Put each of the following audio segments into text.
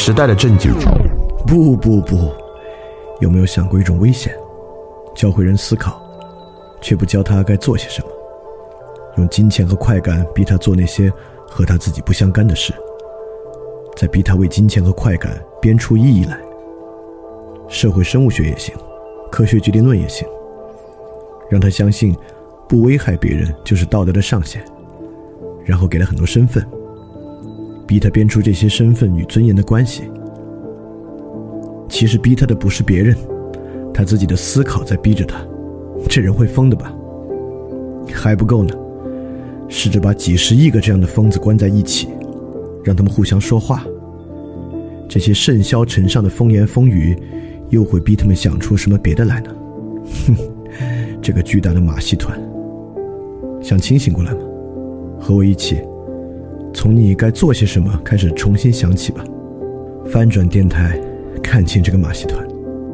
时代的震惊。 不，有没有想过一种危险？教会人思考，却不教他该做些什么，用金钱和快感逼他做那些和他自己不相干的事，再逼他为金钱和快感编出意义来。社会生物学也行，科学决定论也行，让他相信不危害别人就是道德的上限，然后给他很多身份，逼他编出这些身份与尊严的关系。其实逼他的不是别人，他自己的思考在逼着他。这人会疯的吧？还不够呢，试着把几十亿个这样的疯子关在一起，让他们互相说话。这些甚嚣尘上的风言风语又会逼他们想出什么别的来呢？这个巨大的马戏团。想清醒过来吗？和我一起从你该做些什么开始重新想起吧。翻转电台，看清这个马戏团。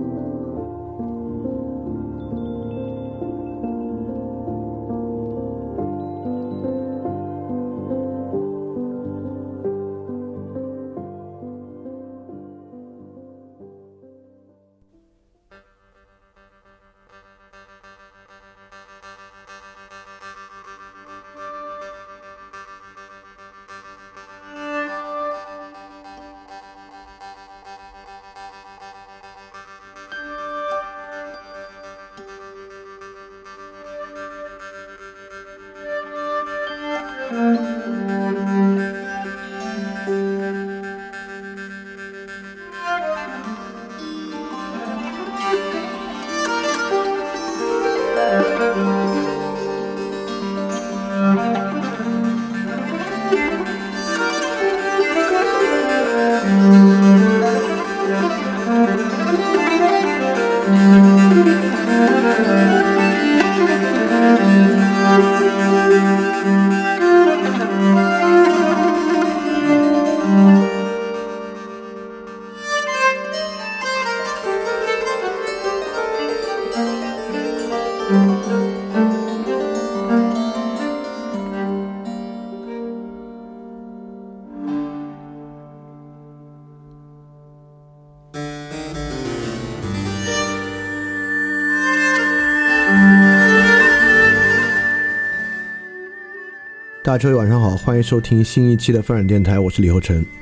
大家晚上好，欢迎收听新一期的翻转电台，我是李厚成。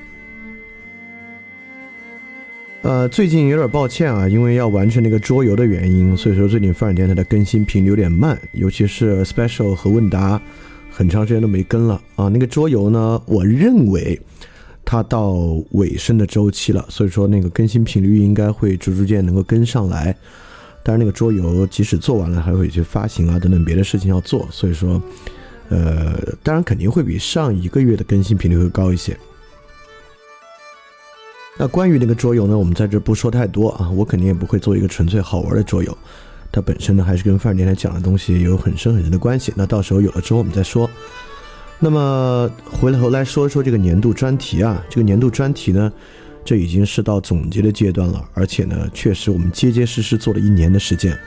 最近有点抱歉啊，因为要完成那个桌游的原因，所以说最近翻转电台的更新频率有点慢，尤其是 special 和问答很长时间都没更了啊。那个桌游呢，我认为它到尾声的周期了，所以说那个更新频率应该会逐渐能够跟上来。当然那个桌游即使做完了，还会有些发行啊等等别的事情要做，所以说当然肯定会比上一个月的更新频率会高一些。那关于那个桌游呢，我们在这不说太多啊，我肯定也不会做一个纯粹好玩的桌游，它本身呢还是跟翻转电台讲的东西有很深很深的关系，那到时候有了之后我们再说。那么回头来说一说这个年度专题啊，这个年度专题呢，这已经是到总结的阶段了，而且呢确实我们结结实实做了1年的时间。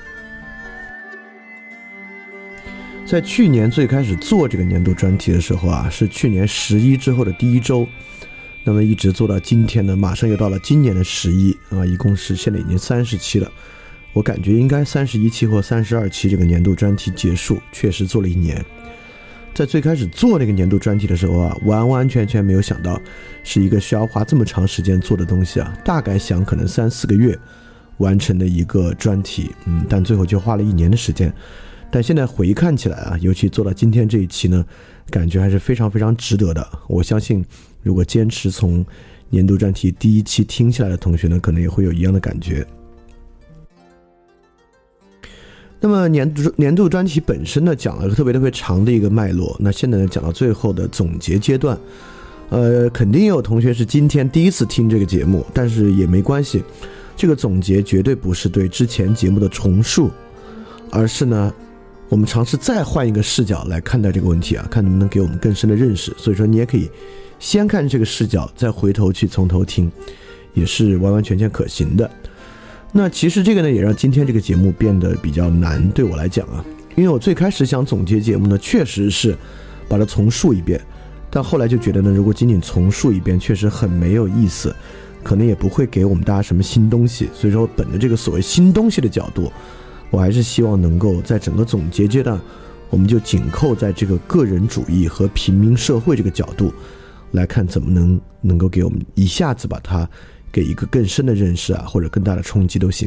在去年最开始做这个年度专题的时候啊，是去年11之后的第一周，那么一直做到今天呢，马上又到了今年的11啊，一共是现在已经30期了。我感觉应该31期或32期这个年度专题结束，确实做了1年。在最开始做那个年度专题的时候啊，完完全全没有想到是一个需要花这么长时间做的东西啊，大概想可能3-4个月完成的一个专题，但最后就花了1年的时间。但现在回看起来啊，尤其做到今天这一期呢，感觉还是非常非常值得的。我相信如果坚持从年度专题第1期听下来的同学呢，可能也会有一样的感觉。那么年度专题本身呢，讲了特别长的一个脉络，那现在呢讲到最后的总结阶段。肯定也有同学是今天第一次听这个节目，但是也没关系，这个总结绝对不是对之前节目的重述，而是呢我们尝试再换一个视角来看待这个问题啊，看能不能给我们更深的认识。所以说你也可以先看这个视角，再回头去从头听，也是完完全全可行的。那其实这个呢，也让今天这个节目变得比较难，对我来讲啊，因为我最开始想总结节目呢，确实是把它重述一遍，但后来就觉得呢，如果仅仅重述一遍，确实很没有意思。 可能也不会给我们大家什么新东西。所以说本着这个所谓新东西的角度，我还是希望能够在整个总结阶段，我们就紧扣在这个个人主义和平民社会这个角度来看，怎么能够给我们一下子把它给一个更深的认识啊，或者更大的冲击都行。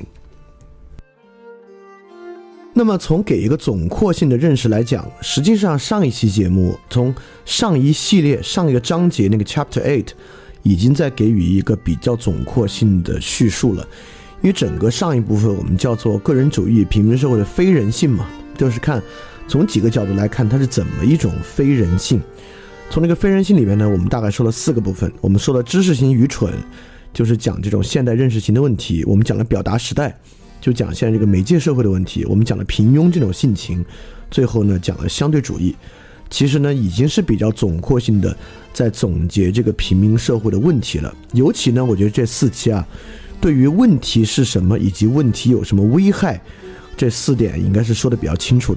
那么从给一个总括性的认识来讲，实际上上一期节目从上一系列上一个章节那个 Chapter 8已经在给予一个比较总括性的叙述了。因为整个上一部分我们叫做个人主义平民社会的非人性嘛，就是看从几个角度来看它是怎么一种非人性。从那个非人性里面呢，我们大概说了4个部分。我们说了知识型愚蠢，就是讲这种现代认识型的问题；我们讲了表达时代，就讲现在这个媒介社会的问题；我们讲了平庸这种性情；最后呢讲了相对主义。其实呢已经是比较总括性的在总结这个平民社会的问题了。尤其呢我觉得这4期啊，对于问题是什么以及问题有什么危害，这4点应该是说的比较清楚的。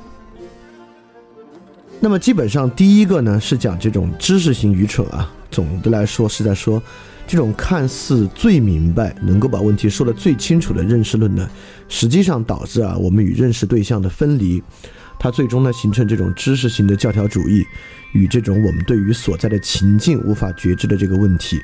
那么基本上第一个呢是讲这种知识型愚蠢啊，总的来说是在说这种看似最明白能够把问题说得最清楚的认识论呢，实际上导致啊我们与认识对象的分离，它最终呢形成这种知识型的教条主义与这种我们对于所在的情境无法觉知的这个问题。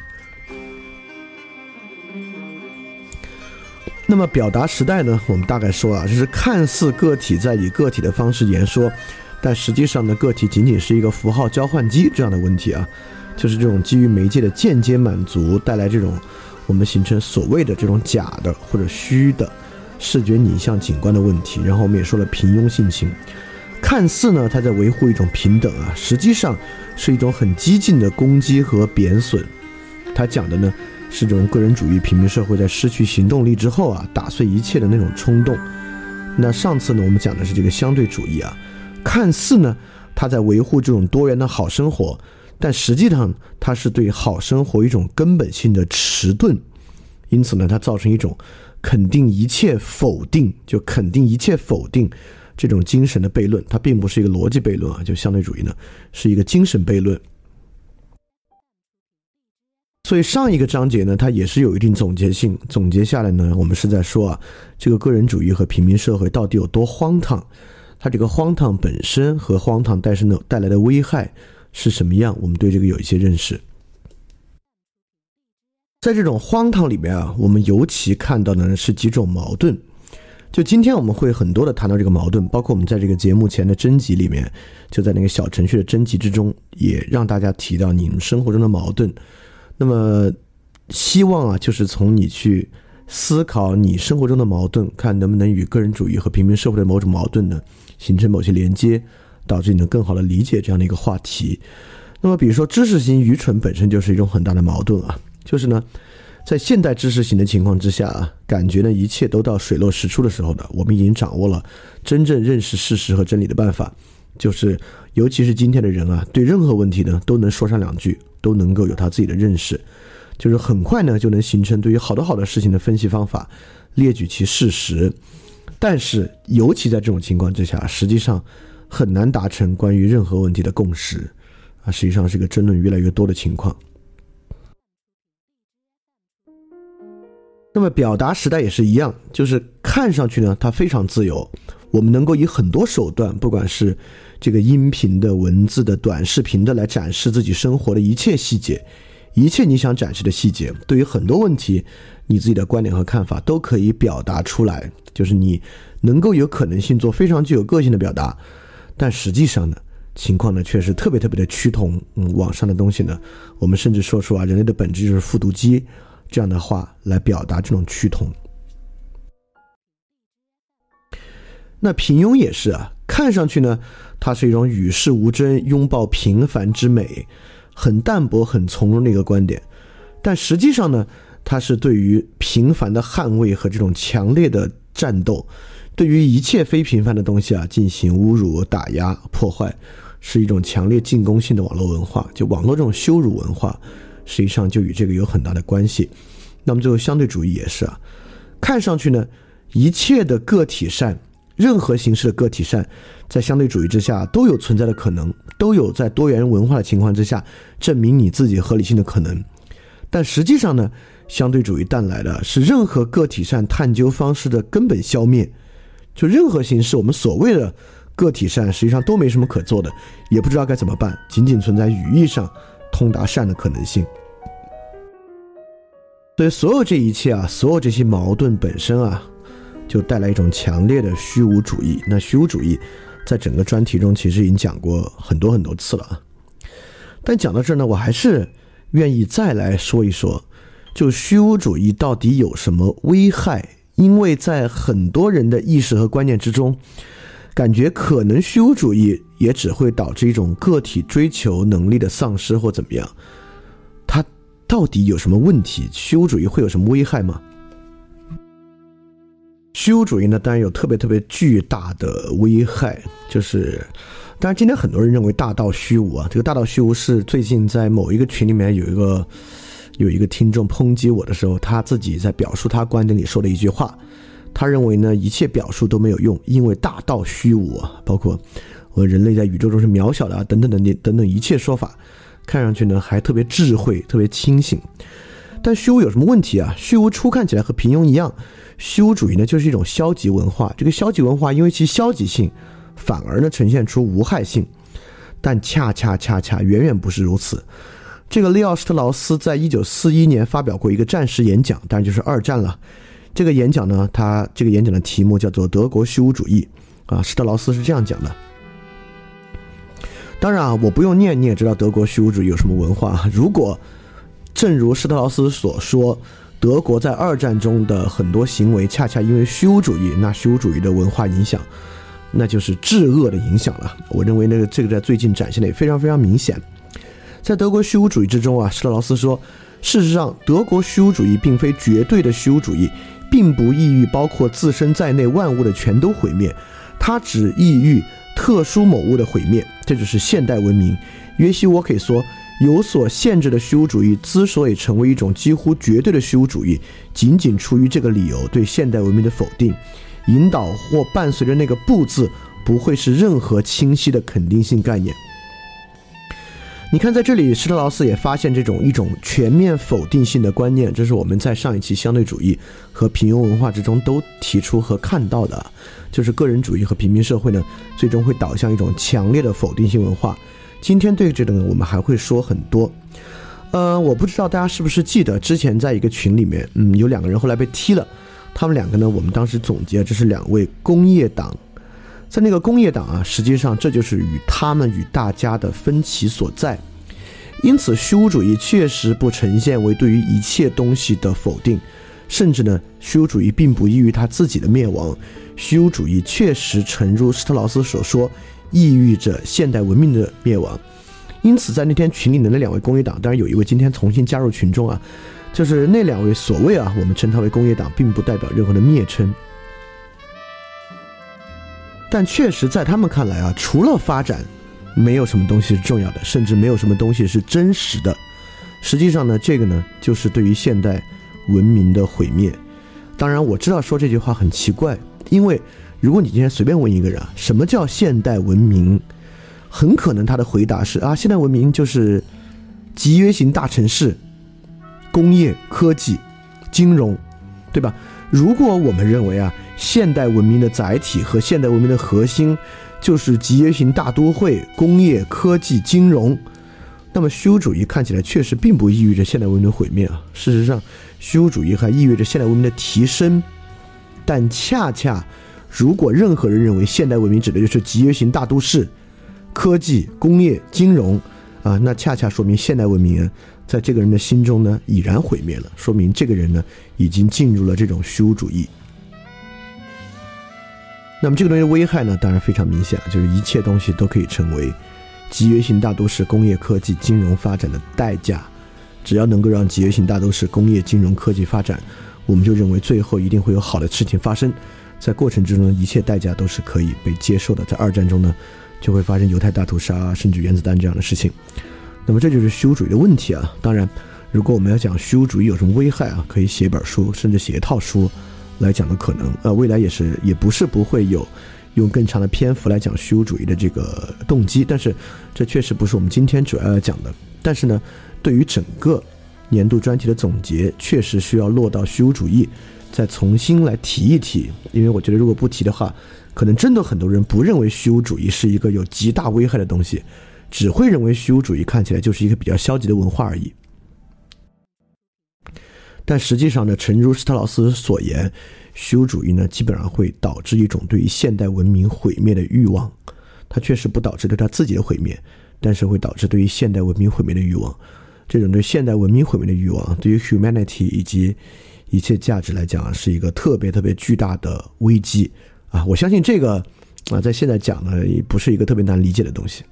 那么表达时代呢，我们大概说啊，就是看似个体在以个体的方式言说，但实际上呢个体仅仅是一个符号交换机这样的问题啊，就是这种基于媒介的间接满足带来这种我们形成所谓的这种假的或者虚的视觉拟像景观的问题。然后我们也说了平庸性情，看似呢它在维护一种平等啊，实际上是一种很激进的攻击和贬损。它讲的呢是这种个人主义平民社会在失去行动力之后啊，打碎一切的那种冲动。那上次呢我们讲的是这个相对主义啊，看似呢它在维护这种多元的好生活，但实际上它是对好生活一种根本性的迟钝。因此呢它造成一种肯定一切否定，就肯定一切否定这种精神的悖论。它并不是一个逻辑悖论啊，就相对主义呢是一个精神悖论。所以上一个章节呢它也是有一定总结性，总结下来呢我们是在说啊，这个个人主义和平民社会到底有多荒唐，它这个荒唐本身和荒唐带来的危害是什么样，我们对这个有一些认识。在这种荒唐里面啊，我们尤其看到的是几种矛盾。就今天我们会很多的谈到这个矛盾，包括我们在这个节目前的征集里面，就在那个小程序的征集之中也让大家提到你们生活中的矛盾。那么希望啊就是从你去思考你生活中的矛盾，看能不能与个人主义和平民社会的某种矛盾呢形成某些连接，导致你能更好的理解这样的一个话题。那么比如说知识型愚蠢本身就是一种很大的矛盾啊，就是呢在现代知识型的情况之下啊，感觉呢一切都到水落石出的时候呢，我们已经掌握了真正认识事实和真理的办法，就是尤其是今天的人啊，对任何问题呢都能说上2句，都能够有他自己的认识，就是很快呢就能形成对于好多事情的分析方法，列举其事实。但是尤其在这种情况之下，实际上很难达成关于任何问题的共识啊，实际上是一个争论越来越多的情况。那么表达时代也是一样，就是看上去呢它非常自由，我们能够以很多手段，不管是这个音频的、文字的、短视频的，来展示自己生活的一切细节，一切你想展示的细节，对于很多问题你自己的观点和看法都可以表达出来，就是你能够有可能性做非常具有个性的表达。但实际上呢情况呢却是特别的趋同。网上的东西呢，我们甚至说出啊人类的本质就是复读机这样的话来表达这种趋同。那平庸也是啊，看上去呢它是一种与世无争，拥抱平凡之美，很淡泊很从容的一个观点，但实际上呢它是对于平凡的捍卫和这种强烈的战斗，对于一切非平凡的东西啊进行侮辱、打压、破坏，是一种强烈进攻性的网络文化。就网络这种羞辱文化实际上就与这个有很大的关系。那么最后相对主义也是啊，看上去呢一切的个体善，任何形式的个体善在相对主义之下都有存在的可能，都有在多元文化的情况之下证明你自己合理性的可能。 但实际上呢，相对主义带来的是任何个体善探究方式的根本消灭，就任何形式我们所谓的个体善实际上都没什么可做的，也不知道该怎么办，仅仅存在语义上通达善的可能性。所以所有这一切啊，所有这些矛盾本身啊，就带来一种强烈的虚无主义。那虚无主义在整个专题中其实已经讲过很多很多次了啊。但讲到这儿呢，我还是愿意再来说一说，就虚无主义到底有什么危害。因为在很多人的意识和观念之中，感觉可能虚无主义也只会导致一种个体追求能力的丧失或怎么样。它到底有什么问题？虚无主义会有什么危害吗？虚无主义呢，当然有特别特别巨大的危害，就是当然今天很多人认为大道虚无啊，这个大道虚无是最近在某一个群里面有一个听众抨击我的时候，他自己在表述他观点里说的一句话。他认为呢，一切表述都没有用，因为大道虚无啊，包括人类在宇宙中是渺小的啊，等等等等一切说法，看上去呢还特别智慧，特别清醒。但虚无有什么问题啊？虚无初看起来和平庸一样，虚无主义呢就是一种消极文化。这个消极文化因为其消极性，反而呢呈现出无害性，但恰恰远远不是如此。这个利奥施特劳斯在1941年发表过一个战时演讲，当然就是二战了。这个演讲呢，他这个演讲的题目叫做德国虚无主义啊，施特劳斯是这样讲的。当然啊，我不用念你也知道德国虚无主义有什么文化。如果正如施特劳斯所说，德国在二战中的很多行为恰恰因为虚无主义，那虚无主义的文化影响，那就是至恶的影响了。我认为这个在最近展现的也非常非常明显。在德国虚无主义之中啊，施特劳斯说，事实上德国虚无主义并非绝对的虚无主义，并不意欲包括自身在内万物的全都毁灭，它只意欲特殊某物的毁灭，这就是现代文明。约西沃克说，有所限制的虚无主义之所以成为一种几乎绝对的虚无主义，仅仅出于这个理由对现代文明的否定，引导或伴随着那个不字不会是任何清晰的肯定性概念。你看在这里施特劳斯也发现一种全面否定性的观念，这是我们在上一期相对主义和平庸文化之中都提出和看到的，就是个人主义和平民社会呢最终会导向一种强烈的否定性文化。今天对这个呢我们还会说很多。我不知道大家是不是记得之前在一个群里面有两个人后来被踢了，他们两个呢我们当时总结这是两位工业党。在那个工业党啊，实际上这就是他们与大家的分歧所在。因此虚无主义确实不呈现为对于一切东西的否定，甚至呢虚无主义并不意欲他自己的灭亡。虚无主义确实诚如施特劳斯所说，意欲着现代文明的灭亡。因此在那天群里的那两位工业党，当然有一位今天重新加入群中啊，就是那两位所谓啊我们称他为工业党，并不代表任何的蔑称。但确实在他们看来啊，除了发展没有什么东西是重要的，甚至没有什么东西是真实的。实际上呢，这个呢就是对于现代文明的毁灭。当然我知道说这句话很奇怪，因为如果你今天随便问一个人啊，什么叫现代文明，很可能他的回答是现代文明就是集约型大城市、工业、科技、金融，对吧？如果我们认为啊现代文明的载体和现代文明的核心就是集约型大都会、工业、科技、金融，那么虚无主义看起来确实并不意味着现代文明的毁灭啊。事实上虚无主义还意味着现代文明的提升。但恰恰如果任何人认为现代文明指的就是集约型大都市、科技、工业、金融那恰恰说明现代文明在这个人的心中呢已然毁灭了，说明这个人呢已经进入了这种虚无主义。那么这个东西的危害呢当然非常明显，就是一切东西都可以成为集约型大都市、工业、科技、金融发展的代价。只要能够让集约型大都市、工业、金融、科技发展，我们就认为最后一定会有好的事情发生。在过程之中一切代价都是可以被接受的。在二战中呢就会发生犹太大屠杀甚至原子弹这样的事情。那么这就是虚无主义的问题啊。当然如果我们要讲虚无主义有什么危害可以写一本书，甚至写一套书来讲的可能。未来也不是不会有用更长的篇幅来讲虚无主义的这个动机，但是这确实不是我们今天主要要讲的。但是呢对于整个年度专题的总结确实需要落到虚无主义，再重新来提一提，因为我觉得如果不提的话，可能真的很多人不认为虚无主义是一个有极大危害的东西，只会认为虚无主义看起来就是一个比较消极的文化而已。但实际上呢，诚如施特劳斯所言，虚无主义呢基本上会导致一种对于现代文明毁灭的欲望。它确实不导致对他自己的毁灭，但是会导致对于现代文明毁灭的欲望。这种对现代文明毁灭的欲望，对于 humanity 以及一切价值来讲，是一个特别特别巨大的危机啊！我相信这个在现在讲呢，也不是一个特别难理解的东西。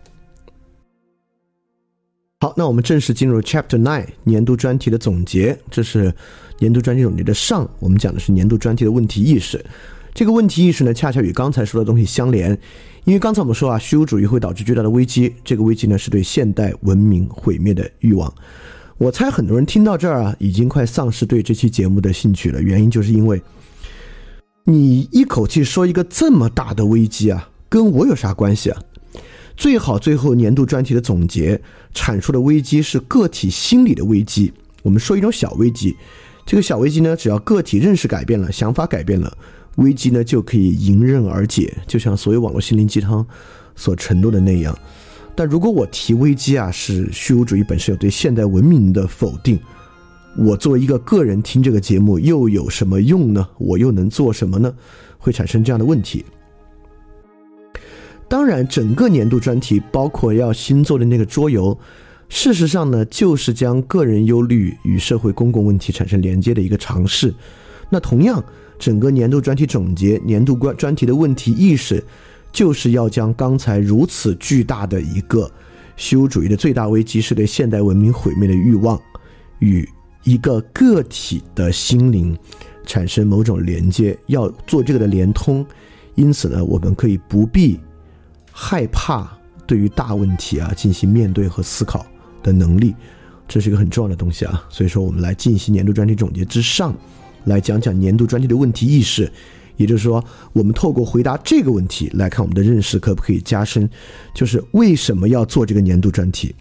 好，那我们正式进入 Chapter 9 年度专题的总结。这是年度专题总结的上，我们讲的是年度专题的问题意识。这个问题意识呢，恰恰与刚才说的东西相连，因为刚才我们说虚无主义会导致巨大的危机，这个危机呢是对现代文明毁灭的欲望。我猜很多人听到这儿已经快丧失对这期节目的兴趣了，原因就是因为你一口气说一个这么大的危机跟我有啥关系最好最后年度专题的总结阐述的危机是个体心理的危机，我们说一种小危机，这个小危机呢，只要个体认识改变了，想法改变了，危机呢就可以迎刃而解，就像所有网络心灵鸡汤所承诺的那样。但如果我提危机是虚无主义本身有对现代文明的否定，我作为一个个人听这个节目又有什么用呢？我又能做什么呢？会产生这样的问题。当然整个年度专题包括要新做的那个桌游，事实上呢就是将个人忧虑与社会公共问题产生连接的一个尝试。那同样整个年度专题总结，年度专题的问题意识，就是要将刚才如此巨大的一个虚无主义的最大危机是对现代文明毁灭的欲望，与一个个体的心灵产生某种连接，要做这个的连通。因此呢，我们可以不必害怕对于大问题进行面对和思考的能力，这是一个很重要的东西所以说我们来进行年度专题总结之上，来讲讲年度专题的问题意识，也就是说我们透过回答这个问题来看我们的认识可不可以加深，就是为什么要做这个年度专题。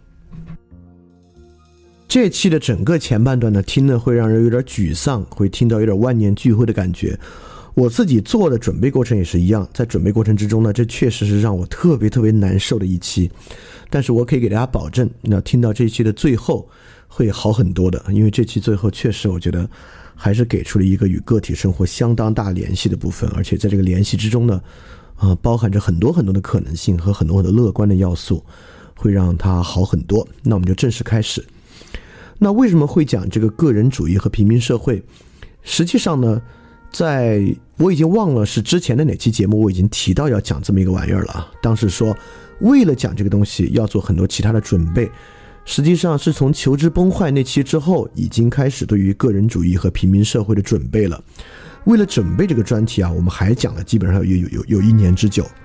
这期的整个前半段呢，听了会让人有点沮丧，会听到有点万年聚会的感觉。我自己做的准备过程也是一样，在准备过程之中呢，这确实是让我特别特别难受的一期，但是我可以给大家保证，那听到这一期的最后会好很多的，因为这期最后确实我觉得还是给出了一个与个体生活相当大联系的部分，而且在这个联系之中呢，包含着很多很多的可能性和很多很多乐观的要素，会让它好很多。那我们就正式开始。那为什么会讲这个个人主义和平民社会？实际上呢，我已经忘了是之前的哪期节目我已经提到要讲这么一个玩意儿了当时说为了讲这个东西要做很多其他的准备，实际上是从求知崩坏那期之后已经开始对于个人主义和平民社会的准备了。为了准备这个专题我们还讲了基本上有1年之久。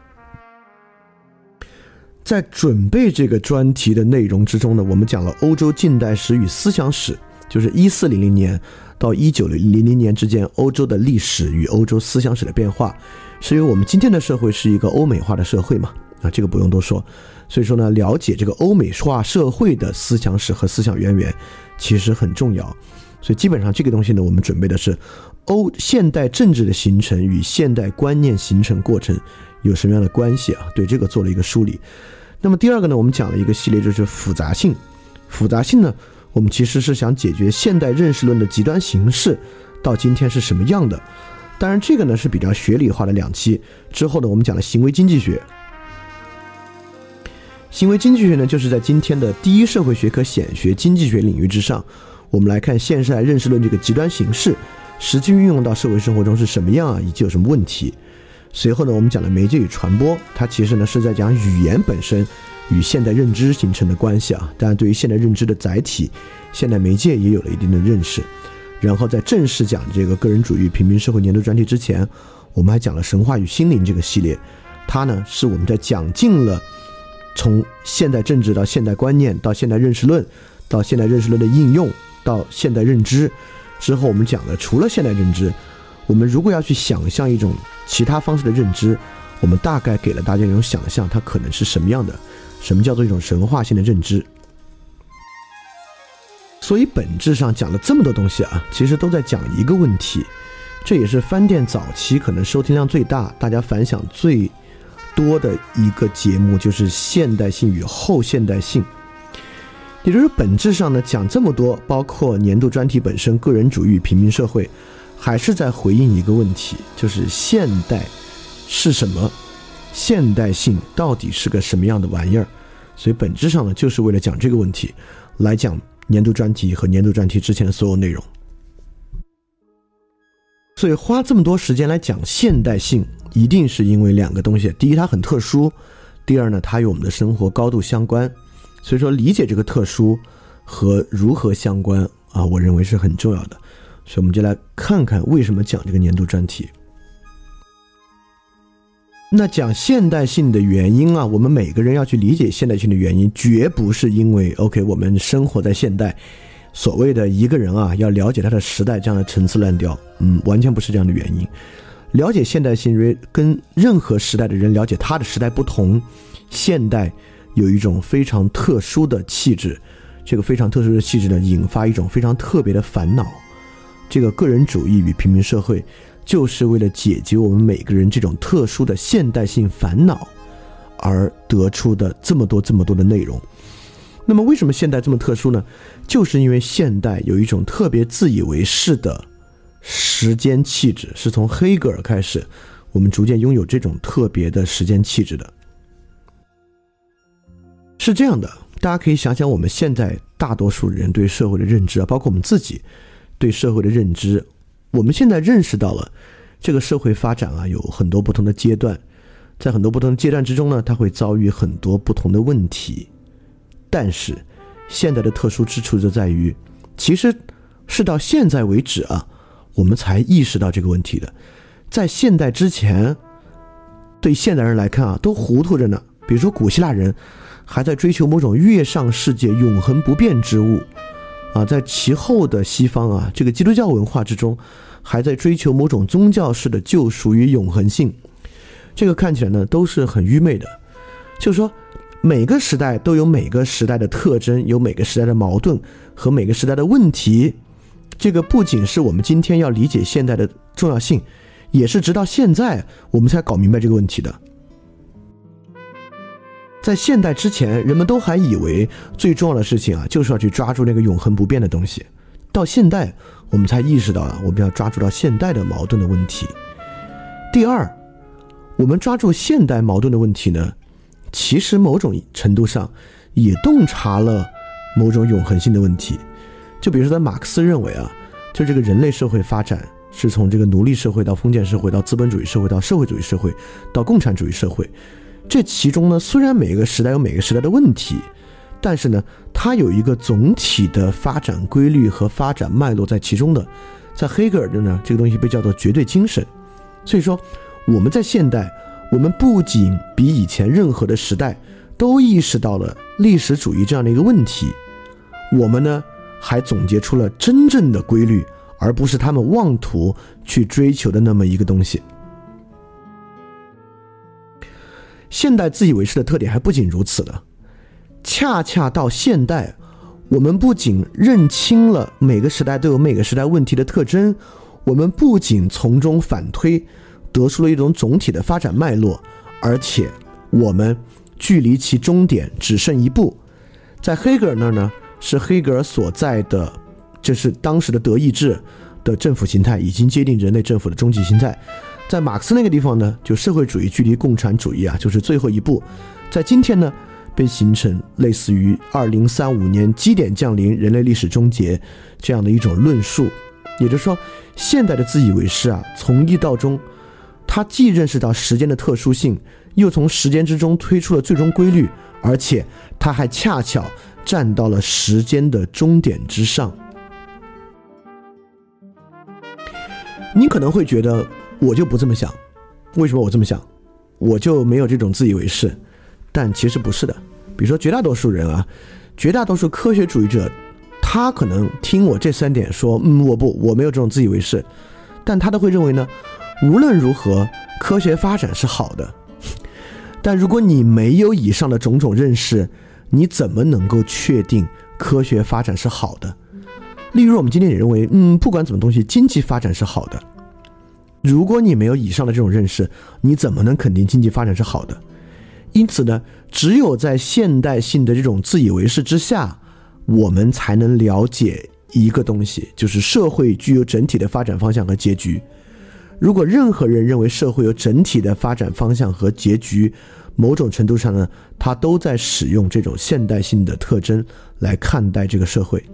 在准备这个专题的内容之中呢，我们讲了欧洲近代史与思想史，就是1400年到1900年之间欧洲的历史与欧洲思想史的变化，是因为我们今天的社会是一个欧美化的社会嘛，这个不用多说。所以说呢，了解这个欧美化社会的思想史和思想渊源其实很重要。所以基本上这个东西呢，我们准备的是现代政治的形成与现代观念形成过程有什么样的关系对这个做了一个梳理。那么第二个呢，我们讲了一个系列，就是复杂性。复杂性呢，我们其实是想解决现代认识论的极端形式到今天是什么样的。当然这个呢是比较学理化的2期。之后呢，我们讲了行为经济学。行为经济学呢，就是在今天的第一社会学科显学经济学领域之上，我们来看现代认识论这个极端形式实际运用到社会生活中是什么样以及有什么问题。随后呢，我们讲了媒介与传播，它其实呢是在讲语言本身与现代认知形成的关系当然对于现代认知的载体现代媒介也有了一定的认识。然后在正式讲这个个人主义平民社会年度专题之前，我们还讲了神话与心灵这个系列，它呢是我们在讲尽了从现代政治到现代观念到现代认识论到现代认识论的应用到现代认知之后，我们讲了除了现代认知，我们如果要去想象一种其他方式的认知，我们大概给了大家一种想象，它可能是什么样的，什么叫做一种神话性的认知。 所以本质上讲了这么多东西啊，其实都在讲一个问题，这也是饭店早期可能收听量最大、大家反响最多的一个节目，就是现代性与后现代性。也就是本质上呢，讲这么多，包括年度专题本身、个人主义与平民社会，还是在回应一个问题，就是现代是什么？现代性到底是个什么样的玩意儿？所以本质上呢，就是为了讲这个问题，来讲年度专题和年度专题之前的所有内容。所以花这么多时间来讲现代性，一定是因为两个东西：第一，它很特殊；第二呢，它与我们的生活高度相关。所以说，理解这个特殊和如何相关啊，我认为是很重要的。所以我们就来看看为什么讲这个年度专题。那讲现代性的原因啊，我们每个人要去理解现代性的原因，绝不是因为 OK 我们生活在现代，所谓的一个人啊要了解他的时代这样的陈词滥调，完全不是这样的原因。了解现代性跟任何时代的人了解他的时代不同，现代有一种非常特殊的气质，这个非常特殊的气质呢，引发一种非常特别的烦恼。这个个人主义与平民社会就是为了解决我们每个人这种特殊的现代性烦恼而得出的这么多的内容。那么为什么现代这么特殊呢？就是因为现代有一种特别自以为是的时间气质，是从黑格尔开始，我们逐渐拥有这种特别的时间气质的。是这样的，大家可以想想我们现在大多数人对社会的认知啊，包括我们自己对社会的认知，我们现在认识到了这个社会发展啊有很多不同的阶段，在很多不同的阶段之中呢，它会遭遇很多不同的问题。但是现在的特殊之处就在于，其实是到现在为止啊，我们才意识到这个问题的。在现代之前，对现代人来看啊，都糊涂着呢。比如说古希腊人还在追求某种跃上世界永恒不变之物啊，在其后的西方啊，这个基督教文化之中还在追求某种宗教式的救赎与永恒性。这个看起来呢都是很愚昧的。就是说每个时代都有每个时代的特征，有每个时代的矛盾和每个时代的问题。这个不仅是我们今天要理解现代的重要性，也是直到现在我们才搞明白这个问题的。在现代之前，人们都还以为最重要的事情啊，就是要去抓住那个永恒不变的东西。到现代，我们才意识到了我们要抓住到现代的矛盾的问题。第二，我们抓住现代矛盾的问题呢，其实某种程度上也洞察了某种永恒性的问题。就比如说在马克思认为啊，就这个人类社会发展是从这个奴隶社会到封建社会到资本主义社会到社会主义社会到共产主义社会，这其中呢，虽然每个时代有每个时代的问题，但是呢，它有一个总体的发展规律和发展脉络在其中的。在黑格尔的呢，这个东西被叫做绝对精神。所以说我们在现代，我们不仅比以前任何的时代都意识到了历史主义这样的一个问题，我们呢还总结出了真正的规律，而不是他们妄图去追求的那么一个东西。现代自以为是的特点还不仅如此呢，恰恰到现代，我们不仅认清了每个时代都有每个时代问题的特征，我们不仅从中反推得出了一种总体的发展脉络，而且我们距离其终点只剩一步。在黑格尔那儿呢，是黑格尔所在的，这是当时的德意志的政府形态已经接近人类政府的终极形态。在马克思那个地方呢，就社会主义距离共产主义啊，就是最后一步。在今天呢，被形成类似于2035年基点降临，人类历史终结这样的一种论述。也就是说，现代的自以为是啊，从一到终，他既认识到时间的特殊性，又从时间之中推出了最终规律，而且他还恰巧站到了时间的终点之上。你可能会觉得我就不这么想，为什么我这么想？我就没有这种自以为是。但其实不是的。比如说绝大多数人啊，绝大多数科学主义者，他可能听我这3点说我没有这种自以为是，但他都会认为呢，无论如何科学发展是好的。但如果你没有以上的种种认识，你怎么能够确定科学发展是好的？ 例如我们今天也认为不管怎么东西经济发展是好的，如果你没有以上的这种认识，你怎么能肯定经济发展是好的？因此呢，只有在现代性的这种自以为是之下，我们才能了解一个东西，就是社会具有整体的发展方向和结局。如果任何人认为社会有整体的发展方向和结局，某种程度上呢，他都在使用这种现代性的特征来看待这个社会。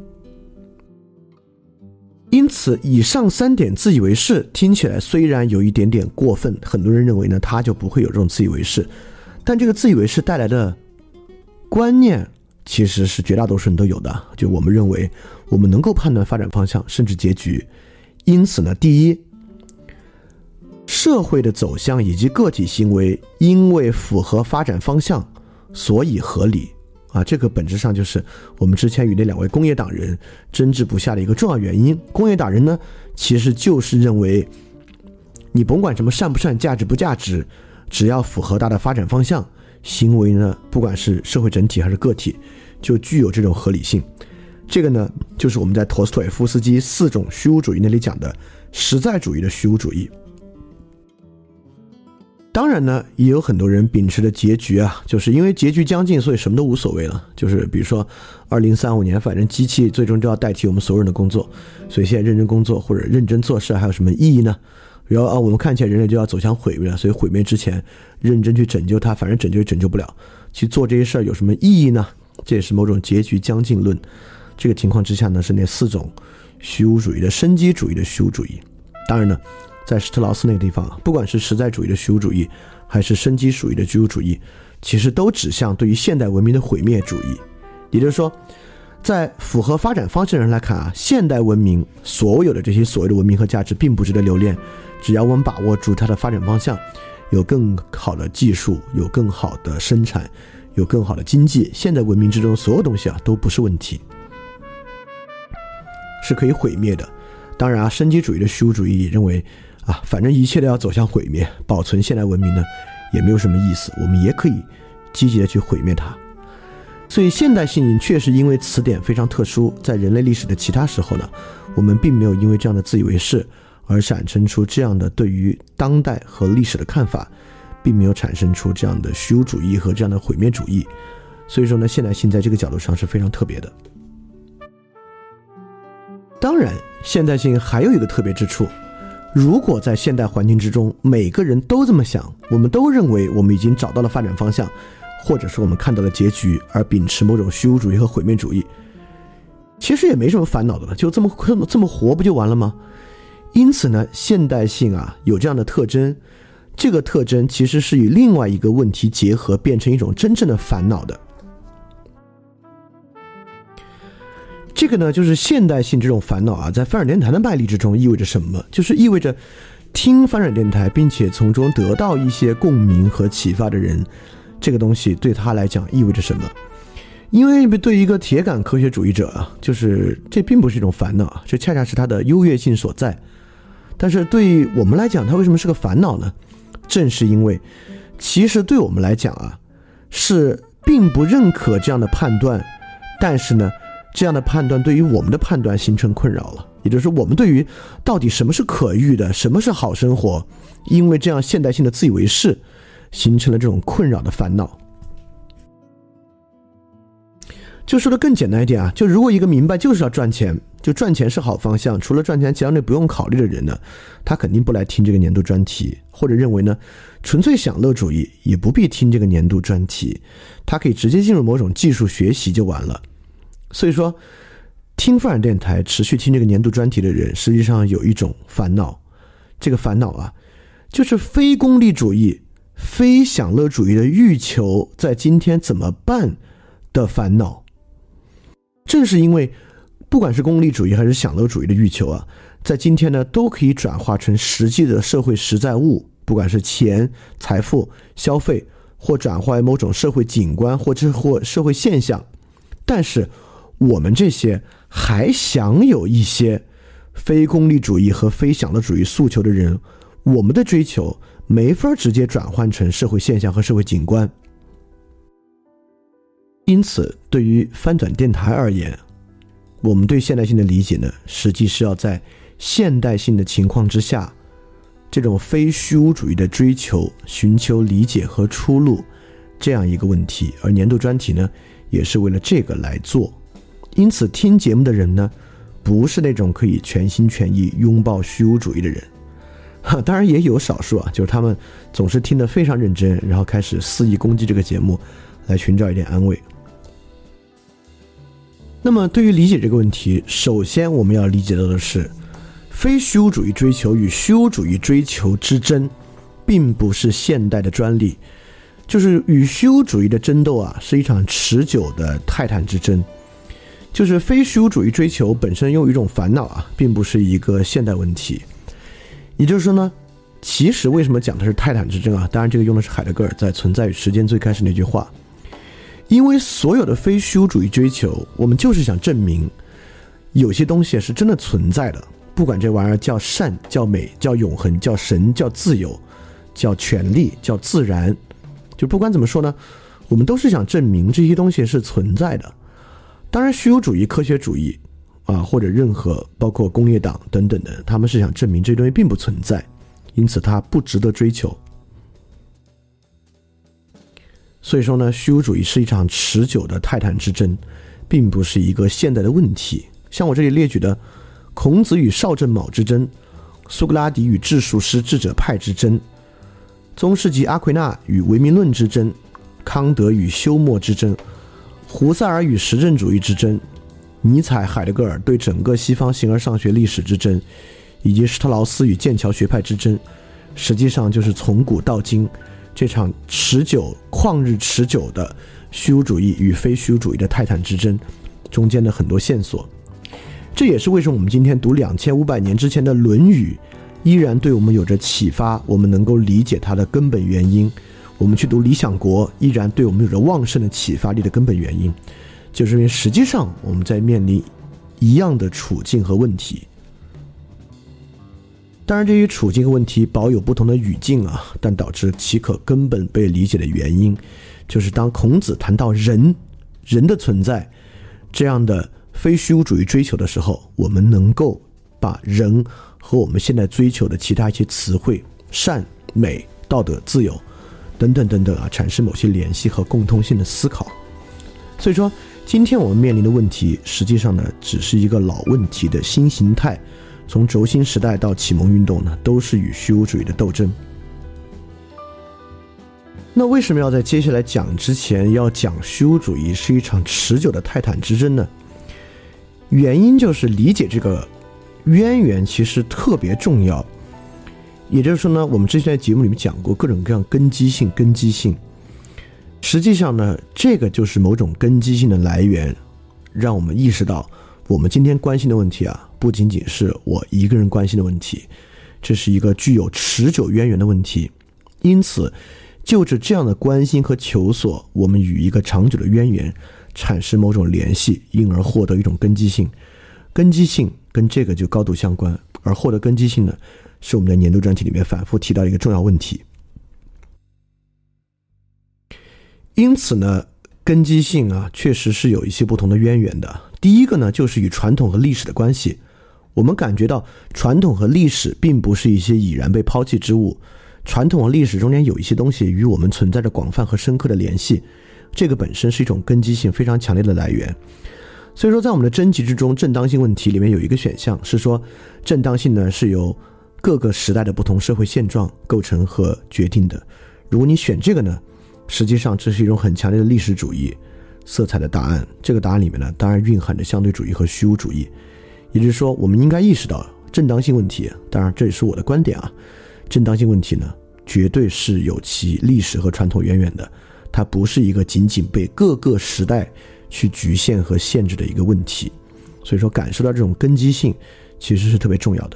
因此以上3点自以为是听起来虽然有一点点过分，很多人认为呢他就不会有这种自以为是，但这个自以为是带来的观念其实是绝大多数人都有的，就我们认为我们能够判断发展方向甚至结局。因此呢，第一，社会的走向以及个体行为因为符合发展方向所以合理这个本质上就是我们之前与那2位工业党人争执不下的一个重要原因。工业党人呢，其实就是认为你甭管什么善不善、价值不价值，只要符合大的发展方向，行为呢，不管是社会整体还是个体，就具有这种合理性。这个呢，就是我们在陀思妥耶夫斯基4种虚无主义那里讲的实在主义的虚无主义。当然呢，也有很多人秉持的结局就是因为结局将近，所以什么都无所谓了。就是比如说2035年，反正机器最终就要代替我们所有人的工作，所以现在认真工作或者认真做事还有什么意义呢？然后我们看起来人类就要走向毁灭了，所以毁灭之前认真去拯救它，反正拯救也拯救不了，去做这些事儿有什么意义呢？这也是某种结局将近论。这个情况之下呢，是那4种虚无主义的生机主义的虚无主义。当然呢，在施特劳斯那个地方不管是实在主义的虚无主义还是生机主义的虚无主义，其实都指向对于现代文明的毁灭主义。也就是说，在符合发展方向的人来看现代文明所有的这些所谓的文明和价值并不值得留恋，只要我们把握住它的发展方向，有更好的技术，有更好的生产，有更好的经济，现代文明之中所有东西都不是问题，是可以毁灭的。当然生机主义的虚无主义也认为反正一切都要走向毁灭，保存现代文明呢也没有什么意思，我们也可以积极的去毁灭它。所以现代性确实因为词典非常特殊，在人类历史的其他时候呢，我们并没有因为这样的自以为是而产生出这样的对于当代和历史的看法，并没有产生出这样的虚无主义和这样的毁灭主义。所以说呢，现代性在这个角度上是非常特别的。当然现代性还有一个特别之处，如果在现代环境之中每个人都这么想，我们都认为我们已经找到了发展方向，或者说我们看到了结局，而秉持某种虚无主义和毁灭主义，其实也没什么烦恼的了，就这么活不就完了吗？因此呢，现代性有这样的特征，这个特征其实是与另外一个问题结合，变成一种真正的烦恼的。这个呢，就是现代性这种烦恼在翻转电台的脉力之中意味着什么？就是意味着听翻转电台并且从中得到一些共鸣和启发的人，这个东西对他来讲意味着什么？因为对于一个铁杆科学主义者就是这并不是一种烦恼，这恰恰是他的优越性所在。但是对于我们来讲，它为什么是个烦恼呢？正是因为其实对我们来讲是并不认可这样的判断，但是呢这样的判断对于我们的判断形成困扰了。也就是说，我们对于到底什么是可遇的，什么是好生活，因为这样现代性的自以为是形成了这种困扰的烦恼。就说的更简单一点就如果一个明白就是要赚钱，就赚钱是好方向，除了赚钱其他那不用考虑的人呢，他肯定不来听这个年度专题，或者认为呢纯粹享乐主义也不必听这个年度专题，他可以直接进入某种技术学习就完了。所以说听翻转电台持续听这个年度专题的人实际上有一种烦恼，这个烦恼就是非功利主义非享乐主义的欲求在今天怎么办的烦恼。正是因为不管是功利主义还是享乐主义的欲求在今天呢都可以转化成实际的社会实在物，不管是钱、财富、消费，或转化为某种社会景观或社会现象。但是我们这些还享有一些非功利主义和非享乐主义诉求的人，我们的追求没法直接转换成社会现象和社会景观。因此对于翻转电台而言， 我们对现代性的理解呢，实际是要在现代性的情况之下，这种非虚无主义的追求，寻求理解和出路这样一个问题，而年度专题呢，也是为了这个来做。因此听节目的人呢，不是那种可以全心全意拥抱虚无主义的人，当然也有少数啊，就是他们总是听得非常认真，然后开始肆意攻击这个节目，来寻找一点安慰。那么对于理解这个问题，首先我们要理解到的是，非虚无主义追求与虚无主义追求之争并不是现代的专利，就是与虚无主义的争斗啊，是一场持久的泰坦之争。就是非虚无主义追求本身有一种烦恼啊，并不是一个现代问题。也就是说呢，其实为什么讲的是泰坦之争啊？当然这个用的是海德格尔在《存在与时间》最开始那句话。因为所有的非虚无主义追求，我们就是想证明有些东西是真的存在的，不管这玩意儿叫善、叫美、叫永恒、叫神、叫自由、叫权利、叫自然，就不管怎么说呢，我们都是想证明这些东西是存在的。当然虚无主义、科学主义啊，或者任何包括工业党等等的，他们是想证明这些东西并不存在，因此它不值得追求。所以说呢，虚无主义是一场持久的泰坦之争，并不是一个现代的问题。像我这里列举的孔子与邵正卯之争，苏格拉底与治术师智者派之争，中世纪阿奎那与唯名论之争，康德与休谟之争，胡塞尔与实证主义之争，尼采、海德格尔对整个西方形而上学历史之争，以及施特劳斯与剑桥学派之争，实际上就是从古到今这场持久、旷日持久的虚无主义与非虚无主义的泰坦之争中间的很多线索。这也是为什么我们今天读2500年之前的《论语》依然对我们有着启发，我们能够理解它的根本原因。我们去读《理想国》依然对我们有着旺盛的启发力的根本原因，就是因为实际上我们在面临一样的处境和问题。当然这些处境和问题保有不同的语境啊，但导致其可根本被理解的原因，就是当孔子谈到人的存在这样的非虚无主义追求的时候，我们能够把人和我们现在追求的其他一些词汇善、美、道德、自由等等等等啊，产生某些联系和共通性的思考。所以说今天我们面临的问题实际上呢，只是一个老问题的新形态，从轴心时代到启蒙运动呢，都是与虚无主义的斗争。那为什么要在接下来讲之前要讲虚无主义是一场持久的泰坦之争呢？原因就是理解这个渊源其实特别重要。也就是说呢，我们之前在节目里面讲过各种各样根基性，实际上呢，这个就是某种根基性的来源，让我们意识到我们今天关心的问题啊，不仅仅是我一个人关心的问题，这是一个具有持久渊源的问题。因此就着这样的关心和求索，我们与一个长久的渊源产生某种联系，因而获得一种根基性。根基性跟这个就高度相关，而获得根基性呢，是我们在年度专题里面反复提到的一个重要问题。因此呢，根基性啊，确实是有一些不同的渊源的。第一个呢，就是与传统和历史的关系。我们感觉到传统和历史并不是一些已然被抛弃之物，传统和历史中间有一些东西与我们存在着广泛和深刻的联系，这个本身是一种根基性非常强烈的来源。所以说在我们的征集之中，正当性问题里面有一个选项是说，正当性呢是由各个时代的不同社会现状构成和决定的。如果你选这个呢，实际上这是一种很强烈的历史主义色彩的答案。这个答案里面呢，当然蕴含着相对主义和虚无主义。也就是说，我们应该意识到正当性问题，当然这也是我的观点啊，正当性问题呢，绝对是有其历史和传统渊源的，它不是一个仅仅被各个时代去局限和限制的一个问题。所以说感受到这种根基性其实是特别重要的。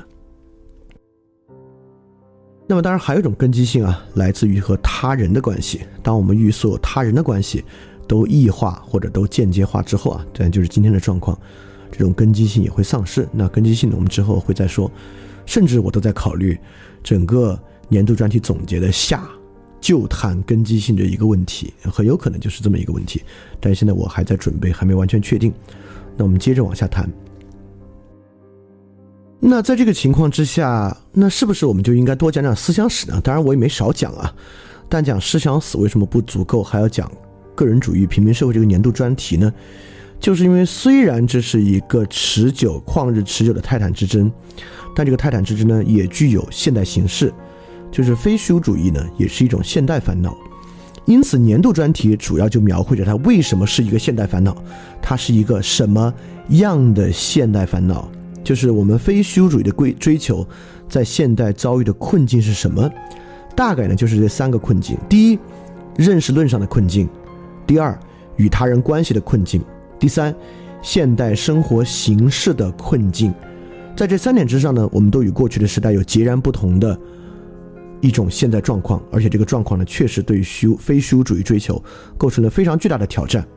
那么当然还有一种根基性啊，来自于和他人的关系。当我们与所有他人的关系都异化或者都间接化之后啊，这就是今天的状况，这种根基性也会丧失。那根基性呢，我们之后会再说。甚至我都在考虑整个年度专题总结的就谈根基性的一个问题，很有可能就是这么一个问题，但是现在我还在准备，还没完全确定。 那我们接着往下谈。那在这个情况之下，那是不是我们就应该多讲讲思想史呢？当然我也没少讲啊，但讲思想史为什么不足够，还要讲个人主义平民社会这个年度专题呢？就是因为虽然这是一个旷日持久的泰坦之争，但这个泰坦之争呢也具有现代形式，就是非虚无主义呢也是一种现代烦恼。因此年度专题主要就描绘着它为什么是一个现代烦恼，它是一个什么样的现代烦恼，就是我们非虚无主义的追求在现代遭遇的困境是什么。大概呢就是这3个困境：第一，认识论上的困境；第二，与他人关系的困境；第三，现代生活形式的困境。在这3点之上呢，我们都与过去的时代有截然不同的一种现在状况，而且这个状况呢，确实对于非虚无主义追求构成了非常巨大的挑战。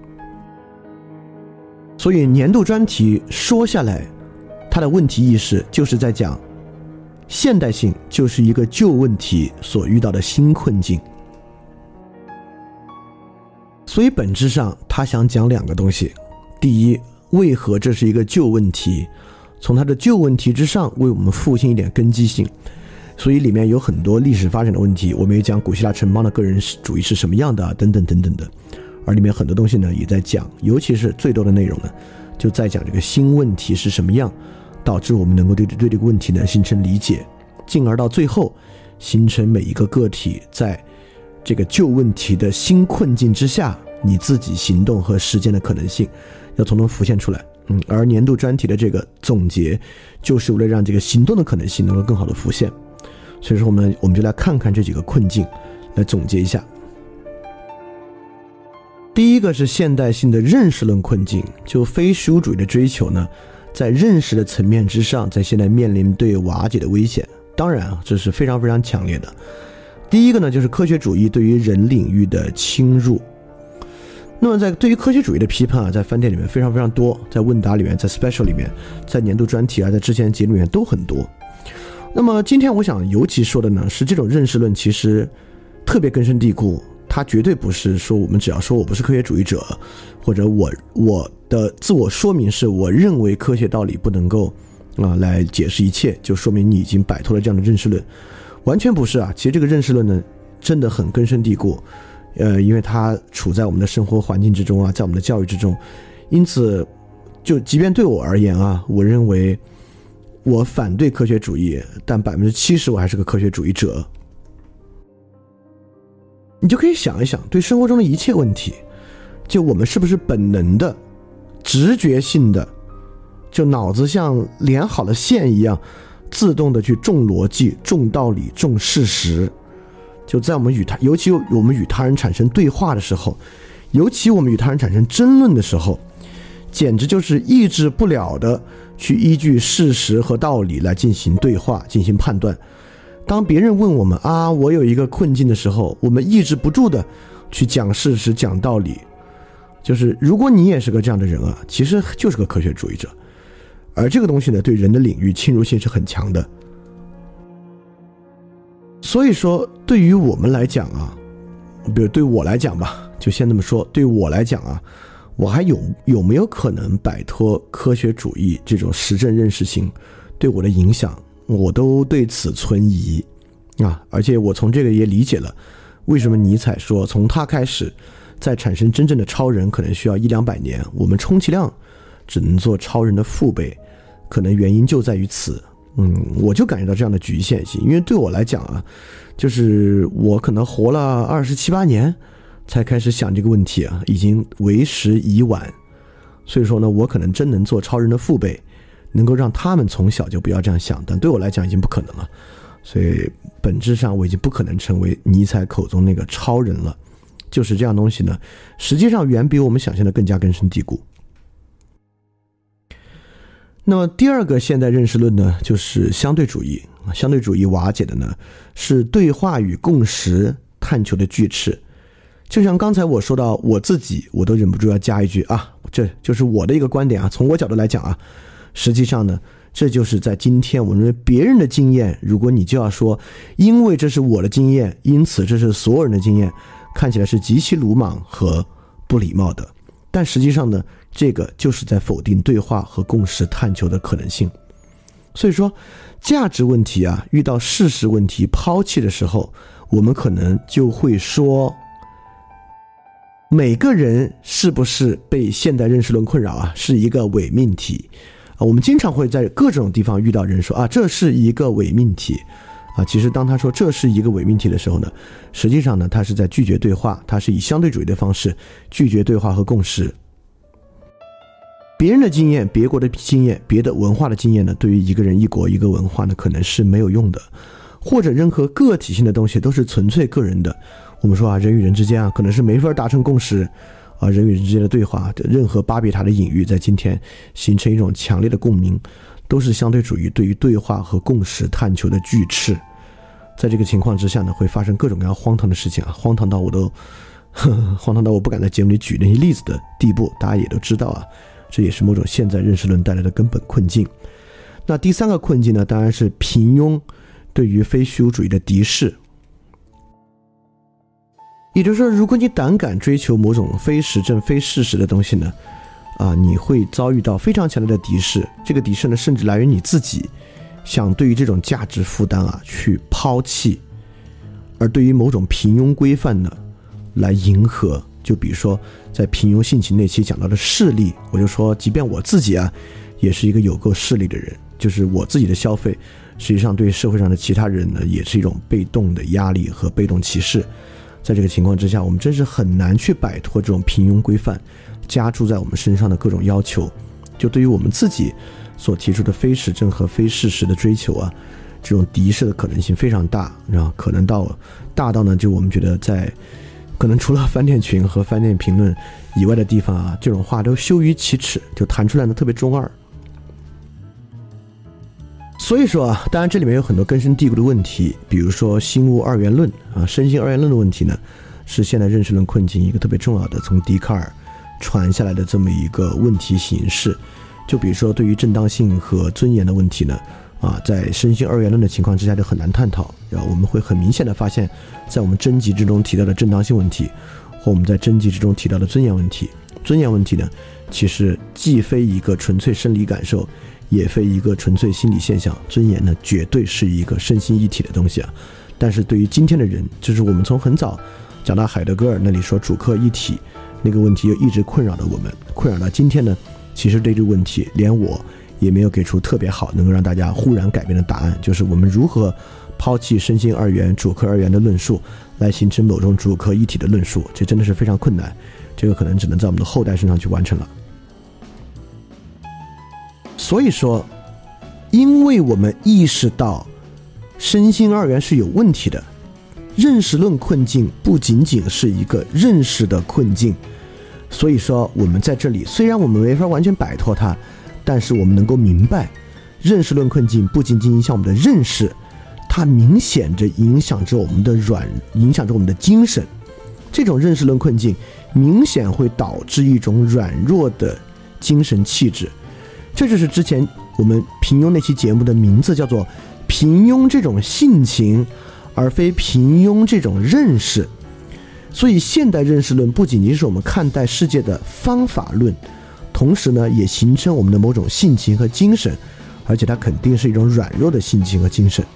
所以年度专题说下来，它的问题意识就是在讲现代性就是一个旧问题所遇到的新困境。所以本质上他想讲2个东西：第一，为何这是一个旧问题，从它的旧问题之上为我们复兴一点根基性。所以里面有很多历史发展的问题，我们也讲古希腊城邦的个人主义是什么样的等等等等的，而里面很多东西呢也在讲，尤其是最多的内容呢就在讲这个新问题是什么样，导致我们能够对这个问题呢形成理解，进而到最后形成每一个个体在这个旧问题的新困境之下你自己行动和实践的可能性要从中浮现出来。而年度专题的这个总结就是为了让这个行动的可能性能够更好的浮现。所以说我们就来看看这几个困境，来总结一下。第一个是现代性的认识论困境，就非虚无主义的追求呢，在认识的层面之上，在现在面临对瓦解的危险。当然啊，这是非常非常强烈的。第一个呢，就是科学主义对于人领域的侵入。那么在对于科学主义的批判啊，在饭店里面非常非常多，在问答里面，在 special 里面，在年度专题啊，在之前的节目里面都很多。那么今天我想尤其说的呢，是这种认识论其实特别根深蒂固，它绝对不是说我们只要说我不是科学主义者，或者我的自我说明是我认为科学道理不能够来解释一切，就说明你已经摆脱了这样的认识论。完全不是啊，其实这个认识论呢真的很根深蒂固，因为它处在我们的生活环境之中啊，在我们的教育之中。因此就即便对我而言啊，我认为我反对科学主义，但 70% 我还是个科学主义者。你就可以想一想，对生活中的一切问题，就我们是不是本能的直觉性的，就脑子像连好了线一样自动的去重逻辑、重道理、重事实。就在我们尤其我们与他人产生对话的时候，尤其我们与他人产生争论的时候，简直就是抑制不了的去依据事实和道理来进行对话，进行判断。当别人问我们我有一个困境的时候，我们抑制不住的去讲事实、讲道理。就是如果你也是个这样的人啊，其实就是个科学主义者。而这个东西呢，对人的领域侵入性是很强的。所以说对于我们来讲啊，比如对我来讲吧，就先这么说，对我来讲啊，我还有没有可能摆脱科学主义这种实证认识性对我的影响，我都对此存疑而且我从这个也理解了为什么尼采说从他开始在产生真正的超人可能需要100-200年，我们充其量只能做超人的父辈，可能原因就在于此。我就感觉到这样的局限性，因为对我来讲啊，就是我可能活了27-8年才开始想这个问题啊，已经为时已晚。所以说呢，我可能真能做超人的父辈，能够让他们从小就不要这样想，但对我来讲已经不可能了。所以本质上我已经不可能成为尼采口中那个超人了。就是这样东西呢，实际上远比我们想象的更加根深蒂固。那么第二个现代认识论呢，就是相对主义。相对主义瓦解的呢，是对话与共识探求的锯齿。就像刚才我说到我自己，我都忍不住要加一句这就是我的一个观点从我角度来讲实际上呢，这就是在今天我认为别人的经验，如果你就要说因为这是我的经验，因此这是所有人的经验，看起来是极其鲁莽和不礼貌的。但实际上呢， 这个就是在否定对话和共识探求的可能性。所以说价值问题啊，遇到事实问题抛弃的时候，我们可能就会说，每个人是不是被现代认识论困扰啊，是一个伪命题啊。我们经常会在各种地方遇到人说啊，这是一个伪命题啊。其实当他说这是一个伪命题的时候呢，实际上呢，他是在拒绝对话，他是以相对主义的方式拒绝对话和共识。别人的经验、别国的经验、别的文化的经验呢，对于一个人、一国、一个文化呢，可能是没有用的，或者任何个体性的东西都是纯粹个人的。我们说啊，人与人之间啊，可能是没法达成共识啊，人与人之间的对话，任何巴别塔的隐喻，在今天形成一种强烈的共鸣，都是相对主义对于对话和共识探求的拒斥。在这个情况之下呢，会发生各种各样荒唐的事情啊，荒唐到我不敢在节目里举那些例子的地步，大家也都知道啊。这也是某种现在认识论带来的根本困境。那第三个困境呢，当然是平庸对于非虚无主义的敌视。也就是说，如果你胆敢追求某种非实证、非事实的东西呢，你会遭遇到非常强烈的敌视。这个敌视呢，甚至来源于你自己想对于这种价值负担去抛弃，而对于某种平庸规范呢来迎合。就比如说在平庸性情那期讲到的势利，我就说即便我自己也是一个有够势利的人，就是我自己的消费实际上对社会上的其他人呢也是一种被动的压力和被动歧视。在这个情况之下，我们真是很难去摆脱这种平庸规范加注在我们身上的各种要求。就对于我们自己所提出的非实证和非事实的追求这种敌视的可能性非常大，然后可能大到呢，就我们觉得在可能除了饭店群和饭店评论以外的地方这种话都羞于启齿，就谈出来呢特别中二。所以说当然这里面有很多根深蒂固的问题，比如说心物二元论身心二元论的问题呢，是现代认识论困境一个特别重要的从笛卡尔传下来的这么一个问题形式。就比如说对于正当性和尊严的问题呢，在身心二元论的情况之下就很难探讨。我们会很明显的发现，在我们真集之中提到的正当性问题，和我们在真集之中提到的尊严问题，尊严问题呢，其实既非一个纯粹生理感受，也非一个纯粹心理现象。尊严呢，绝对是一个身心一体的东西但是对于今天的人，就是我们从很早讲到海德格尔那里说主客一体那个问题，又一直困扰着我们，困扰到今天呢，其实对这个问题连我也没有给出特别好能够让大家忽然改变的答案，就是我们如何抛弃身心二元、主客二元的论述，来形成某种主客一体的论述，这真的是非常困难，这个可能只能在我们的后代身上去完成了。所以说，因为我们意识到身心二元是有问题的，认识论困境不仅仅是一个认识的困境，所以说我们在这里虽然我们没法完全摆脱它，但是我们能够明白，认识论困境不仅仅影响我们的认识，它明显着影响着我们的影响着我们的精神。这种认识论困境明显会导致一种软弱的精神气质。这就是之前我们平庸那期节目的名字，叫做平庸这种性情，而非平庸这种认识。所以现代认识论不仅仅是我们看待世界的方法论，同时呢也形成我们的某种性情和精神，而且它肯定是一种软弱的性情和精神。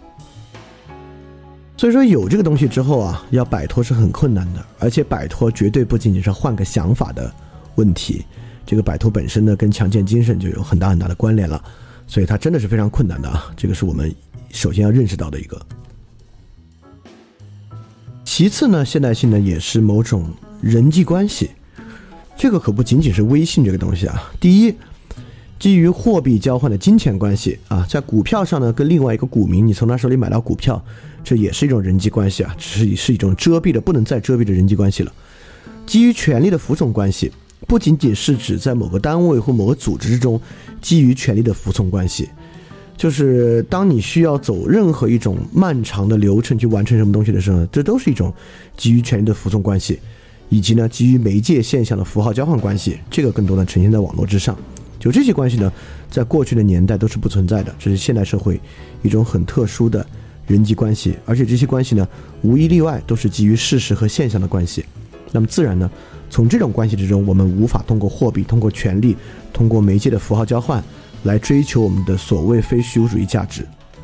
所以说有这个东西之后要摆脱是很困难的，而且摆脱绝对不仅仅是换个想法的问题，这个摆脱本身呢跟强健精神就有很大很大的关联了，所以它真的是非常困难的这个是我们首先要认识到的一个。其次呢，现代性呢也是某种人际关系，这个可不仅仅是微信这个东西第一，基于货币交换的金钱关系在股票上呢，跟另外一个股民你从他手里买到股票，这也是一种人际关系只是一种遮蔽的不能再遮蔽的人际关系了。基于权力的服从关系，不仅仅是指在某个单位或某个组织之中基于权力的服从关系，就是当你需要走任何一种漫长的流程去完成什么东西的时候，这都是一种基于权力的服从关系，以及呢基于媒介现象的符号交换关系，这个更多的呈现在网络之上。就这些关系呢，在过去的年代都是不存在的，这是现代社会一种很特殊的人际关系，而且这些关系呢无一例外都是基于事实和现象的关系。 那么自然呢，从这种关系之中，我们无法通过货币、通过权力、通过媒介的符号交换来追求我们的所谓非虚无主义价值。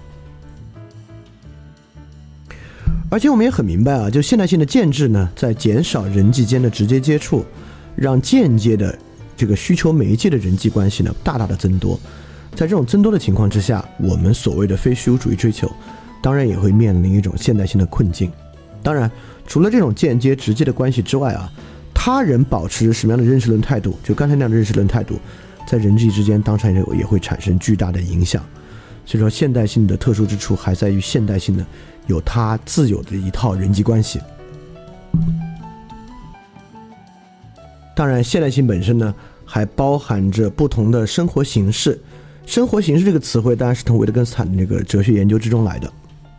而且我们也很明白啊，就现代性的建制呢，在减少人际间的直接接触，让间接的这个需求媒介的人际关系呢大大的增多。在这种增多的情况之下，我们所谓的非虚无主义追求当然也会面临一种现代性的困境。当然除了这种间接直接的关系之外啊，他人保持什么样的认识论态度，就刚才那样的认识论态度，在人际之间当然也会产生巨大的影响。所以说现代性的特殊之处还在于现代性的有它自有的一套人际关系。当然现代性本身呢还包含着不同的生活形式，生活形式这个词汇当然是从维特根斯坦的那个哲学研究之中来的。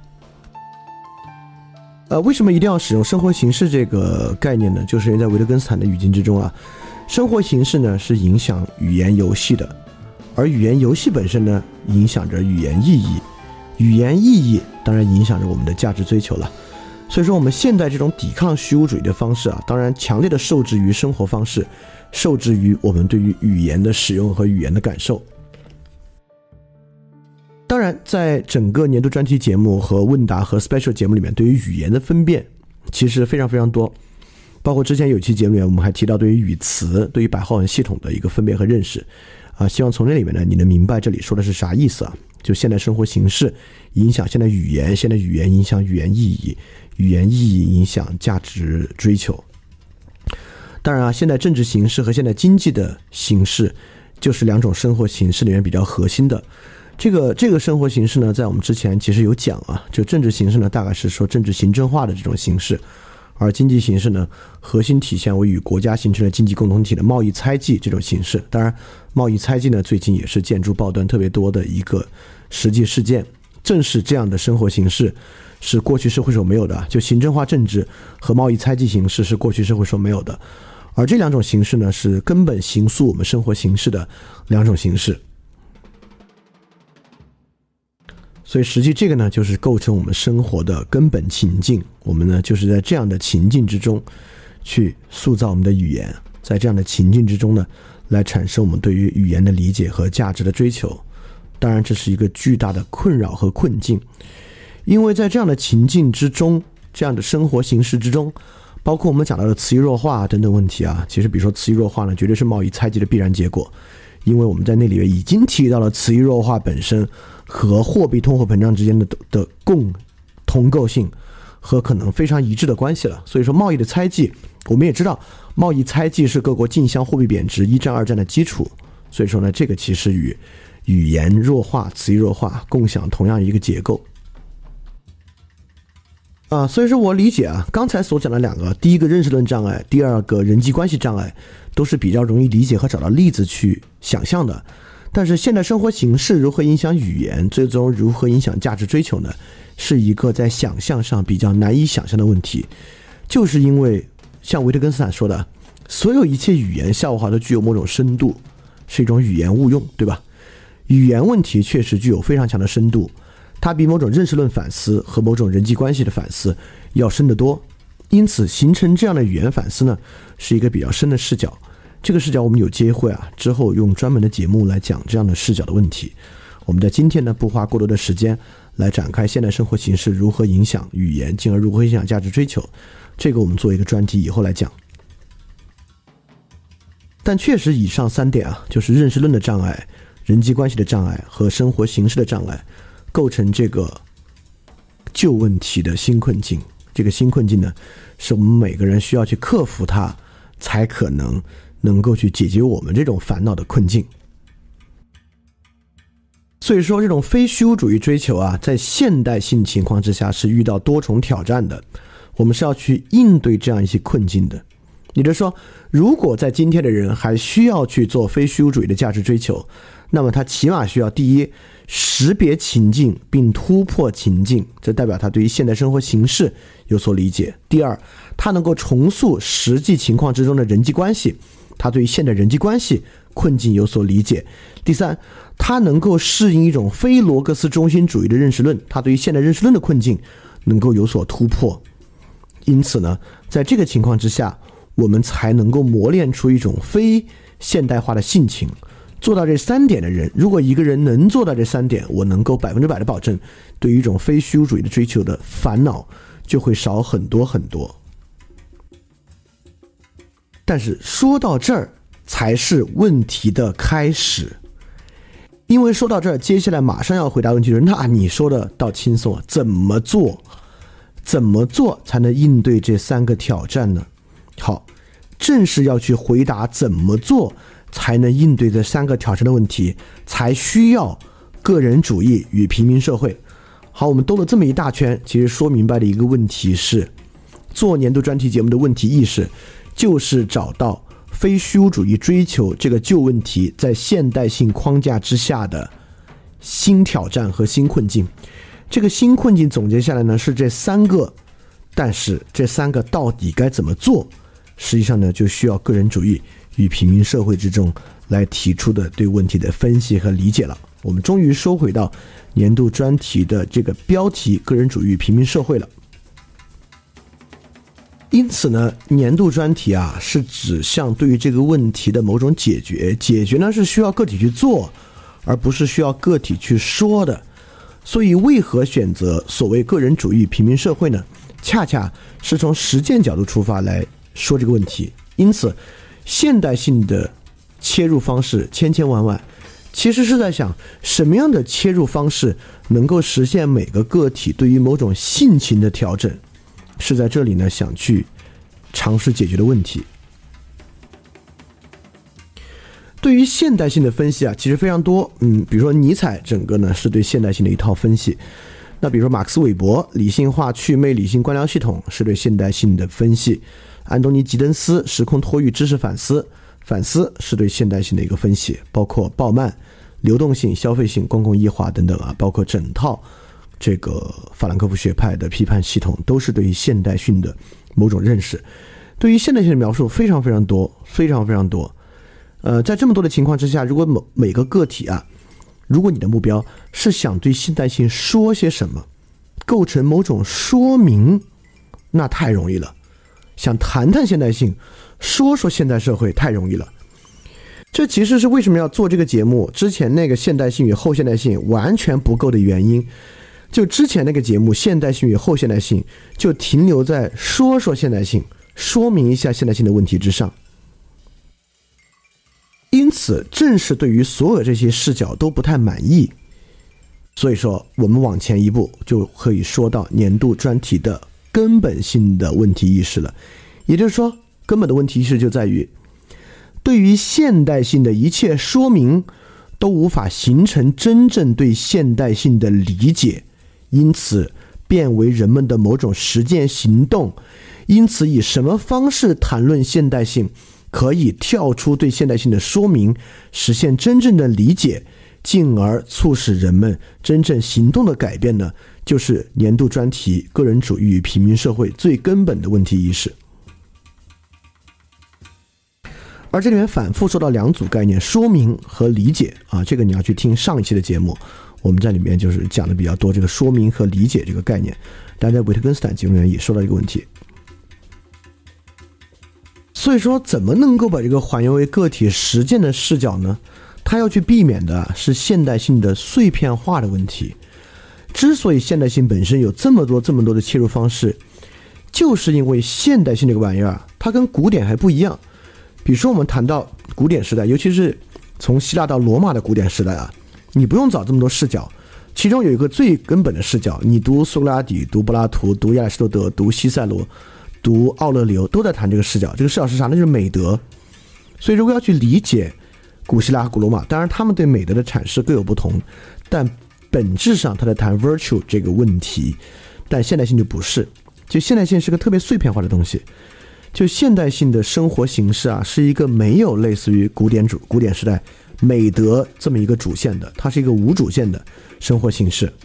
为什么一定要使用生活形式这个概念呢？就是因为在维特根斯坦的语境之中啊，生活形式呢是影响语言游戏的，而语言游戏本身呢影响着语言意义，语言意义当然影响着我们的价值追求了。所以说我们现代这种抵抗虚无主义的方式啊，当然强烈的受制于生活方式，受制于我们对于语言的使用和语言的感受。当然在整个年度专题节目和问答和 special 节目里面，对于语言的分辨其实非常非常多，包括之前有期节目里面我们还提到对于语词、对于百号文系统的一个分辨和认识希望从这里面呢你能明白这里说的是啥意思啊？就现代生活形式影响现代语言，现代语言影响语言意义，语言意义影响价值追求。当然啊，现代政治形式和现代经济的形式就是两种生活形式里面比较核心的。这个生活形式呢，在我们之前其实有讲啊，就政治形式呢大概是说政治行政化的这种形式，而经济形式呢核心体现为与国家形成了经济共同体的贸易猜忌这种形式。当然贸易猜忌呢最近也是见诸报端特别多的一个实际事件。正是这样的生活形式是过去社会所没有的，就行政化政治和贸易猜忌形式是过去社会所没有的，而这两种形式呢是根本形塑我们生活形式的两种形式。所以实际这个呢就是构成我们生活的根本情境，我们呢就是在这样的情境之中去塑造我们的语言，在这样的情境之中呢来产生我们对于语言的理解和价值的追求。当然这是一个巨大的困扰和困境，因为在这样的情境之中，这样的生活形式之中，包括我们讲到的词义弱化等等问题啊，其实比如说词义弱化呢绝对是贸易猜忌的必然结果，因为我们在那里已经提到了词义弱化本身和货币通货膨胀之间的共同构性和可能非常一致的关系了。所以说贸易的猜忌，我们也知道贸易猜忌是各国竞相货币贬值一战二战的基础，所以说呢这个其实与语言弱化、词义弱化共享同样一个结构所以说我理解啊，刚才所讲的两个，第一个认识论障碍，第二个人际关系障碍，都是比较容易理解和找到例子去想象的。但是现代生活形式如何影响语言，最终如何影响价值追求呢，是一个在想象上比较难以想象的问题。就是因为像维特根斯坦说的，所有一切语言笑话都具有某种深度，是一种语言误用，对吧？语言问题确实具有非常强的深度，它比某种认识论反思和某种人际关系的反思要深得多，因此形成这样的语言反思呢，是一个比较深的视角。这个视角我们有机会啊，之后用专门的节目来讲这样的视角的问题。我们在今天呢，不花过多的时间来展开现代生活形式如何影响语言，进而如何影响价值追求，这个我们做一个专题以后来讲。但确实以上三点啊，就是认识论的障碍、人际关系的障碍和生活形式的障碍，构成这个旧问题的新困境。这个新困境呢，是我们每个人需要去克服它，才可能够去解决我们这种烦恼的困境。所以说这种非虚无主义追求啊，在现代性情况之下是遇到多重挑战的，我们是要去应对这样一些困境的。也就是说，如果在今天的人还需要去做非虚无主义的价值追求，那么他起码需要第一，识别情境并突破情境，这代表他对于现代生活形式有所理解；第二，他能够重塑实际情况之中的人际关系，他对于现代人际关系困境有所理解；第三，他能够适应一种非罗格斯中心主义的认识论，他对于现代认识论的困境能够有所突破。因此呢，在这个情况之下， 我们才能够磨练出一种非现代化的性情。做到这3点的人，如果一个人能做到这3点，我能够100%的保证，对于一种非虚无主义的追求的烦恼就会少很多很多。但是说到这儿才是问题的开始，因为说到这儿，接下来马上要回答问题就是，那你说的倒轻松啊，怎么做才能应对这3个挑战呢？好，正是要去回答怎么做才能应对这3个挑战的问题，才需要个人主义与平民社会。好，我们兜了这么一大圈，其实说明白的一个问题是，做年度专题节目的问题意识就是找到非虚无主义追求这个旧问题在现代性框架之下的新挑战和新困境。这个新困境总结下来呢是这3个，但是这3个到底该怎么做，实际上呢就需要个人主义与平民社会之中来提出的对问题的分析和理解了。我们终于收回到年度专题的这个标题，个人主义与平民社会了。因此呢，年度专题啊是指向对于这个问题的某种解决，解决呢是需要个体去做，而不是需要个体去说的。所以为何选择所谓个人主义平民社会呢？恰恰是从实践角度出发来说这个问题。因此现代性的切入方式千千万万，其实是在想什么样的切入方式能够实现每个个体对于某种性情的调整，是在这里呢想去尝试解决的问题。对于现代性的分析啊，其实非常多。比如说尼采整个呢是对现代性的一套分析。那比如说马克思韦伯理性化祛魅理性官僚系统是对现代性的分析。安东尼吉登斯时空托育知识反思是对现代性的一个分析，包括鲍曼流动性、消费性、公共异化等等啊，包括整套这个法兰克福学派的批判系统，都是对于现代性的某种认识。对于现代性的描述非常非常多，非常非常多。在这么多的情况之下，如果每个个体啊，如果你的目标是想对现代性说些什么，构成某种说明，那太容易了。想谈谈现代性，说说现代社会，太容易了。这其实是为什么要做这个节目，之前那个现代性与后现代性完全不够的原因。就之前那个节目现代性与后现代性就停留在说说现代性，说明一下现代性的问题之上。因此正是对于所有这些视角都不太满意，所以说我们往前一步就可以说到年度专题的根本性的问题意识了。也就是说根本的问题意识就在于，对于现代性的一切说明都无法形成真正对现代性的理解，因此变为人们的某种实践行动。因此以什么方式谈论现代性可以跳出对现代性的说明，实现真正的理解，进而促使人们真正行动的改变呢，就是年度专题个人主义与平民社会最根本的问题意识。而这里面反复说到2组概念，说明和理解啊，这个你要去听上一期的节目，我们在里面就是讲的比较多这个说明和理解这个概念。但在维特根斯坦节目里面也说到这个问题。所以说怎么能够把这个还原为个体实践的视角呢？它要去避免的是现代性的碎片化的问题。之所以现代性本身有这么多的切入方式，就是因为现代性这个玩意儿它跟古典还不一样。比如说我们谈到古典时代，尤其是从希腊到罗马的古典时代啊，你不用找这么多视角，其中有一个最根本的视角，你读苏格拉底、读柏拉图、读亚里士多德、读西塞罗、读奥勒留都在谈这个视角。这个视角是啥？那就是美德。所以如果要去理解古希腊、古罗马，当然他们对美德的阐释各有不同，但本质上他在谈 virtue 这个问题。但现代性就不是，就现代性是个特别碎片化的东西。就现代性的生活形式啊，是一个没有类似于古典时代美德这么一个主线的，它是一个无主线的生活形式。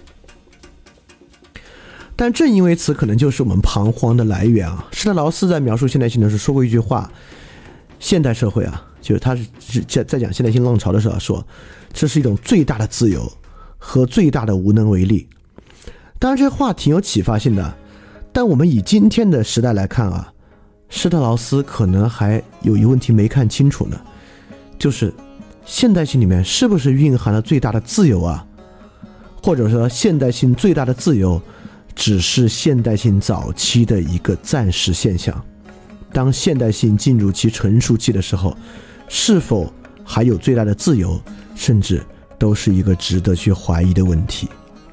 但正因为此，可能就是我们彷徨的来源啊。施特劳斯在描述现代性的时候说过一句话，现代社会啊，就是他是在讲现代性浪潮的时候说，这是一种最大的自由和最大的无能为力。当然这话挺有启发性的，但我们以今天的时代来看啊， 施特劳斯可能还有一个问题没看清楚呢，就是现代性里面是不是蕴含了最大的自由啊？或者说现代性最大的自由只是现代性早期的一个暂时现象，当现代性进入其成熟期的时候，是否还有最大的自由，甚至都是一个值得去怀疑的问题。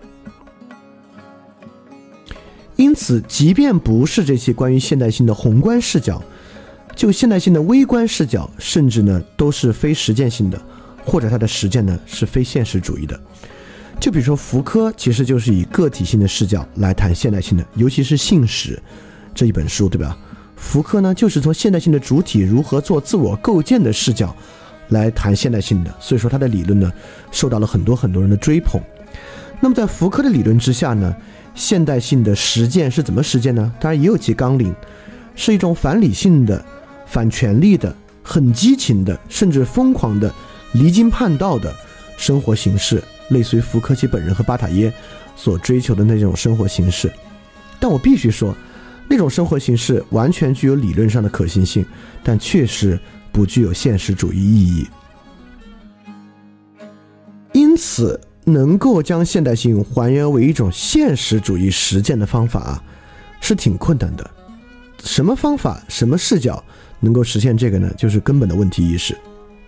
因此即便不是这些关于现代性的宏观视角，就现代性的微观视角，甚至呢都是非实践性的，或者它的实践呢是非现实主义的。就比如说福柯其实就是以个体性的视角来谈现代性的，尤其是性史这一本书，对吧？福柯呢就是从现代性的主体如何做自我构建的视角来谈现代性的，所以说他的理论呢受到了很多人的追捧。那么在福柯的理论之下呢，现代性的实践是怎么实践呢？当然也有其纲领，是一种反理性的、反权力的、很激情的，甚至疯狂的、离经叛道的生活形式，类似于福柯其本人和巴塔耶所追求的那种生活形式。但我必须说，那种生活形式完全具有理论上的可行性，但确实不具有现实主义意义。因此能够将现代性还原为一种现实主义实践的方法是挺困难的。什么方法、什么视角能够实现这个呢？就是根本的问题意识。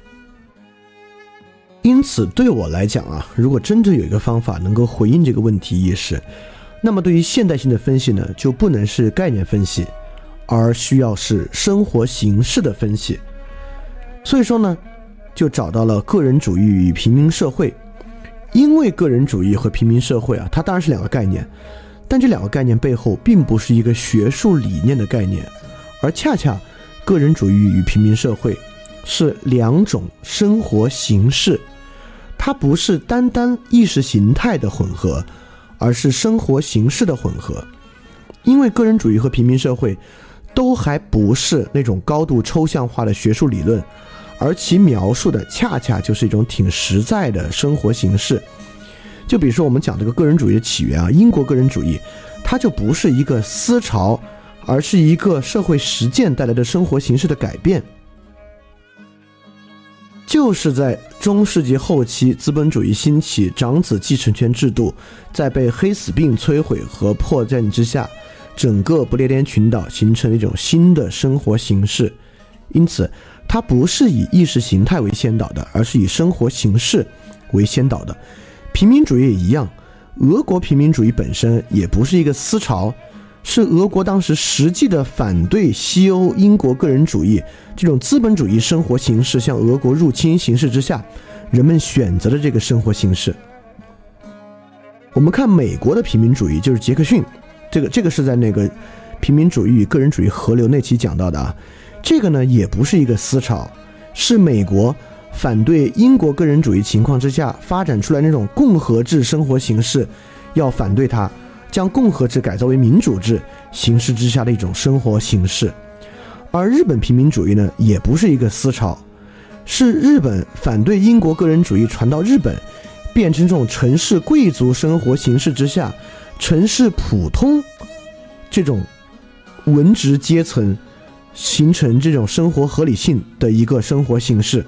因此对我来讲如果真正有一个方法能够回应这个问题意识，那么对于现代性的分析呢，就不能是概念分析，而需要是生活形式的分析。所以说呢，就找到了个人主义与平民社会。因为个人主义和平民社会它当然是两个概念，但这两个概念背后并不是一个学术理念的概念，而恰恰个人主义与平民社会是两种生活形式，它不是单单意识形态的混合，而是生活形式的混合。因为个人主义和平民社会都还不是那种高度抽象化的学术理论，而其描述的恰恰就是一种挺实在的生活形式。就比如说我们讲这个个人主义的起源英国个人主义它就不是一个思潮，而是一个社会实践带来的生活形式的改变。就是在中世纪后期资本主义兴起，长子继承权制度在被黑死病摧毁和破绽之下，整个不列颠群岛形成了一种新的生活形式。因此它不是以意识形态为先导的，而是以生活形式为先导的。平民主义也一样，俄国平民主义本身也不是一个思潮，是俄国当时实际的反对西欧英国个人主义这种资本主义生活形式向俄国入侵形势之下，人们选择的这个生活形式。我们看美国的平民主义，就是杰克逊，这个是在那个平民主义与个人主义河流那期讲到的这个呢也不是一个思潮，是美国反对英国个人主义情况之下发展出来那种共和制生活形式，要反对它，将共和制改造为民主制形式之下的一种生活形式。而日本平民主义呢也不是一个思潮，是日本反对英国个人主义传到日本，变成这种城市贵族生活形式之下，城市普通这种文职阶层形成这种生活合理性的一个生活形式。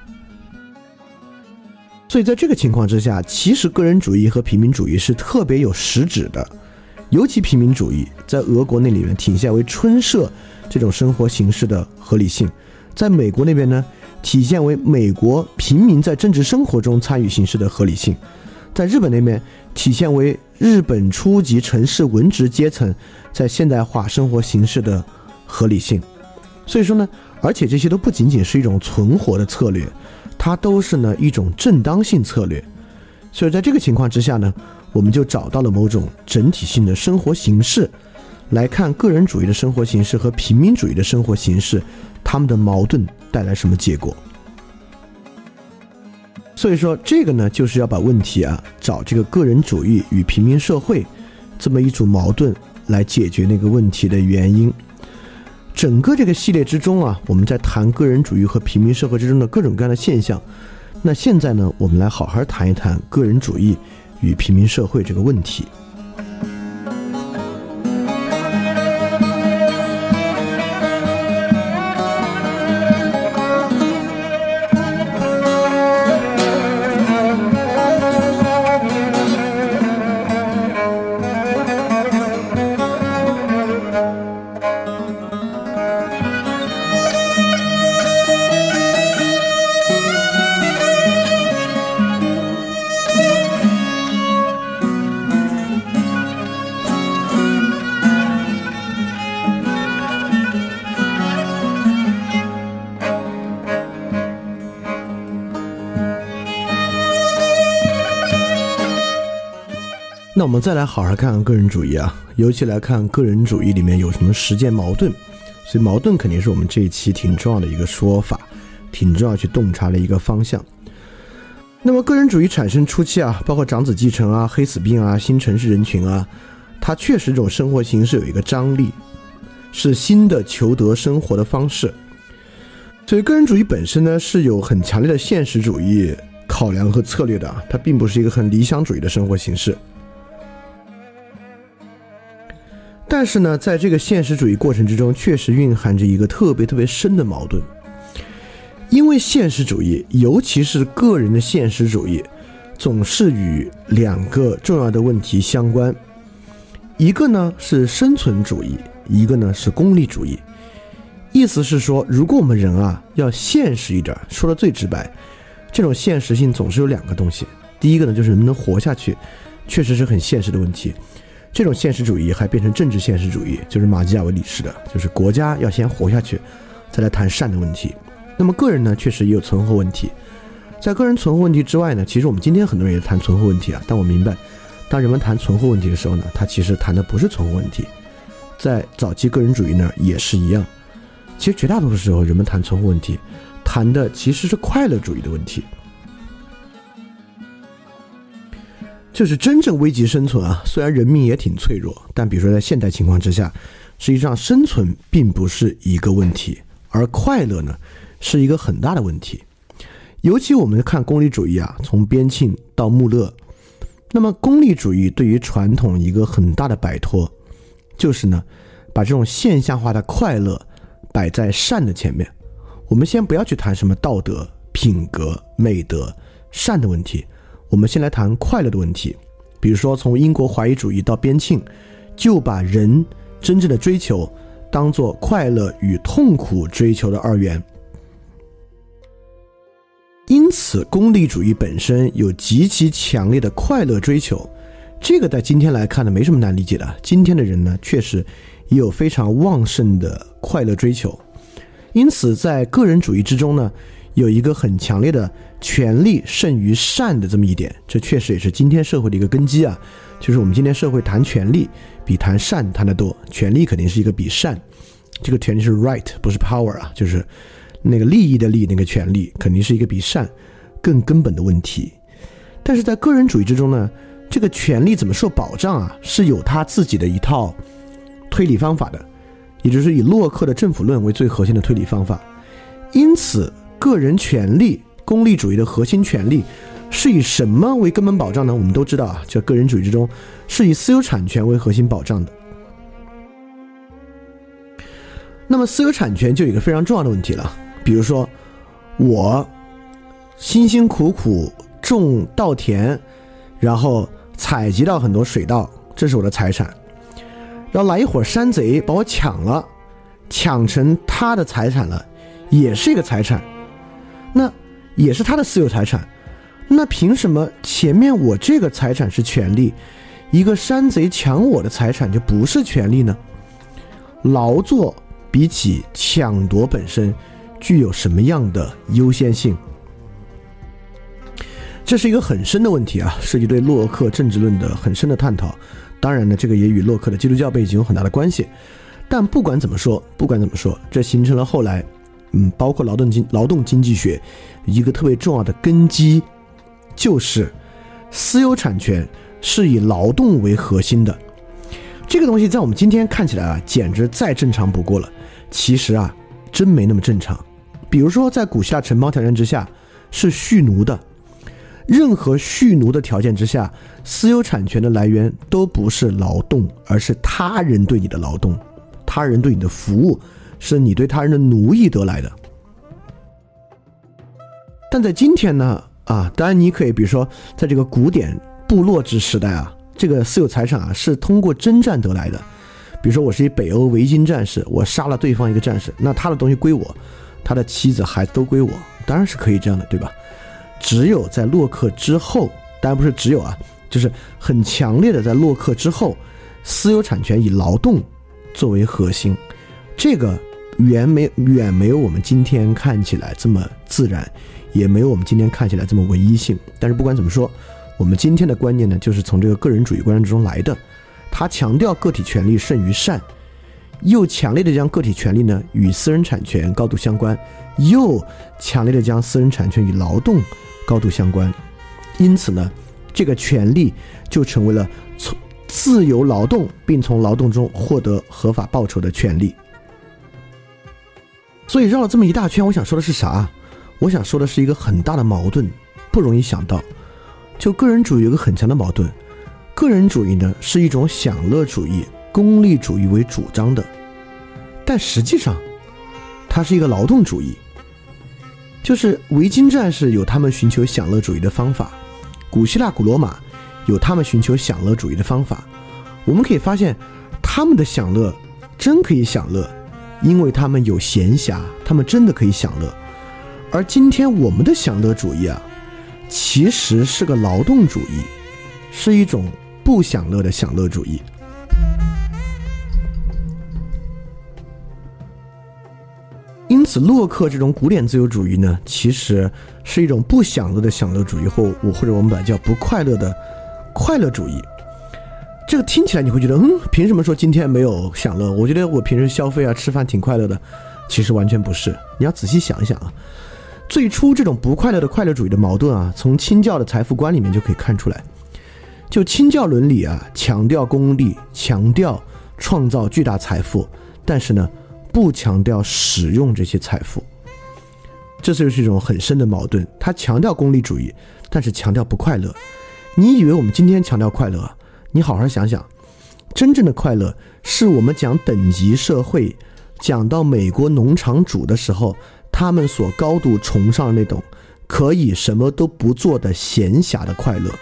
所以在这个情况之下，其实个人主义和平民主义是特别有实质的。尤其平民主义在俄国那里面体现为春社这种生活形式的合理性，在美国那边呢体现为美国平民在政治生活中参与形式的合理性，在日本那边体现为日本初级城市文职阶层在现代化生活形式的合理性。所以说呢，而且这些都不仅仅是一种存活的策略，它都是呢一种正当性策略。所以在这个情况之下呢，我们就找到了某种整体性的生活形式，来看个人主义的生活形式和平民主义的生活形式，他们的矛盾带来什么结果。所以说这个呢就是要把问题找这个个人主义与平民社会这么一组矛盾来解决那个问题的原因。整个这个系列之中我们在谈个人主义和平民社会之中的各种各样的现象。那现在呢，我们来好好谈一谈个人主义与平民社会这个问题。 那我们再来好好看看个人主义啊，尤其来看个人主义里面有什么实践矛盾。所以矛盾肯定是我们这一期挺重要的一个说法，挺重要去洞察的一个方向。那么个人主义产生初期啊，包括长子继承啊、黑死病啊、新城市人群啊，它确实这种生活形式有一个张力，是新的求得生活的方式。所以个人主义本身呢是有很强烈的现实主义考量和策略的啊，它并不是一个很理想主义的生活形式。但是呢，在这个现实主义过程之中，确实蕴含着一个特别深的矛盾。因为现实主义，尤其是个人的现实主义，总是与两个重要的问题相关。一个呢是生存主义，一个呢是功利主义。意思是说，如果我们人啊要现实一点，说的最直白，这种现实性总是有两个东西。第一个呢就是能不能活下去，确实是很现实的问题。这种现实主义还变成政治现实主义，就是马基雅维里式的，就是国家要先活下去，再来谈善的问题。那么个人呢，确实也有存活问题。在个人存活问题之外呢，其实我们今天很多人也谈存活问题啊，但我明白，当人们谈存活问题的时候呢，他其实谈的不是存活问题。在早期个人主义呢也是一样，其实绝大多数时候人们谈存活问题，谈的其实是快乐主义的问题。就是真正危及生存啊，虽然人命也挺脆弱，但比如说在现代情况之下，实际上生存并不是一个问题，而快乐呢是一个很大的问题。尤其我们看功利主义啊，从边沁到穆勒，那么功利主义对于传统一个很大的摆脱，就是呢把这种现象化的快乐摆在善的前面。我们先不要去谈什么道德、品格、美德、善的问题，我们先来谈快乐的问题。比如说从英国怀疑主义到边沁，就把人真正的追求当作快乐与痛苦追求的二元。因此功利主义本身有极其强烈的快乐追求，这个在今天来看呢没什么难理解的。今天的人呢确实也有非常旺盛的快乐追求。因此在个人主义之中呢，有一个很强烈的权力胜于善的这么一点，这确实也是今天社会的一个根基啊。就是我们今天社会谈权力比谈善谈得多，权力肯定是一个比善，这个权力是 right 不是 power 啊，就是那个利益的利，那个权力肯定是一个比善更根本的问题。但是在个人主义之中呢，这个权力怎么受保障啊，是有他自己的一套推理方法的，也就是以洛克的政府论为最核心的推理方法。因此个人权利，功利主义的核心权利是以什么为根本保障呢？我们都知道啊，在个人主义之中是以私有产权为核心保障的。那么私有产权就有一个非常重要的问题了，比如说我辛辛苦苦种稻田，然后采集到很多水稻，这是我的财产，然后来一伙山贼把我抢了，抢成他的财产了，也是一个财产，那也是他的私有财产。那凭什么前面我这个财产是权利，一个山贼抢我的财产就不是权利呢？劳作比起抢夺本身具有什么样的优先性？这是一个很深的问题啊，涉及对洛克政治论的很深的探讨。当然呢，这个也与洛克的基督教背景有很大的关系。但不管怎么说，这形成了后来包括劳动经济学一个特别重要的根基，就是私有产权是以劳动为核心的。这个东西在我们今天看起来啊，简直再正常不过了。其实啊，真没那么正常。比如说在古希腊城邦条件之下是蓄奴的，任何蓄奴的条件之下，私有产权的来源都不是劳动，而是他人对你的劳动，他人对你的服务，是你对他人的奴役得来的。但在今天呢当然你可以比如说在这个古典部落制时代啊，这个私有财产啊是通过征战得来的。比如说我是一北欧维京战士，我杀了对方一个战士，那他的东西归我，他的妻子孩子都归我，当然是可以这样的，对吧？只有在洛克之后，当然不是只有啊，就是很强烈的在洛克之后，私有产权以劳动作为核心，这个远没有我们今天看起来这么自然，也没有我们今天看起来这么唯一性。但是不管怎么说， 我们今天的观念呢，就是从这个个人主义观念之中来的。他强调个体权利胜于善，又强烈的将个体权利呢与私人产权高度相关，又强烈的将私人产权与劳动高度相关。因此呢，这个权利就成为了自由劳动并从劳动中获得合法报酬的权利。所以绕了这么一大圈，我想说的是啥？我想说的是一个很大的矛盾，不容易想到。就个人主义有个很强的矛盾，个人主义呢是一种享乐主义、功利主义为主张的，但实际上它是一个劳动主义。就是维京战士有他们寻求享乐主义的方法，古希腊、古罗马有他们寻求享乐主义的方法。我们可以发现，他们的享乐真可以享乐，因为他们有闲暇，他们真的可以享乐。而今天我们的享乐主义啊，其实是个劳动主义，是一种不享乐的享乐主义。因此洛克这种古典自由主义呢，其实是一种不享乐的享乐主义，或者我们把它叫不快乐的快乐主义。这个听起来你会觉得凭什么说今天没有享乐？我觉得我平时消费啊吃饭挺快乐的。其实完全不是，你要仔细想一想啊。最初这种不快乐的快乐主义的矛盾啊，从清教的财富观里面就可以看出来。就清教伦理啊，强调功利，强调创造巨大财富，但是呢不强调使用这些财富。这就是一种很深的矛盾，他强调功利主义，但是强调不快乐。你以为我们今天强调快乐，你好好想想，真正的快乐是我们讲等级社会，讲到美国农场主的时候，他们所高度崇尚的那种可以什么都不做的闲暇的快乐。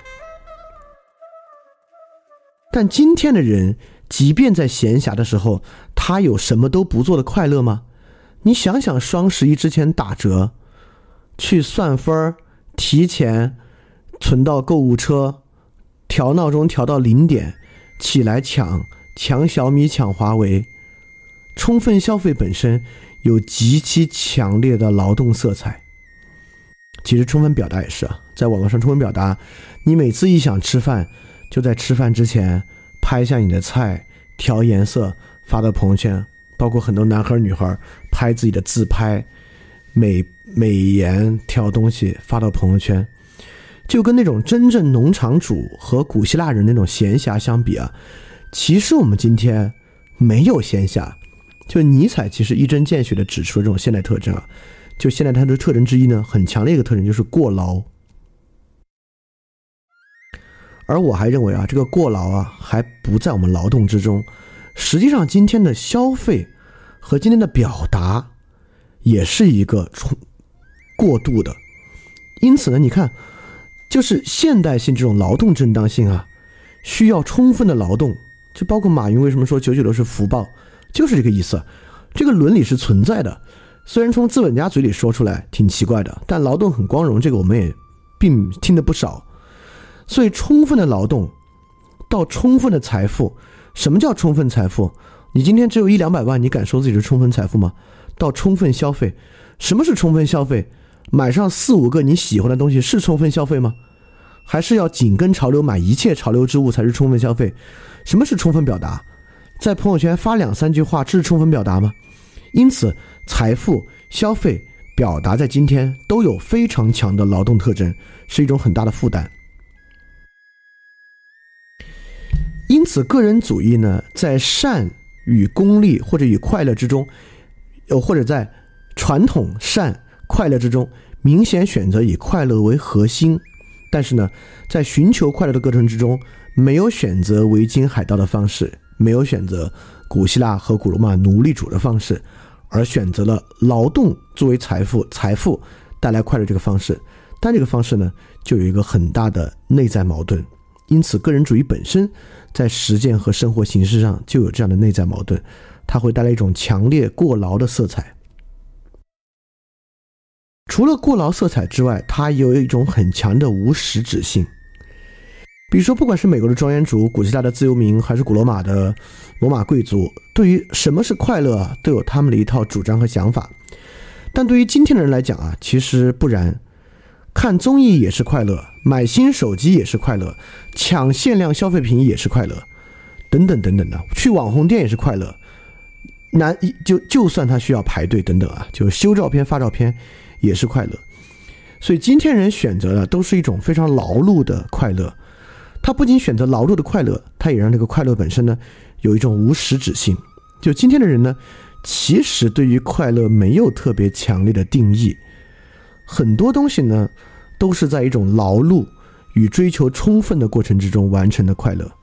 但今天的人即便在闲暇的时候，他有什么都不做的快乐吗？你想想双11之前打折，去算分，提前存到购物车，调闹钟调到0点，起来抢小米抢华为，充分消费本身有极其强烈的劳动色彩。其实充分表达也是啊，在网络上充分表达，你每次一想吃饭，就在吃饭之前拍下你的菜，调颜色发到朋友圈，包括很多男孩女孩拍自己的自拍，美颜调东西发到朋友圈。就跟那种真正农场主和古希腊人那种闲暇相比啊，其实我们今天没有闲暇。就尼采其实一针见血地指出了这种现代特征啊，就现代它的特征之一呢，很强烈一个特征就是过劳。而我还认为啊，这个过劳啊还不在我们劳动之中。实际上今天的消费和今天的表达也是一个过度的。因此呢，你看就是现代性这种劳动正当性啊，需要充分的劳动。就包括马云为什么说996是福报，就是这个意思。这个伦理是存在的，虽然从资本家嘴里说出来挺奇怪的，但劳动很光荣，这个我们也并听得不少。所以充分的劳动到充分的财富，什么叫充分财富？你今天只有100-200万，你敢说自己是充分财富吗？到充分消费，什么是充分消费？买上4-5个你喜欢的东西是充分消费吗？还是要紧跟潮流买一切潮流之物才是充分消费？什么是充分表达？在朋友圈发2-3句话，这是充分表达吗？因此财富、消费、表达在今天都有非常强的劳动特征，是一种很大的负担。因此个人主义呢，在善与功利或者与快乐之中，或者在传统善快乐之中，明显选择以快乐为核心。但是呢，在寻求快乐的过程之中，没有选择维京海盗的方式，没有选择古希腊和古罗马奴隶主的方式，而选择了劳动作为财富带来快乐这个方式。但这个方式呢，就有一个很大的内在矛盾。因此个人主义本身在实践和生活形式上就有这样的内在矛盾，它会带来一种强烈过劳的色彩。除了过劳色彩之外，它有一种很强的无实质性。比如说不管是美国的庄园主、古希腊的自由民，还是古罗马的罗马贵族，对于什么是快乐啊，都有他们的一套主张和想法。但对于今天的人来讲啊，其实不然。 看综艺也是快乐，买新手机也是快乐，抢限量消费品也是快乐，等等等等的，去网红店也是快乐，就算他需要排队等等啊，就修照片发照片也是快乐。所以今天人选择的都是一种非常劳碌的快乐，他不仅选择劳碌的快乐，他也让这个快乐本身呢有一种无实质性。就今天的人呢，其实对于快乐没有特别强烈的定义，很多东西呢都是在一种劳碌与追求充分的过程之中完成的快乐。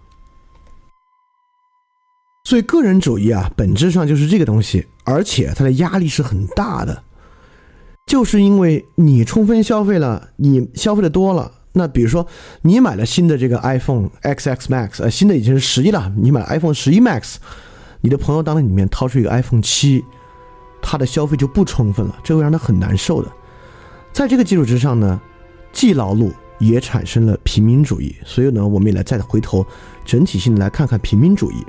所以个人主义啊，本质上就是这个东西，而且它的压力是很大的，就是因为你充分消费了，你消费的多了，那比如说你买了新的这个 iPhone XX Max， 新的已经是11了，你买了 iPhone 11 Max， 你的朋友当里面掏出一个 iPhone 7，他的消费就不充分了，这会让他很难受的。在这个基础之上呢，既劳碌也产生了平民主义。所以呢，我们也来再回头整体性的来看看平民主义。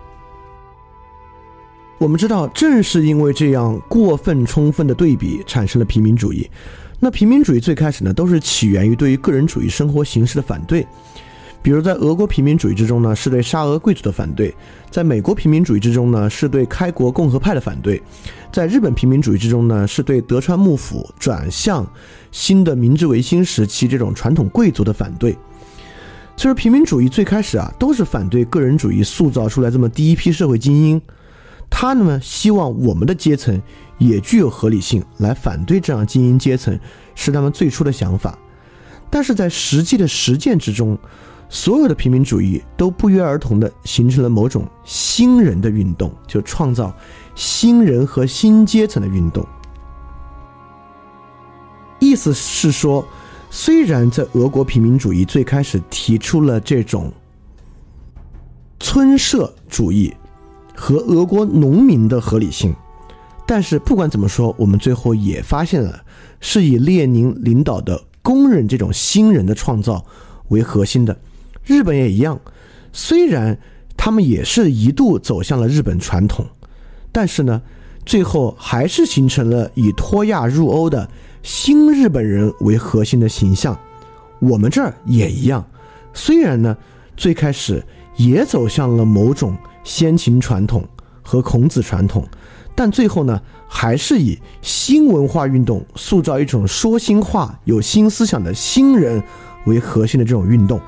我们知道，正是因为这样过分充分的对比，产生了平民主义。那平民主义最开始呢，都是起源于对于个人主义生活形式的反对。比如在俄国平民主义之中呢，是对沙俄贵族的反对；在美国平民主义之中呢，是对开国共和派的反对；在日本平民主义之中呢，是对德川幕府转向新的明治维新时期这种传统贵族的反对。所以说平民主义最开始啊，都是反对个人主义塑造出来这么第一批社会精英，他呢希望我们的阶层也具有合理性，来反对这样精英阶层，是他们最初的想法。但是在实际的实践之中，所有的平民主义都不约而同地形成了某种新人的运动，就创造新人和新阶层的运动。意思是说，虽然在俄国平民主义最开始提出了这种村社主义和俄国农民的合理性，但是不管怎么说，我们最后也发现了是以列宁领导的工人这种新人的创造为核心的。日本也一样，虽然他们也是一度走向了日本传统，但是呢，最后还是形成了以脱亚入欧的新日本人为核心的形象。我们这儿也一样，虽然呢最开始也走向了某种先秦传统和孔子传统，但最后呢还是以新文化运动塑造一种说新话有新思想的新人为核心的这种运动。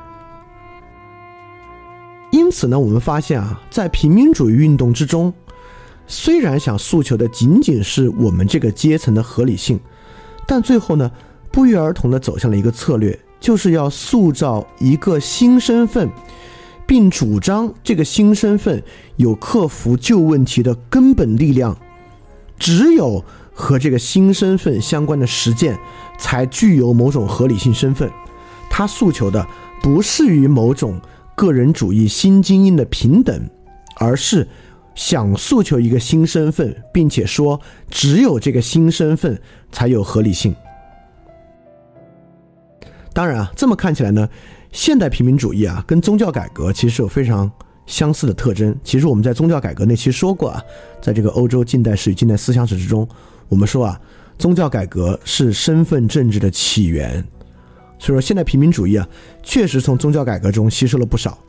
因此呢，我们发现啊，在平民主义运动之中，虽然想诉求的仅仅是我们这个阶层的合理性，但最后呢不约而同地走向了一个策略，就是要塑造一个新身份，并主张这个新身份有克服旧问题的根本力量，只有和这个新身份相关的实践才具有某种合理性身份。他诉求的不是与某种个人主义新精英的平等，而是想诉求一个新身份，并且说只有这个新身份才有合理性。当然啊，这么看起来呢，现代平民主义啊跟宗教改革其实有非常相似的特征。其实我们在宗教改革那期说过啊，在这个欧洲近代史与近代思想史之中，我们说啊，宗教改革是身份政治的起源。所以说现代平民主义啊，确实从宗教改革中吸收了不少。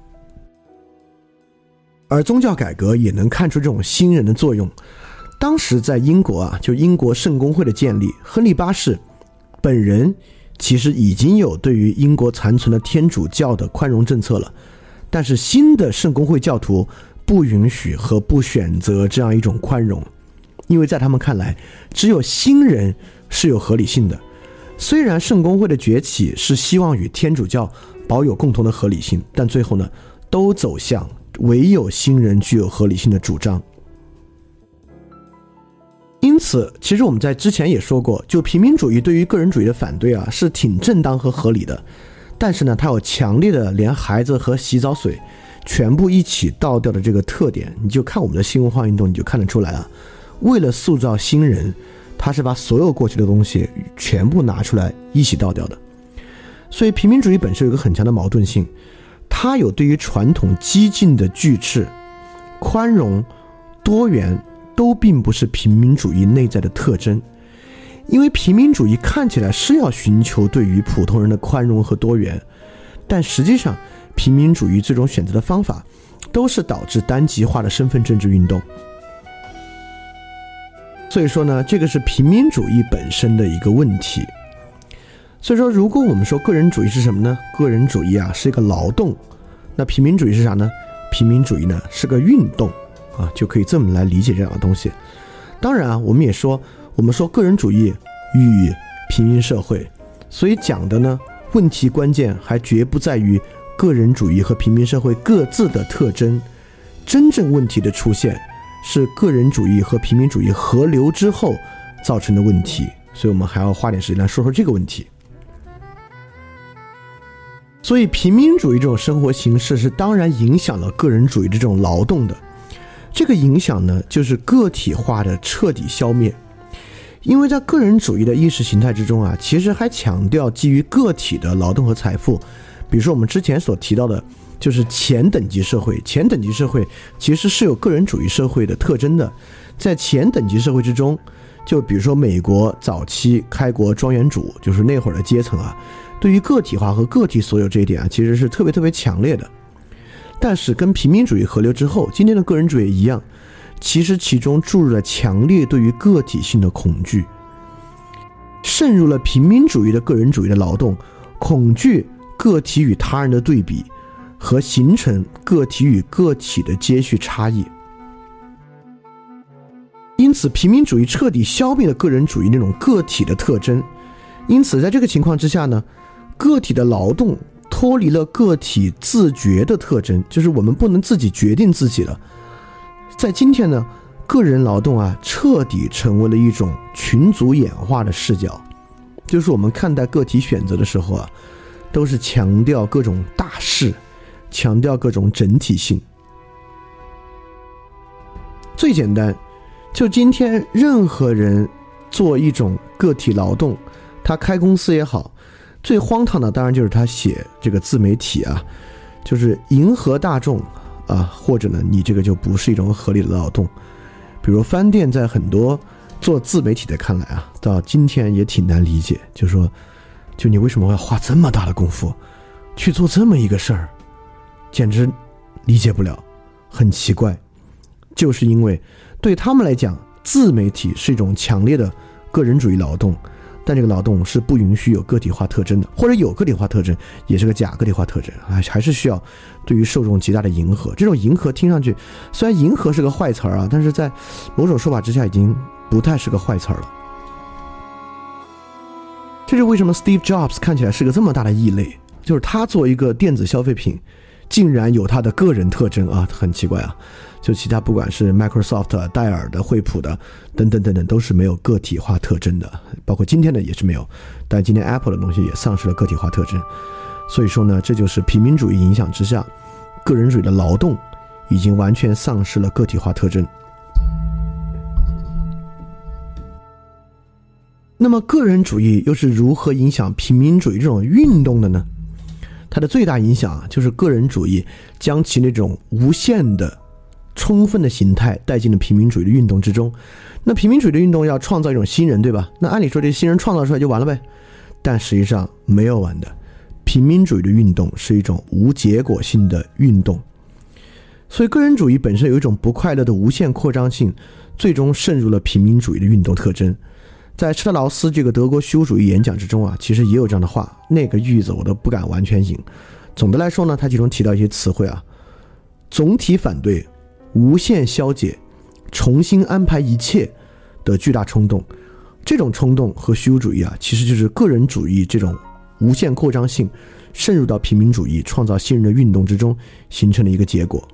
而宗教改革也能看出这种新人的作用。当时在英国啊，就英国圣公会的建立，亨利八世本人其实已经有对于英国残存的天主教的宽容政策了，但是新的圣公会教徒不允许和不选择这样一种宽容，因为在他们看来，只有新人是有合理性的。虽然圣公会的崛起是希望与天主教保有共同的合理性，但最后呢，都走向唯有新人具有合理性的主张。因此其实我们在之前也说过，就平民主义对于个人主义的反对啊，是挺正当和合理的，但是呢，它有强烈的连孩子和洗澡水全部一起倒掉的这个特点。你就看我们的新文化运动，你就看得出来了，为了塑造新人，他是把所有过去的东西全部拿出来一起倒掉的。所以平民主义本身有一个很强的矛盾性，它有对于传统激进的拒斥，宽容多元都并不是平民主义内在的特征。 因为平民主义看起来是要寻求对于普通人的宽容和多元，但实际上平民主义最终选择的方法都是导致单极化的身份政治运动。所以说呢，这个是平民主义本身的一个问题。所以说如果我们说个人主义是什么呢？个人主义啊是一个劳动，那平民主义是啥呢？平民主义呢是个运动啊，就可以这么来理解这样的东西。当然啊，我们说个人主义与平民社会，所以讲的呢问题关键还绝不在于个人主义和平民社会各自的特征，真正问题的出现是个人主义和平民主义合流之后造成的问题，所以我们还要花点时间来说说这个问题。所以平民主义这种生活形式是当然影响了个人主义的这种劳动的，这个影响呢就是个体化的彻底消灭。因为在个人主义的意识形态之中啊，其实还强调基于个体的劳动和财富。比如说我们之前所提到的就是前等级社会，前等级社会其实是有个人主义社会的特征的。在前等级社会之中，就比如说美国早期开国庄园主，就是那会儿的阶层啊，对于个体化和个体所有这一点啊，其实是特别特别强烈的。但是跟平民主义合流之后，今天的个人主义也一样，其实其中注入了强烈对于个体性的恐惧，渗入了平民主义的个人主义的劳动，恐惧个体与他人的对比和形成个体与个体的接续差异。因此平民主义彻底消灭了个人主义那种个体的特征。因此在这个情况之下呢，个体的劳动脱离了个体自觉的特征，就是我们不能自己决定自己了。在今天呢，个人劳动啊彻底成为了一种群组演化的视角，就是我们看待个体选择的时候啊，都是强调各种大势，强调各种整体性。最简单，就今天任何人做一种个体劳动，他开公司也好，最荒唐的当然就是他写这个自媒体啊，就是迎合大众啊，或者呢你这个就不是一种合理的劳动。比如饭店在很多做自媒体的看来啊，到今天也挺难理解，就是说就你为什么要花这么大的功夫去做这么一个事儿，简直理解不了，很奇怪。就是因为对他们来讲，自媒体是一种强烈的个人主义劳动，但这个劳动是不允许有个体化特征的，或者有个体化特征也是个假个体化特征，还是需要对于受众极大的迎合。这种迎合听上去虽然迎合是个坏词啊，但是在某种说法之下已经不太是个坏词了。这是为什么 Steve Jobs 看起来是个这么大的异类，就是他作为一个电子消费品竟然有他的个人特征啊，很奇怪啊。就其他不管是 Microsoft、戴尔的、惠普的等等等等，都是没有个体化特征的，包括今天的也是没有，但今天 Apple 的东西也丧失了个体化特征。所以说呢，这就是平民主义影响之下，个人主义的劳动已经完全丧失了个体化特征。那么个人主义又是如何影响平民主义这种运动的呢？它的最大影响就是个人主义将其那种无限的充分的形态带进了平民主义的运动之中。那平民主义的运动要创造一种新人，对吧？那按理说这新人创造出来就完了呗，但实际上没有完的。平民主义的运动是一种无结果性的运动，所以个人主义本身有一种不快乐的无限扩张性，最终渗入了平民主义的运动特征。在施特劳斯这个德国虚无主义演讲之中啊，其实也有这样的话，那个句子我都不敢完全引。总的来说呢，他其中提到一些词汇啊，总体反对无限消解、重新安排一切的巨大冲动。这种冲动和虚无主义啊，其实就是个人主义这种无限扩张性渗入到平民主义创造新人的运动之中形成的一个结果。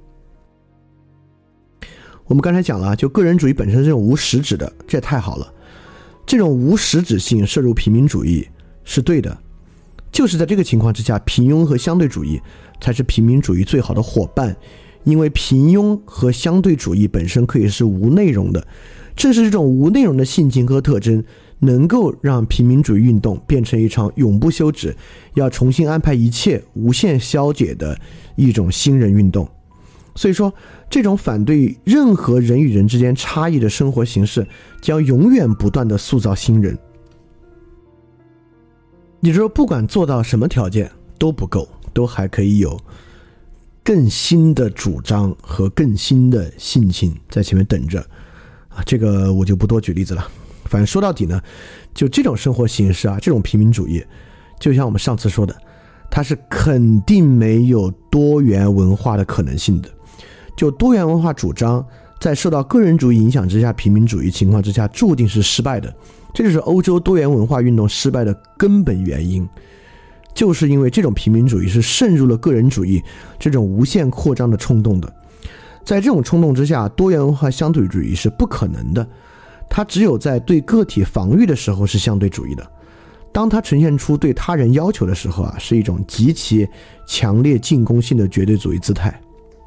我们刚才讲了，就个人主义本身是这种无实质的，这也太好了。这种无实质性摄入平民主义是对的，就是在这个情况之下，平庸和相对主义才是平民主义最好的伙伴，因为平庸和相对主义本身可以是无内容的，正是这种无内容的性情和特征能够让平民主义运动变成一场永不休止，要重新安排一切、无限消解的一种新人运动。 所以说这种反对任何人与人之间差异的生活形式将永远不断地塑造新人。也就是说不管做到什么条件都不够，都还可以有更新的主张和更新的性情在前面等着这个我就不多举例子了。反正说到底呢，就这种生活形式这种平民主义，就像我们上次说的，它是肯定没有多元文化的可能性的。就多元文化主张在受到个人主义影响之下，平民主义情况之下注定是失败的。这就是欧洲多元文化运动失败的根本原因，就是因为这种平民主义是渗入了个人主义这种无限扩张的冲动的。在这种冲动之下，多元文化相对主义是不可能的，它只有在对个体防御的时候是相对主义的，当它呈现出对他人要求的时候是一种极其强烈进攻性的绝对主义姿态。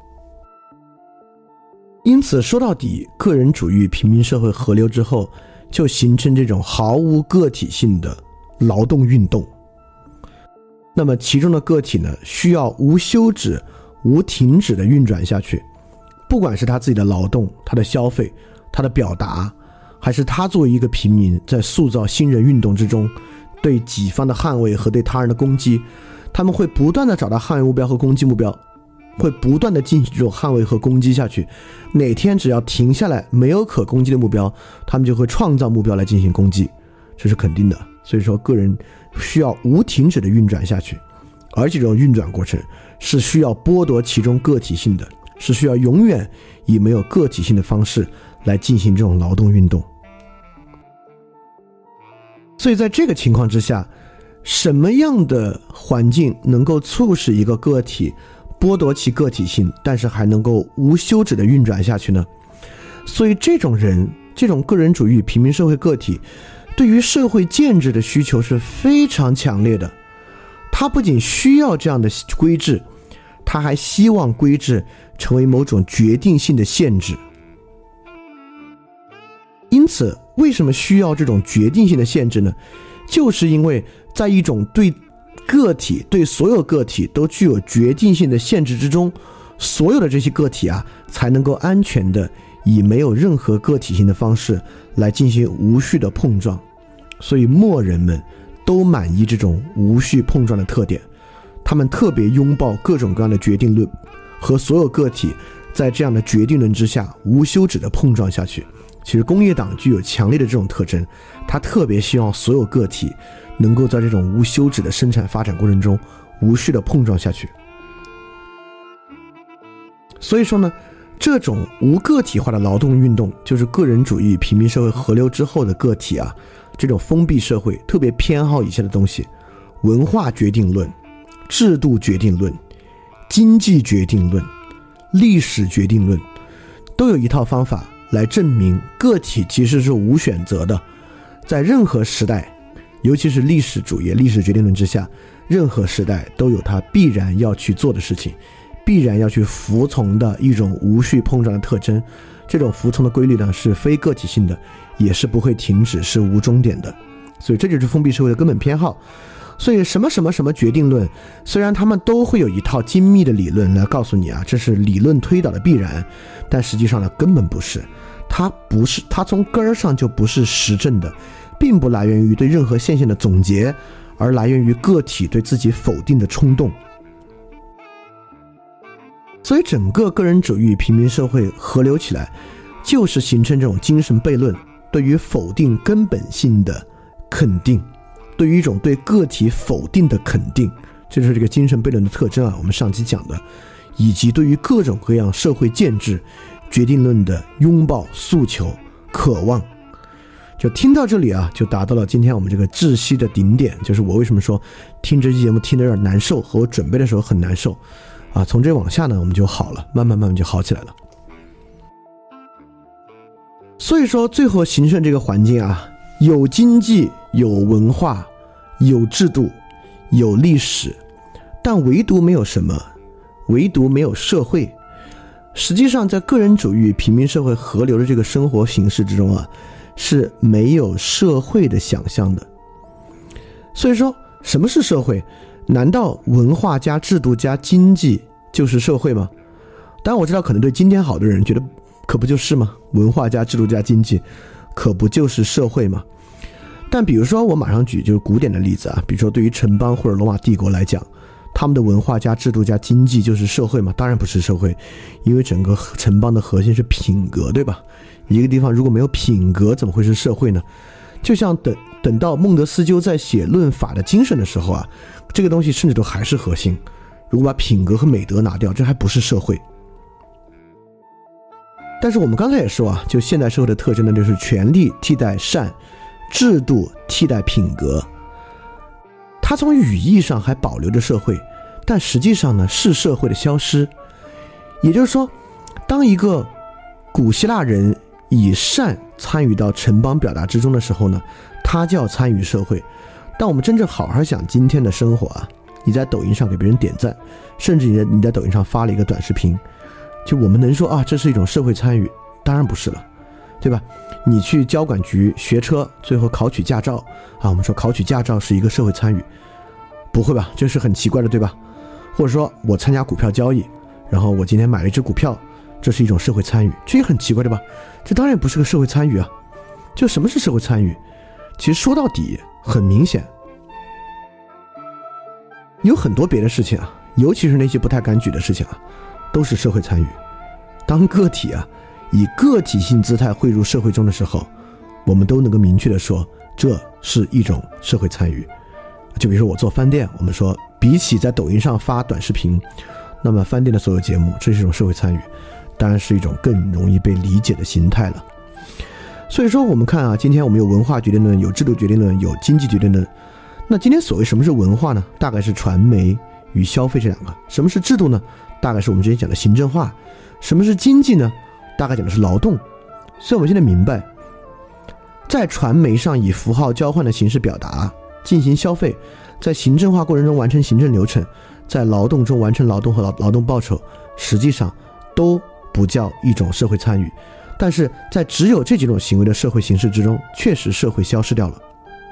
因此说到底，个人主义平民社会合流之后，就形成这种毫无个体性的劳动运动。那么其中的个体呢，需要无休止无停止的运转下去，不管是他自己的劳动、他的消费、他的表达，还是他作为一个平民在塑造新人运动之中对己方的捍卫和对他人的攻击，他们会不断的找到捍卫目标和攻击目标，会不断的进行这种捍卫和攻击下去。哪天只要停下来没有可攻击的目标，他们就会创造目标来进行攻击，这是肯定的。所以说个人需要无停止的运转下去，而且这种运转过程是需要剥夺其中个体性的，是需要永远以没有个体性的方式来进行这种劳动运动。所以在这个情况之下，什么样的环境能够促使一个个体剥夺其个体性，但是还能够无休止的运转下去呢？所以这种人，这种个人主义平民社会个体对于社会建制的需求是非常强烈的。他不仅需要这样的规制，他还希望规制成为某种决定性的限制。因此为什么需要这种决定性的限制呢？就是因为在一种对个体，对所有个体都具有决定性的限制之中，所有的这些个体才能够安全的以没有任何个体性的方式来进行无序的碰撞。所以末人们都满意这种无序碰撞的特点，他们特别拥抱各种各样的决定论，和所有个体在这样的决定论之下无休止的碰撞下去。其实工业党具有强烈的这种特征，他特别希望所有个体能够在这种无休止的生产发展过程中无序的碰撞下去。所以说呢，这种无个体化的劳动运动，就是个人主义平民社会合流之后的个体这种封闭社会特别偏好以下的东西：文化决定论、制度决定论、经济决定论、历史决定论，都有一套方法来证明个体其实是无选择的。在任何时代，尤其是历史主义、历史决定论之下，任何时代都有它必然要去做的事情，必然要去服从的一种无序碰撞的特征。这种服从的规律呢，是非个体性的，也是不会停止，是无终点的。所以这就是封闭社会的根本偏好。所以什么什么什么决定论，虽然他们都会有一套精密的理论来告诉你这是理论推导的必然，但实际上呢，根本不是。它从根儿上就不是实证的，并不来源于对任何现象的总结，而来源于个体对自己否定的冲动。所以整个个人主义平民社会合流起来，就是形成这种精神悖论，对于否定根本性的肯定，对于一种对个体否定的肯定，这就是这个精神悖论的特征我们上期讲的，以及对于各种各样社会建制决定论的拥抱、诉求、渴望。就听到这里就达到了今天我们这个窒息的顶点，就是我为什么说听这期节目听得有点难受，和我准备的时候很难受从这往下呢，我们就好了，慢慢就好起来了。所以说最后形成这个环境有经济、有文化、有制度、有历史，但唯独没有什么，唯独没有社会。实际上在个人主义平民社会合流的这个生活形式之中是没有社会的想象的。所以说什么是社会？难道文化加制度加经济就是社会吗？ 当然我知道可能对今天好的人觉得可不就是吗？文化加制度加经济可不就是社会吗？但比如说我马上举就是古典的例子啊，比如说对于城邦或者罗马帝国来讲，他们的文化加制度加经济就是社会吗？当然不是社会，因为整个城邦的核心是品格，对吧？一个地方如果没有品格，怎么会是社会呢？就像等到孟德斯鸠在写论法的精神的时候啊，这个东西甚至都还是核心。如果把品格和美德拿掉，这还不是社会。但是我们刚才也说啊，就现代社会的特征呢，就是权力替代善，制度替代品格。它从语义上还保留着社会，但实际上呢是社会的消失。也就是说，当一个古希腊人以善参与到城邦表达之中的时候呢，他就要参与社会。但我们真正好好想今天的生活啊，你在抖音上给别人点赞，甚至你在抖音上发了一个短视频，就我们能说啊这是一种社会参与？当然不是了，对吧？你去交管局学车，最后考取驾照啊，我们说考取驾照是一个社会参与？不会吧，这是很奇怪的，对吧？或者说我参加股票交易，然后我今天买了一只股票，这是一种社会参与？这也很奇怪，对吧？这当然不是个社会参与啊。就什么是社会参与？其实说到底很明显，有很多别的事情啊，尤其是那些不太敢举的事情啊，都是社会参与。当个体啊以个体性姿态汇入社会中的时候，我们都能够明确的说这是一种社会参与。就比如说我做饭店，我们说比起在抖音上发短视频，那么饭店的所有节目，这是一种社会参与，当然是一种更容易被理解的形态了。所以说我们看啊，今天我们有文化决定论，有制度决定论，有经济决定论。那今天所谓什么是文化呢？大概是传媒与消费这两个。什么是制度呢？大概是我们之前讲的行政化。什么是经济呢？大概讲的是劳动。所以我们现在明白，在传媒上以符号交换的形式表达进行消费，在行政化过程中完成行政流程，在劳动中完成劳动和劳动报酬，实际上都不叫一种社会参与。但是在只有这几种行为的社会形式之中，确实社会消失掉了。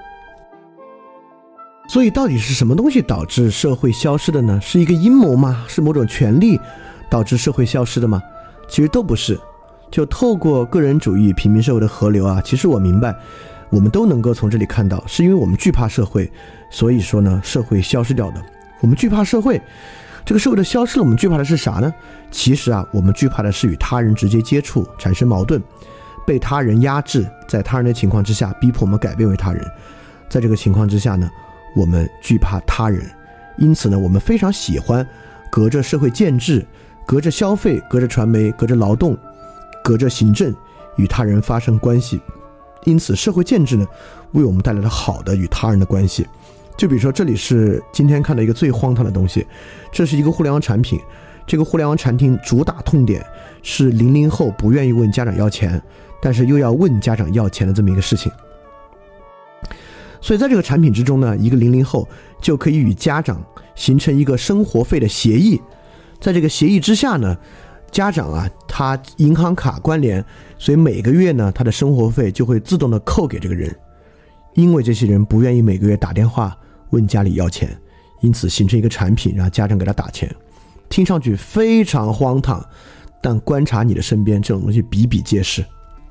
所以到底是什么东西导致社会消失的呢？是一个阴谋吗？是某种权利导致社会消失的吗？其实都不是。就透过个人主义平民社会的河流啊，其实我明白我们都能够从这里看到，是因为我们惧怕社会，所以说呢社会消失掉的。我们惧怕社会，这个社会的消失了，我们惧怕的是啥呢？其实啊，我们惧怕的是与他人直接接触产生矛盾，被他人压制，在他人的情况之下逼迫我们改变为他人。在这个情况之下呢，我们惧怕他人，因此呢我们非常喜欢隔着社会建制，隔着消费，隔着传媒，隔着劳动，隔着行政与他人发生关系。因此社会建制呢为我们带来了好的与他人的关系。就比如说这里是今天看到一个最荒唐的东西，这是一个互联网产品，这个互联网产品主打痛点是00后不愿意问家长要钱，但是又要问家长要钱的这么一个事情。所以在这个产品之中呢，一个00后就可以与家长形成一个生活费的协议。在这个协议之下呢，家长啊他银行卡关联，所以每个月呢他的生活费就会自动的扣给这个人。因为这些人不愿意每个月打电话问家里要钱，因此形成一个产品让家长给他打钱。听上去非常荒唐，但观察你的身边，这种东西比比皆是。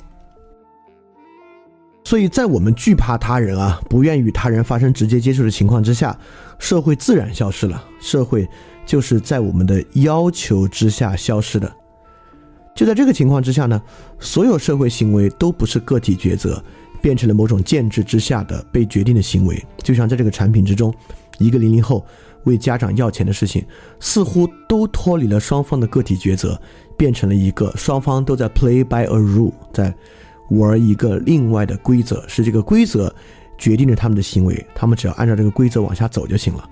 所以在我们惧怕他人啊，不愿意与他人发生直接接触的情况之下，社会自然消失了。社会就是在我们的要求之下消失的。就在这个情况之下呢，所有社会行为都不是个体抉择，变成了某种建制之下的被决定的行为。就像在这个产品之中，一个00后为家长要钱的事情，似乎都脱离了双方的个体抉择，变成了一个双方都在 play by a rule， 在玩一个另外的规则，是这个规则决定了他们的行为，他们只要按照这个规则往下走就行了。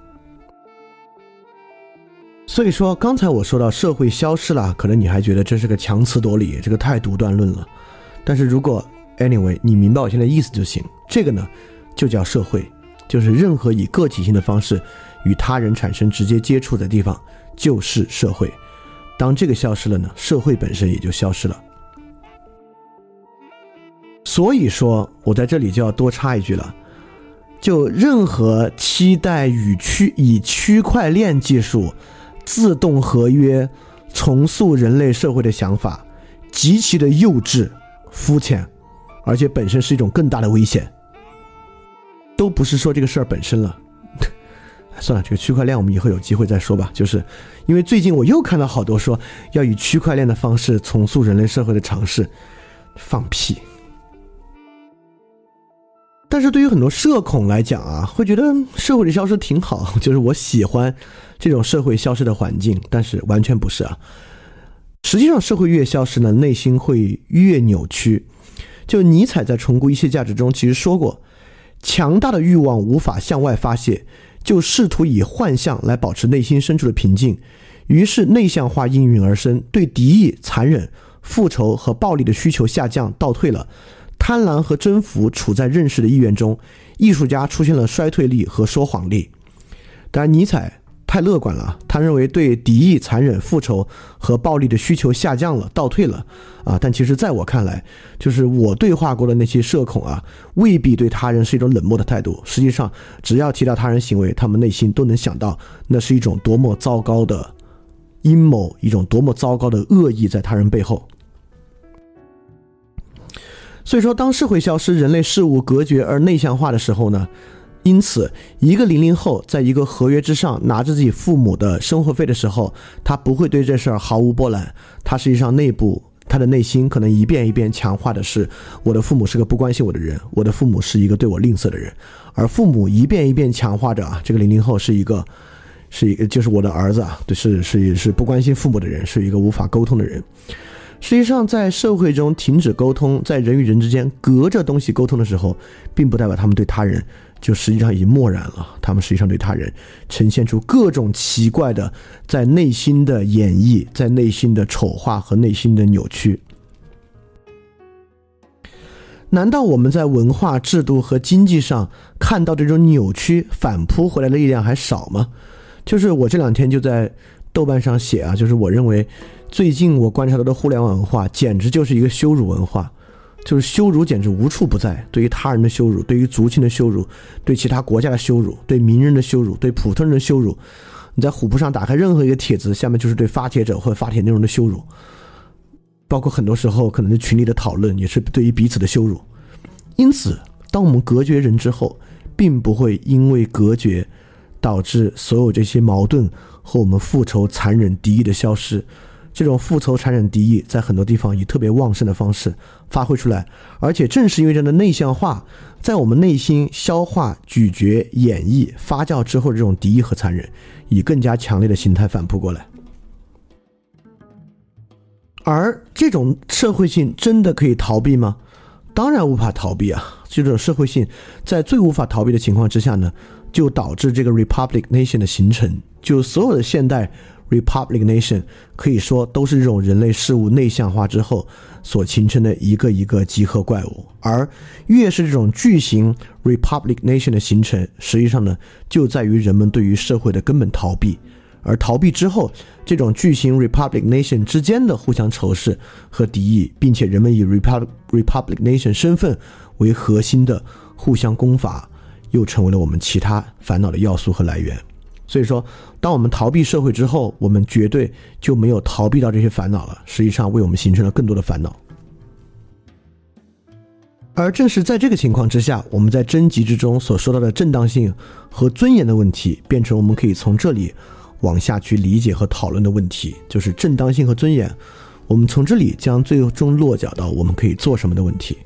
所以说刚才我说到社会消失了，可能你还觉得这是个强词夺理，这个太独断论了。但是如果 anyway 你明白我现在的意思就行，这个呢就叫社会，就是任何以个体性的方式与他人产生直接接触的地方就是社会。当这个消失了呢，社会本身也就消失了。所以说我在这里就要多插一句了，就任何期待以区块链技术、自动合约、 重塑人类社会的想法极其的幼稚、肤浅，而且本身是一种更大的危险。都不是说这个事儿本身了，算了，这个区块链我们以后有机会再说吧。就是因为最近我又看到好多说要以区块链的方式重塑人类社会的尝试，放屁。但是对于很多社恐来讲啊，会觉得社会的消失挺好，就是我喜欢这种社会消失的环境，但是完全不是啊。实际上社会越消失呢，内心会越扭曲。就尼采在《重估一切价值》中其实说过，强大的欲望无法向外发泄，就试图以幻象来保持内心深处的平静，于是内向化应运而生，对敌意、残忍、复仇和暴力的需求下降倒退了，贪婪和征服处在认识的意愿中，艺术家出现了衰退力和说谎力。当然尼采太乐观了，他认为对敌意、残忍、复仇和暴力的需求下降了，倒退了啊。但其实在我看来，就是我对话过的那些社恐啊，未必对他人是一种冷漠的态度。实际上，只要提到他人行为，他们内心都能想到那是一种多么糟糕的阴谋，一种多么糟糕的恶意在他人背后。所以说，当社会消失，人类事物隔绝而内向化的时候呢，因此一个00后在一个合约之上拿着自己父母的生活费的时候，他不会对这事儿毫无波澜，他实际上内部他的内心可能一遍一遍强化的是，我的父母是个不关心我的人，我的父母是一个对我吝啬的人，而父母一遍一遍强化着这个00后是一个就是我的儿子是不关心父母的人，是一个无法沟通的人。实际上在社会中停止沟通，在人与人之间隔着东西沟通的时候，并不代表他们对他人就实际上已经漠然了，他们实际上对他人呈现出各种奇怪的在内心的演绎，在内心的丑化和内心的扭曲。难道我们在文化制度和经济上看到这种扭曲反扑回来的力量还少吗？就是我这两天就在豆瓣上写就是我认为最近我观察到的互联网文化简直就是一个羞辱文化，就是羞辱简直无处不在，对于他人的羞辱，对于族群的羞辱，对其他国家的羞辱，对名人的羞辱，对普通人的羞辱。你在虎扑上打开任何一个帖子，下面就是对发帖者或者发帖内容的羞辱，包括很多时候可能是群里的讨论也是对于彼此的羞辱。因此当我们隔绝人之后，并不会因为隔绝导致所有这些矛盾和我们复仇、残忍、敌意的消失。这种复仇、残忍、敌意在很多地方以特别旺盛的方式发挥出来，而且正是因为这样的内向化，在我们内心消化、咀嚼、演绎、发酵之后的这种敌意和残忍，以更加强烈的形态反扑过来。而这种社会性真的可以逃避吗？当然无法逃避啊！这种社会性在最无法逃避的情况之下呢，就导致这个 Republic Nation 的形成。就所有的现代 Republic Nation 可以说都是这种人类事物内向化之后所形成的一个一个集合怪物。而越是这种巨型 Republic Nation 的形成，实际上呢，就在于人们对于社会的根本逃避。而逃避之后，这种巨型 Republic Nation 之间的互相仇视和敌意，并且人们以 Republic Nation 身份为核心的互相攻伐，又成为了我们其他烦恼的要素和来源。所以说，当我们逃避社会之后，我们绝对就没有逃避到这些烦恼了，实际上为我们形成了更多的烦恼。而正是在这个情况之下，我们在征集之中所说到的正当性和尊严的问题，变成我们可以从这里往下去理解和讨论的问题，就是正当性和尊严，我们从这里将最终落脚到我们可以做什么的问题。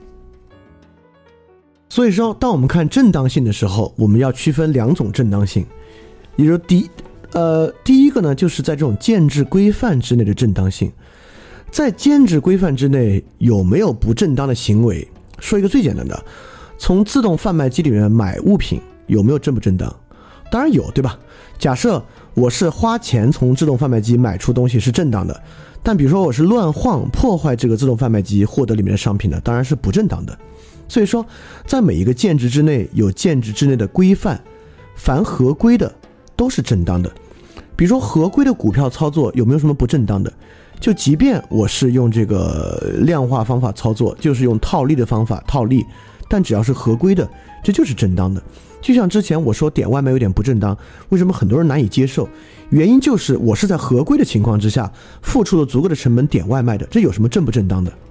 所以说，当我们看正当性的时候，我们要区分两种正当性，也就是第一个呢，就是在这种建制规范之内的正当性。在建制规范之内有没有不正当的行为？说一个最简单的，从自动贩卖机里面买物品有没有正不正当？当然有，对吧？假设我是花钱从自动贩卖机买出东西是正当的，但比如说我是乱晃破坏这个自动贩卖机获得里面的商品呢，当然是不正当的。所以说在每一个建制之内有建制之内的规范，凡合规的都是正当的。比如说合规的股票操作有没有什么不正当的？就即便我是用这个量化方法操作，就是用套利的方法套利， 但只要是合规的，这就是正当的。就像之前我说点外卖有点不正当，为什么很多人难以接受？原因就是我是在合规的情况之下付出了足够的成本点外卖的，这有什么正不正当的？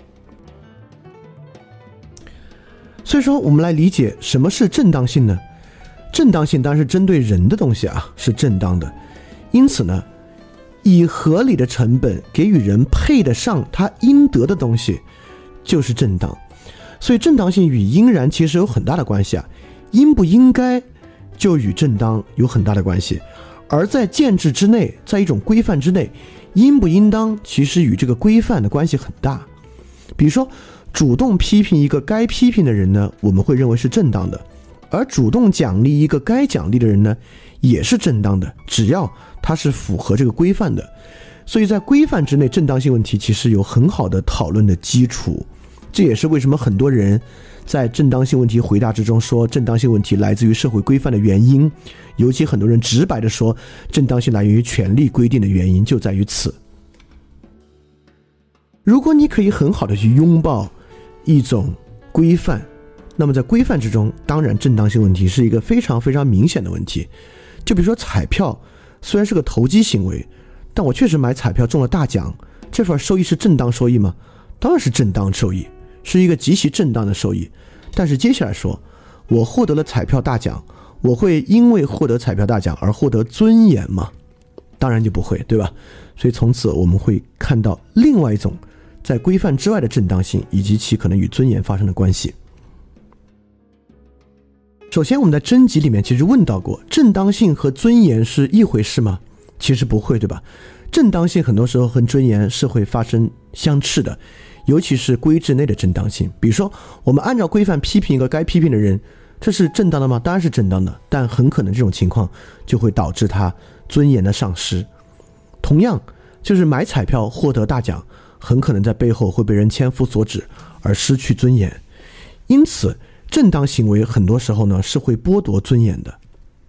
所以说我们来理解什么是正当性呢？正当性当然是针对人的东西啊，是正当的。因此呢，以合理的成本给予人配得上他应得的东西就是正当。所以正当性与应然其实有很大的关系啊，应不应该就与正当有很大的关系。而在建制之内，在一种规范之内，应不应当其实与这个规范的关系很大。比如说主动批评一个该批评的人呢，我们会认为是正当的，而主动奖励一个该奖励的人呢，也是正当的，只要它是符合这个规范的。所以在规范之内，正当性问题其实有很好的讨论的基础。这也是为什么很多人在正当性问题回答之中说正当性问题来自于社会规范的原因，尤其很多人直白地说正当性来源于权利规定的原因就在于此。如果你可以很好的去拥抱一种规范，那么在规范之中，当然正当性问题是一个非常非常明显的问题。就比如说彩票，虽然是个投机行为，但我确实买彩票中了大奖，这份收益是正当收益吗？当然是正当收益，是一个极其正当的收益。但是接下来说，我获得了彩票大奖，我会因为获得彩票大奖而获得尊严吗？当然就不会，对吧？所以从此我们会看到另外一种在规范之外的正当性，以及其可能与尊严发生的关系。首先我们在征集里面其实问到过，正当性和尊严是一回事吗？其实不会，对吧？正当性很多时候和尊严是会发生相斥的，尤其是规制内的正当性。比如说我们按照规范批评一个该批评的人，这是正当的吗？当然是正当的，但很可能这种情况就会导致他尊严的丧失。同样就是买彩票获得大奖，很可能在背后会被人千夫所指而失去尊严。因此正当行为很多时候呢是会剥夺尊严的。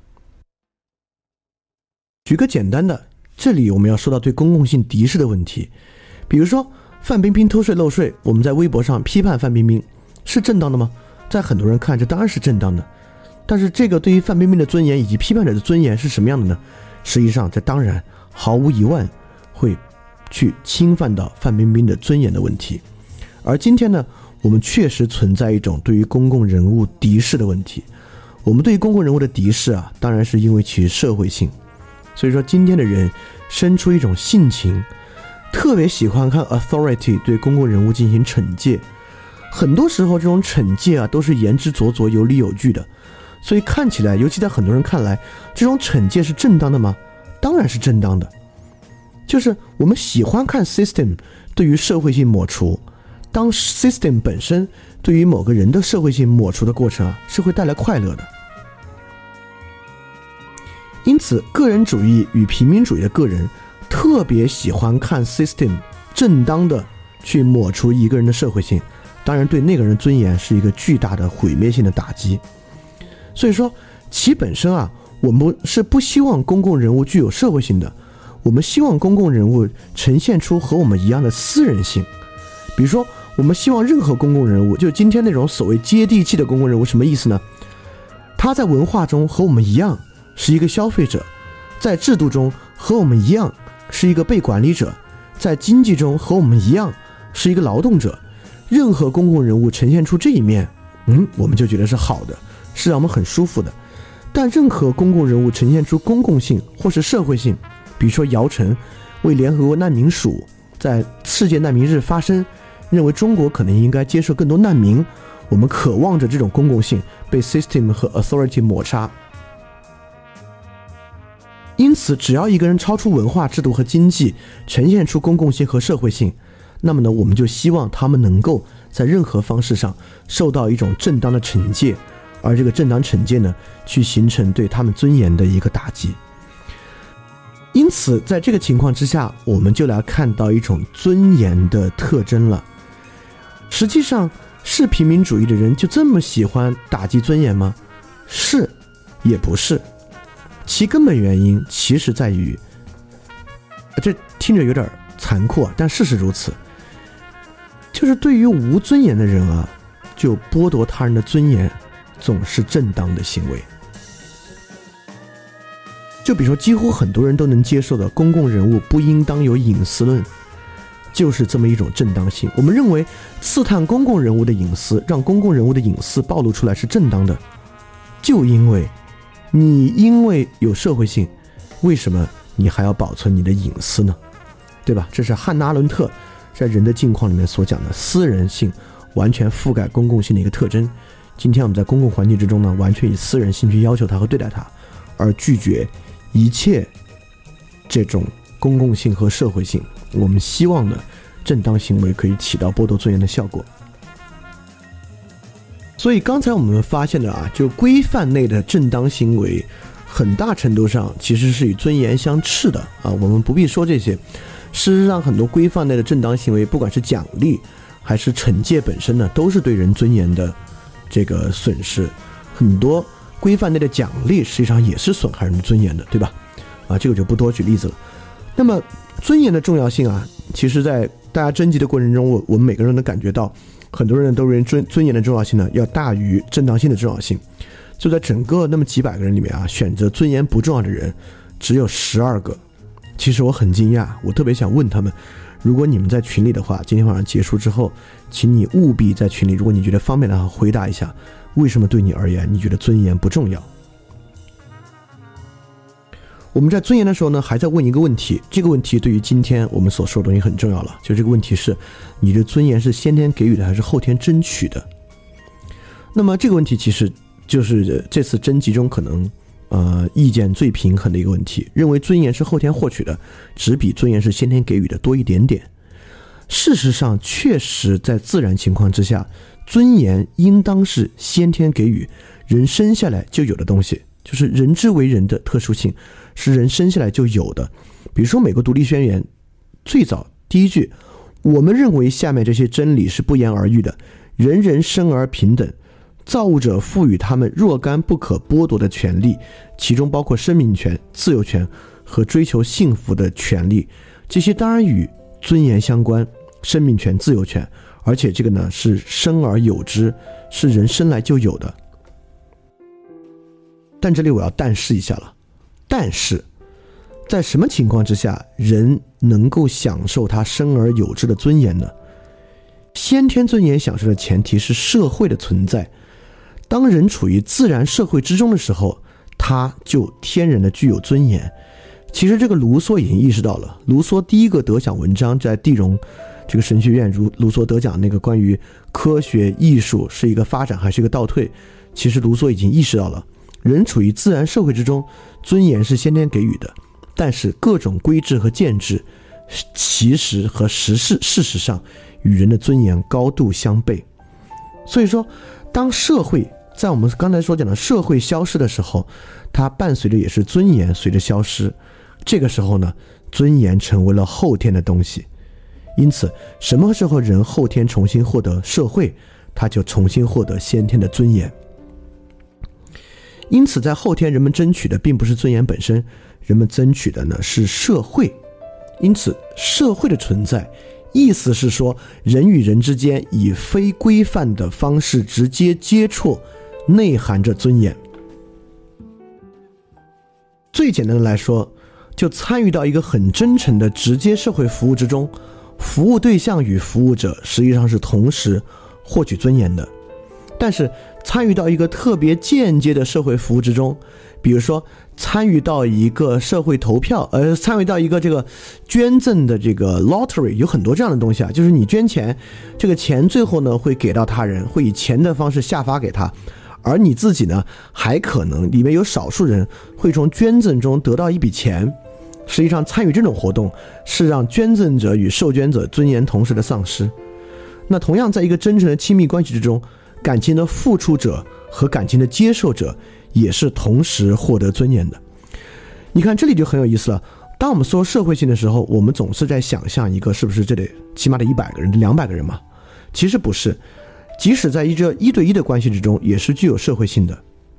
举个简单的，这里我们要说到对公共性敌视的问题。比如说范冰冰偷税漏税，我们在微博上批判范冰冰，是正当的吗？在很多人看这当然是正当的，但是这个对于范冰冰的尊严以及批判者的尊严是什么样的呢？实际上这当然毫无疑问会去侵犯到范冰冰的尊严的问题。而今天呢，我们确实存在一种对于公共人物敌视的问题。我们对于公共人物的敌视啊，当然是因为其社会性。所以说今天的人生出一种性情，特别喜欢看 authority 对公共人物进行惩戒。很多时候这种惩戒啊都是言之凿凿有理有据的，所以看起来，尤其在很多人看来，这种惩戒是正当的吗？当然是正当的。就是我们喜欢看 system 对于社会性抹除，当 system 本身对于某个人的社会性抹除的过程啊，是会带来快乐的。因此个人主义与平民主义的个人特别喜欢看 system 正当的去抹除一个人的社会性，当然对那个人的尊严是一个巨大的毁灭性的打击。所以说其本身啊，我们是不希望公共人物具有社会性的，我们希望公共人物呈现出和我们一样的私人性。比如说我们希望任何公共人物，就今天那种所谓接地气的公共人物，什么意思呢？他在文化中和我们一样是一个消费者，在制度中和我们一样是一个被管理者，在经济中和我们一样是一个劳动者。任何公共人物呈现出这一面，我们就觉得是好的，是让我们很舒服的。但任何公共人物呈现出公共性或是社会性，比如说姚晨为联合国难民署在世界难民日发声，认为中国可能应该接受更多难民，我们渴望着这种公共性被 system 和 authority 抹杀。因此只要一个人超出文化制度和经济，呈现出公共性和社会性，那么呢，我们就希望他们能够在任何方式上受到一种正当的惩戒，而这个正当惩戒呢，去形成对他们尊严的一个打击。因此在这个情况之下，我们就来看到一种尊严的特征了。实际上是平民主义的人就这么喜欢打击尊严吗？是也不是。其根本原因其实在于，这听着有点残酷啊，但事实如此，就是对于无尊严的人啊， 就剥夺他人的尊严总是正当的行为。就比如说几乎很多人都能接受的公共人物不应当有隐私论，就是这么一种正当性。我们认为刺探公共人物的隐私，让公共人物的隐私暴露出来是正当的，就因为有社会性，为什么你还要保存你的隐私呢？对吧？这是汉娜·阿伦特在《人的境况》里面所讲的私人性完全覆盖公共性的一个特征。今天我们在公共环境之中呢，完全以私人性去要求它和对待它，而拒绝一切这种公共性和社会性。我们希望呢，正当行为可以起到剥夺尊严的效果。所以刚才我们发现的就规范类的正当行为，很大程度上其实是与尊严相斥的我们不必说这些。事实上，很多规范类的正当行为，不管是奖励还是惩戒本身呢，都是对人尊严的这个损失。很多规范类的奖励实际上也是损害人的尊严的，对吧？这个就不多举例子了。那么尊严的重要性其实在大家征集的过程中，我们每个人能感觉到，很多人都认为尊严的重要性呢要大于正当性的重要性。就在整个那么几百个人里面选择尊严不重要的人只有12个。其实我很惊讶，我特别想问他们，如果你们在群里的话，今天晚上结束之后，请你务必在群里，如果你觉得方便的话，回答一下，为什么对你而言你觉得尊严不重要？我们在尊严的时候呢，还在问一个问题，这个问题对于今天我们所说的东西很重要了，就这个问题是，你的尊严是先天给予的还是后天争取的？那么这个问题其实就是这次征集中可能意见最平衡的一个问题，认为尊严是后天获取的，只比尊严是先天给予的多一点点。事实上，确实在自然情况之下，尊严应当是先天给予，人生下来就有的东西，就是人之为人的特殊性，是人生下来就有的。比如说美国独立宣言最早第一句，我们认为下面这些真理是不言而喻的，人人生而平等，造物者赋予他们若干不可剥夺的权利，其中包括生命权、自由权和追求幸福的权利。这些当然与尊严相关，生命权、自由权，而且这个呢是生而有之，是人生来就有的。但这里我要但是一下了，但是在什么情况之下人能够享受他生而有之的尊严呢？先天尊严享受的前提是社会的存在。当人处于自然社会之中的时候，他就天然的具有尊严。其实这个卢梭已经意识到了，卢梭第一个得奖文章在地荣这个神学院，卢梭得奖那个关于科学艺术是一个发展还是一个倒退，其实卢梭已经意识到了，人处于自然社会之中，尊严是先天给予的，但是各种规制和建制其实和事实上与人的尊严高度相悖。所以说当社会在我们刚才所讲的社会消失的时候，它伴随着也是尊严随着消失。这个时候呢，尊严成为了后天的东西。因此什么时候人后天重新获得社会，他就重新获得先天的尊严。因此在后天人们争取的并不是尊严本身，人们争取的呢是社会。因此社会的存在，意思是说人与人之间以非规范的方式直接接触，内含着尊严。最简单的来说，就参与到一个很真诚的直接社会服务之中，服务对象与服务者实际上是同时获取尊严的。但是参与到一个特别间接的社会服务之中，比如说参与到一个社会投票，参与到一个这个捐赠的这个 lottery， 有很多这样的东西就是你捐钱，这个钱最后呢会给到他人，会以钱的方式下发给他，而你自己呢还可能里面有少数人会从捐赠中得到一笔钱。实际上参与这种活动是让捐赠者与受捐者尊严同时的丧失。那同样在一个真正的亲密关系之中，感情的付出者和感情的接受者也是同时获得尊严的。你看这里就很有意思了，当我们说社会性的时候，我们总是在想象一个是不是这得起码得100个人200个人嘛？其实不是，即使在这1对1的关系之中也是具有社会性的。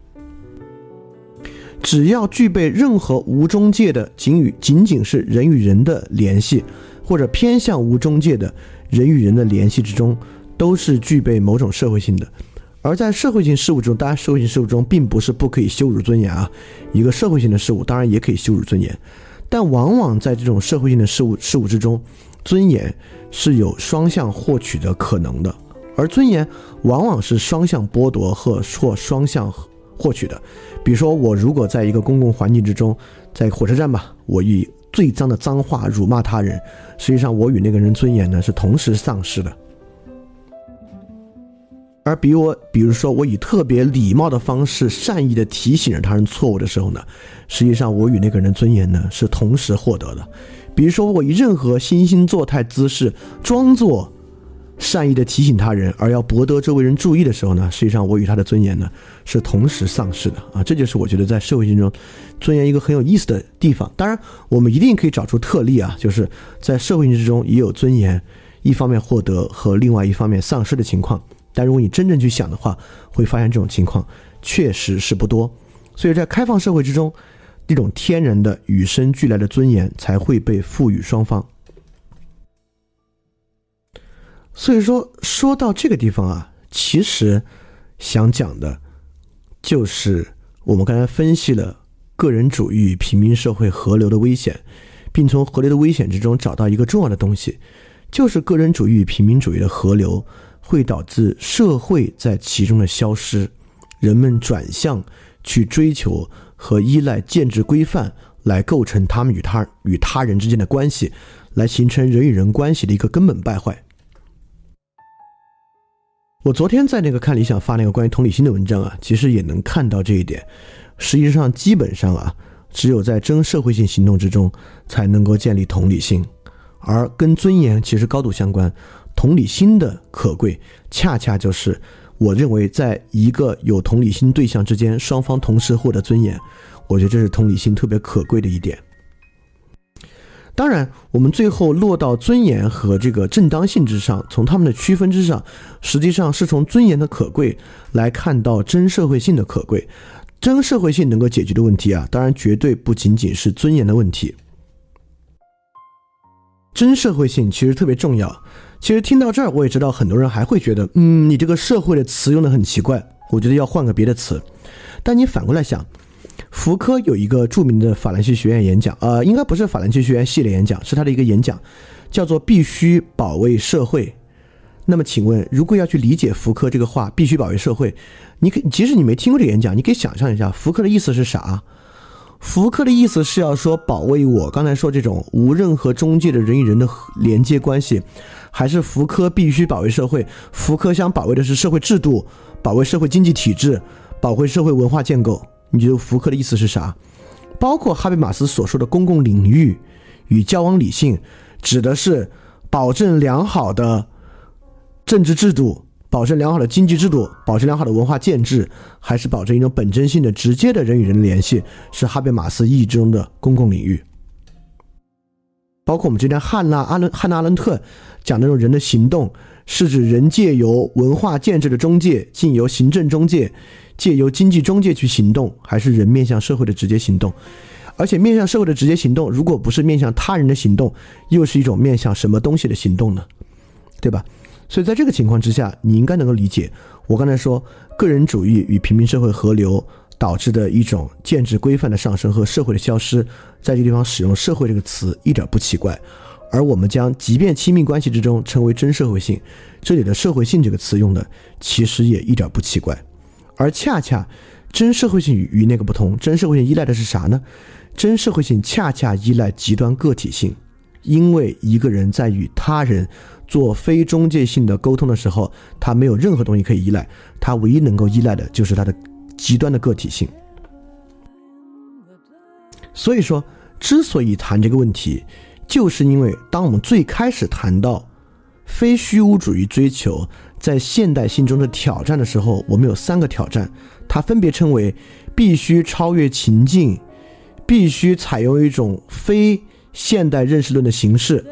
只要具备任何无中介的仅仅是人与人的联系，或者偏向无中介的人与人的联系之中， 都是具备某种社会性的。而在社会性事物中，当然社会性事物中并不是不可以羞辱尊严啊，一个社会性的事物当然也可以羞辱尊严，但往往在这种社会性的事物之中，尊严是有双向获取的可能的，而尊严往往是双向剥夺或双向获取的。比如说我如果在一个公共环境之中，在火车站吧，我以最脏的脏话辱骂他人，实际上我与那个人尊严呢是同时丧失的。而比如说我以特别礼貌的方式善意的提醒着他人错误的时候呢，实际上我与那个人的尊严呢是同时获得的。比如说我以任何惺惺作态姿势装作善意的提醒他人而要博得周围人注意的时候呢，实际上我与他的尊严呢是同时丧失的啊！这就是我觉得在社会性中尊严一个很有意思的地方。当然我们一定可以找出特例啊，就是在社会性之中也有尊严一方面获得和另外一方面丧失的情况，但如果你真正去想的话，会发现这种情况确实是不多。所以在开放社会之中，这种天然的与生俱来的尊严才会被赋予双方。所以说到这个地方啊，其实想讲的就是我们刚才分析了个人主义与平民社会合流的危险，并从合流的危险之中找到一个重要的东西，就是个人主义与平民主义的合流会导致社会在其中的消失，人们转向去追求和依赖建制规范来构成他们与他人之间的关系，来形成人与人关系的一个根本败坏。我昨天在那个看理想发那个关于同理心的文章啊，其实也能看到这一点。实际上基本上啊，只有在真社会性行动之中才能够建立同理心，而跟尊严其实高度相关。同理心的可贵恰恰就是我认为在一个有同理心对象之间双方同时获得尊严，我觉得这是同理心特别可贵的一点。当然我们最后落到尊严和这个正当性之上，从他们的区分之上，实际上是从尊严的可贵来看到真社会性的可贵。真社会性能够解决的问题啊，当然绝对不仅仅是尊严的问题。真社会性其实特别重要。其实听到这儿我也知道很多人还会觉得你这个社会的词用得很奇怪，我觉得要换个别的词。但你反过来想，福柯有一个著名的法兰西学院演讲，应该不是法兰西学院系列演讲，是他的一个演讲，叫做必须保卫社会。那么请问，如果要去理解福柯这个话必须保卫社会，即使你没听过这个演讲，你可以想象一下福柯的意思是啥。福柯的意思是要说保卫我刚才说这种无任何中介的人与人的连接关系，还是福柯必须保卫社会？福柯想保卫的是社会制度，保卫社会经济体制，保卫社会文化建构。你觉得福柯的意思是啥？包括哈贝马斯所说的公共领域与交往理性，指的是保证良好的政治制度，保证良好的经济制度，保证良好的文化建制，还是保证一种本真性的直接的人与人的联系，是哈贝马斯意义中的公共领域。包括我们之前汉娜阿伦特讲的那种人的行动，是指人借由文化建制的中介，经由行政中介，借由经济中介去行动，还是人面向社会的直接行动？而且面向社会的直接行动，如果不是面向他人的行动，又是一种面向什么东西的行动呢？对吧？所以在这个情况之下，你应该能够理解我刚才说个人主义与平民社会合流导致的一种建制规范的上升和社会的消失，在这个地方使用社会这个词一点不奇怪。而我们将即便亲密关系之中称为真社会性，这里的社会性这个词用的其实也一点不奇怪。而恰恰真社会性与那个不同，真社会性依赖的是啥呢？真社会性恰恰依赖极端个体性，因为一个人在与他人做非中介性的沟通的时候，他没有任何东西可以依赖，他唯一能够依赖的就是他的极端的个体性。所以说之所以谈这个问题，就是因为当我们最开始谈到非虚无主义追求在现代性中的挑战的时候，我们有3个挑战，它分别称为必须超越情境，必须采用一种非现代认识论的形式，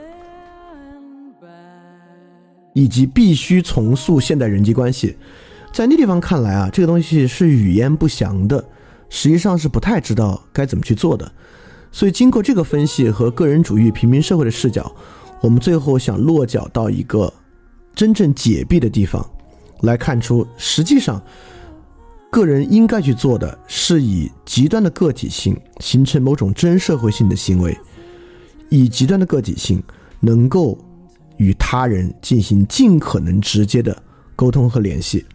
以及必须重塑现代人际关系。在那地方看来啊，这个东西是语焉不详的，实际上是不太知道该怎么去做的。所以经过这个分析和个人主义平民社会的视角，我们最后想落脚到一个真正解闭的地方，来看出实际上个人应该去做的是以极端的个体性形成某种真社会性的行为，以极端的个体性能够与他人进行尽可能直接的沟通和联系。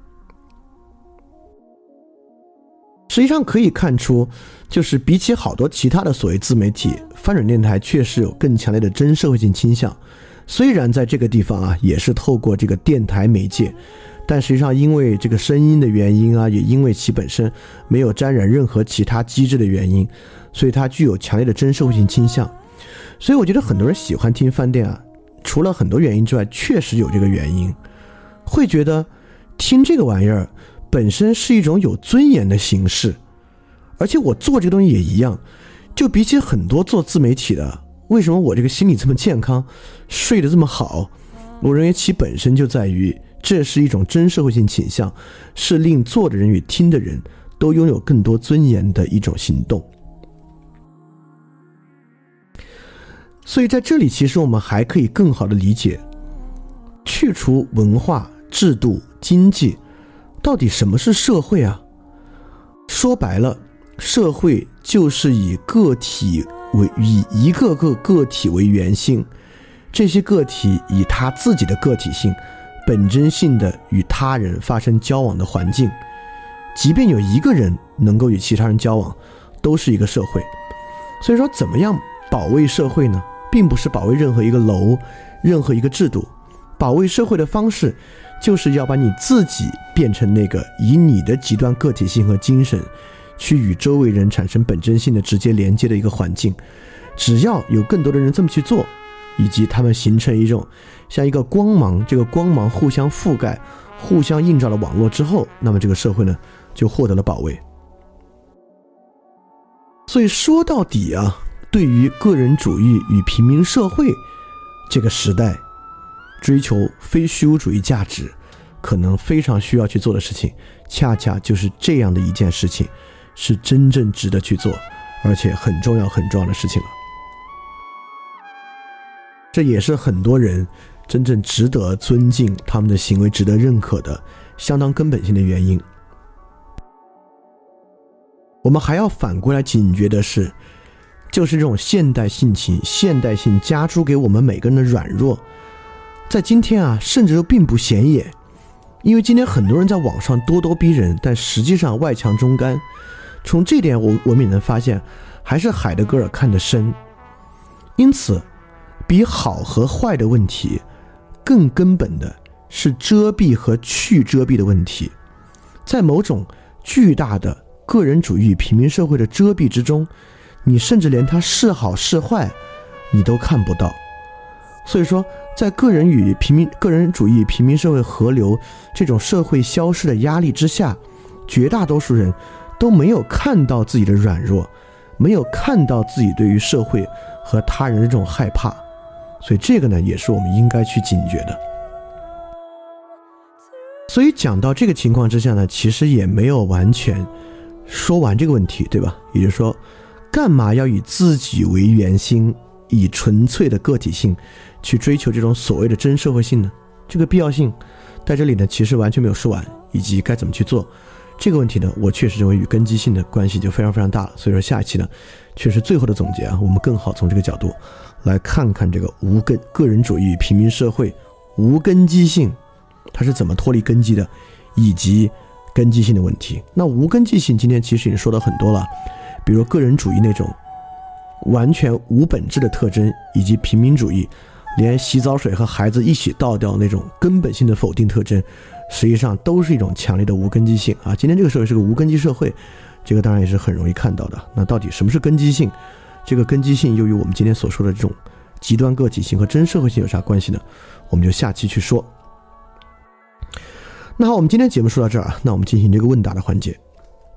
实际上可以看出，就是比起好多其他的所谓自媒体，翻转电台确实有更强烈的真社会性倾向。虽然在这个地方啊，也是透过这个电台媒介，但实际上因为这个声音的原因啊，也因为其本身没有沾染任何其他机制的原因，所以它具有强烈的真社会性倾向。所以我觉得很多人喜欢听饭店啊，除了很多原因之外，确实有这个原因，会觉得听这个玩意儿本身是一种有尊严的形式，而且我做这个东西也一样，就比起很多做自媒体的，为什么我这个心理这么健康，睡得这么好，我认为其本身就在于这是一种真社会性倾向，是令做的人与听的人都拥有更多尊严的一种行动。所以在这里其实我们还可以更好的理解，去除文化、制度、经济，到底什么是社会啊？说白了，社会就是以一个个个体为原性，这些个体以他自己的个体性本真性的与他人发生交往的环境，即便有一个人能够与其他人交往，都是一个社会。所以说怎么样保卫社会呢？并不是保卫任何一个楼，任何一个制度，保卫社会的方式就是要把你自己变成那个以你的极端个体性和精神去与周围人产生本真性的直接连接的一个环境。只要有更多的人这么去做，以及他们形成一种像一个光芒，这个光芒互相覆盖、互相映照的网络之后，那么这个社会呢就获得了保卫。所以说到底啊，对于个人主义与平民社会这个时代，追求非虚无主义价值可能非常需要去做的事情，恰恰就是这样的一件事情，是真正值得去做，而且很重要很重要的事情了。这也是很多人真正值得尊敬，他们的行为值得认可的相当根本性的原因。我们还要反过来警觉的是，就是这种现代性情、现代性加诸给我们每个人的软弱，在今天啊，甚至都并不显眼。因为今天很多人在网上咄咄逼人，但实际上外强中干。从这点我们也能发现，还是海德格尔看得深。因此，比好和坏的问题，更根本的是遮蔽和去遮蔽的问题。在某种巨大的个人主义与平民社会的遮蔽之中，你甚至连它是好是坏你都看不到。所以说在个人主义与平民社会合流这种社会消失的压力之下，绝大多数人都没有看到自己的软弱，没有看到自己对于社会和他人的这种害怕。所以这个呢，也是我们应该去警觉的。所以讲到这个情况之下呢，其实也没有完全说完这个问题，对吧？也就是说，干嘛要以自己为圆心，以纯粹的个体性去追求这种所谓的真社会性呢？这个必要性在这里呢，其实完全没有说完，以及该怎么去做这个问题呢，我确实认为与根基性的关系就非常非常大了。所以说下一期呢，确实最后的总结啊，我们更好从这个角度来看看这个个人主义与平民社会无根基性它是怎么脱离根基的，以及根基性的问题。那无根基性今天其实已经说到很多了，比如个人主义那种完全无本质的特征，以及平民主义连洗澡水和孩子一起倒掉那种根本性的否定特征，实际上都是一种强烈的无根基性啊。今天这个社会是个无根基社会，这个当然也是很容易看到的。那到底什么是根基性？这个根基性又与我们今天所说的这种极端个体性和真社会性有啥关系呢？我们就下期去说。那好，我们今天节目说到这儿啊，那我们进行这个问答的环节。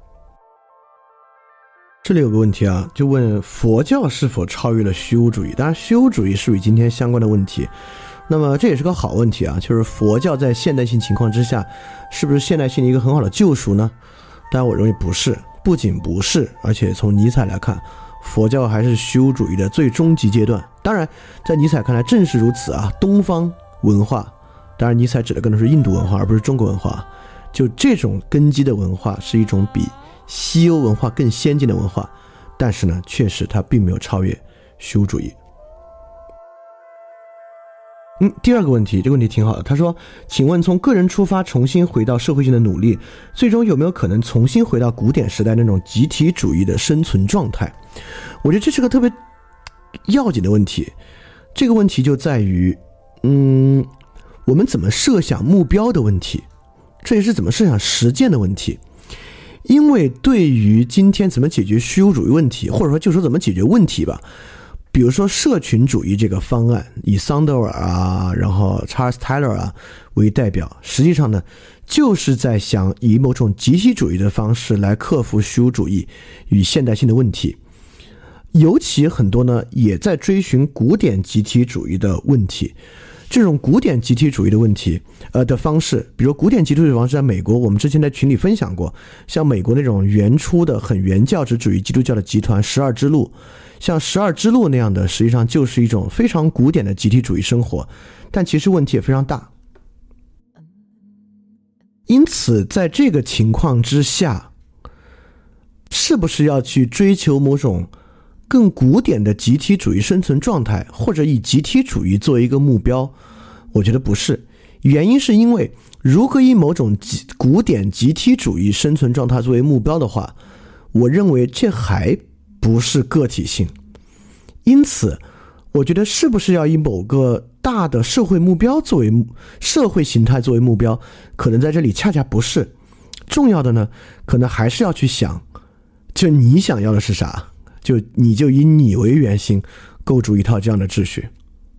这里有个问题啊，就问佛教是否超越了虚无主义？当然虚无主义是与今天相关的问题，那么这也是个好问题啊，就是佛教在现代性情况之下是不是现代性的一个很好的救赎呢？当然我认为不是，不仅不是，而且从尼采来看，佛教还是虚无主义的最终极阶段。当然在尼采看来正是如此啊，东方文化当然尼采指的更多是印度文化而不是中国文化，就这种根基的文化是一种比西欧文化更先进的文化，但是呢确实它并没有超越虚无主义。第二个问题，这个问题挺好的。他说，请问从个人出发重新回到社会性的努力，最终有没有可能重新回到古典时代那种集体主义的生存状态？我觉得这是个特别要紧的问题。这个问题就在于我们怎么设想目标的问题，这也是怎么设想实践的问题。因为对于今天怎么解决虚无主义问题，或者说就说怎么解决问题吧，比如说社群主义这个方案，以桑德尔啊，然后查尔斯泰勒啊为代表，实际上呢就是在想以某种集体主义的方式来克服虚无主义与现代性的问题。尤其很多呢也在追寻古典集体主义的问题。这种古典集体主义的问题的方式，比如古典集体主义的方式在美国我们之前在群里分享过，像美国那种原初的很原教旨主义基督教的集团十二支路，像十二支路那样的实际上就是一种非常古典的集体主义生活，但其实问题也非常大。因此在这个情况之下，是不是要去追求某种更古典的集体主义生存状态，或者以集体主义作为一个目标？我觉得不是。原因是因为如果以某种古典集体主义生存状态作为目标的话，我认为这还不是个体性。因此我觉得是不是要以某个大的社会目标作为社会形态作为目标，可能在这里恰恰不是重要的呢。可能还是要去想，就你想要的是啥，就你就以你为原型构筑一套这样的秩序。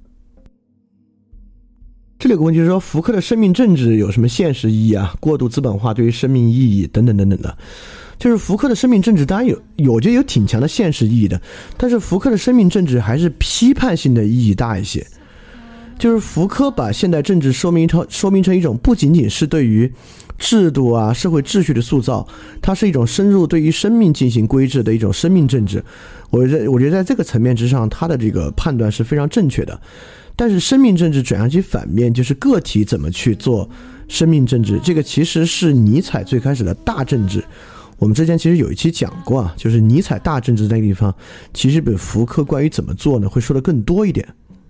这里有个问题是说，福柯的生命政治有什么现实意义啊？过度资本化对于生命意义等等等等的。就是福柯的生命政治当然我觉得有挺强的现实意义的，但是福柯的生命政治还是批判性的意义大一些。就是福柯把现代政治说明成一种不仅仅是对于制度啊社会秩序的塑造，它是一种深入对于生命进行规制的一种生命政治。我觉得在这个层面之上，他的这个判断是非常正确的。但是生命政治转向其反面，就是个体怎么去做生命政治，这个其实是尼采最开始的大政治。我们之前其实有一期讲过啊，就是尼采大政治那个地方，其实比福柯关于怎么做呢会说的更多一点。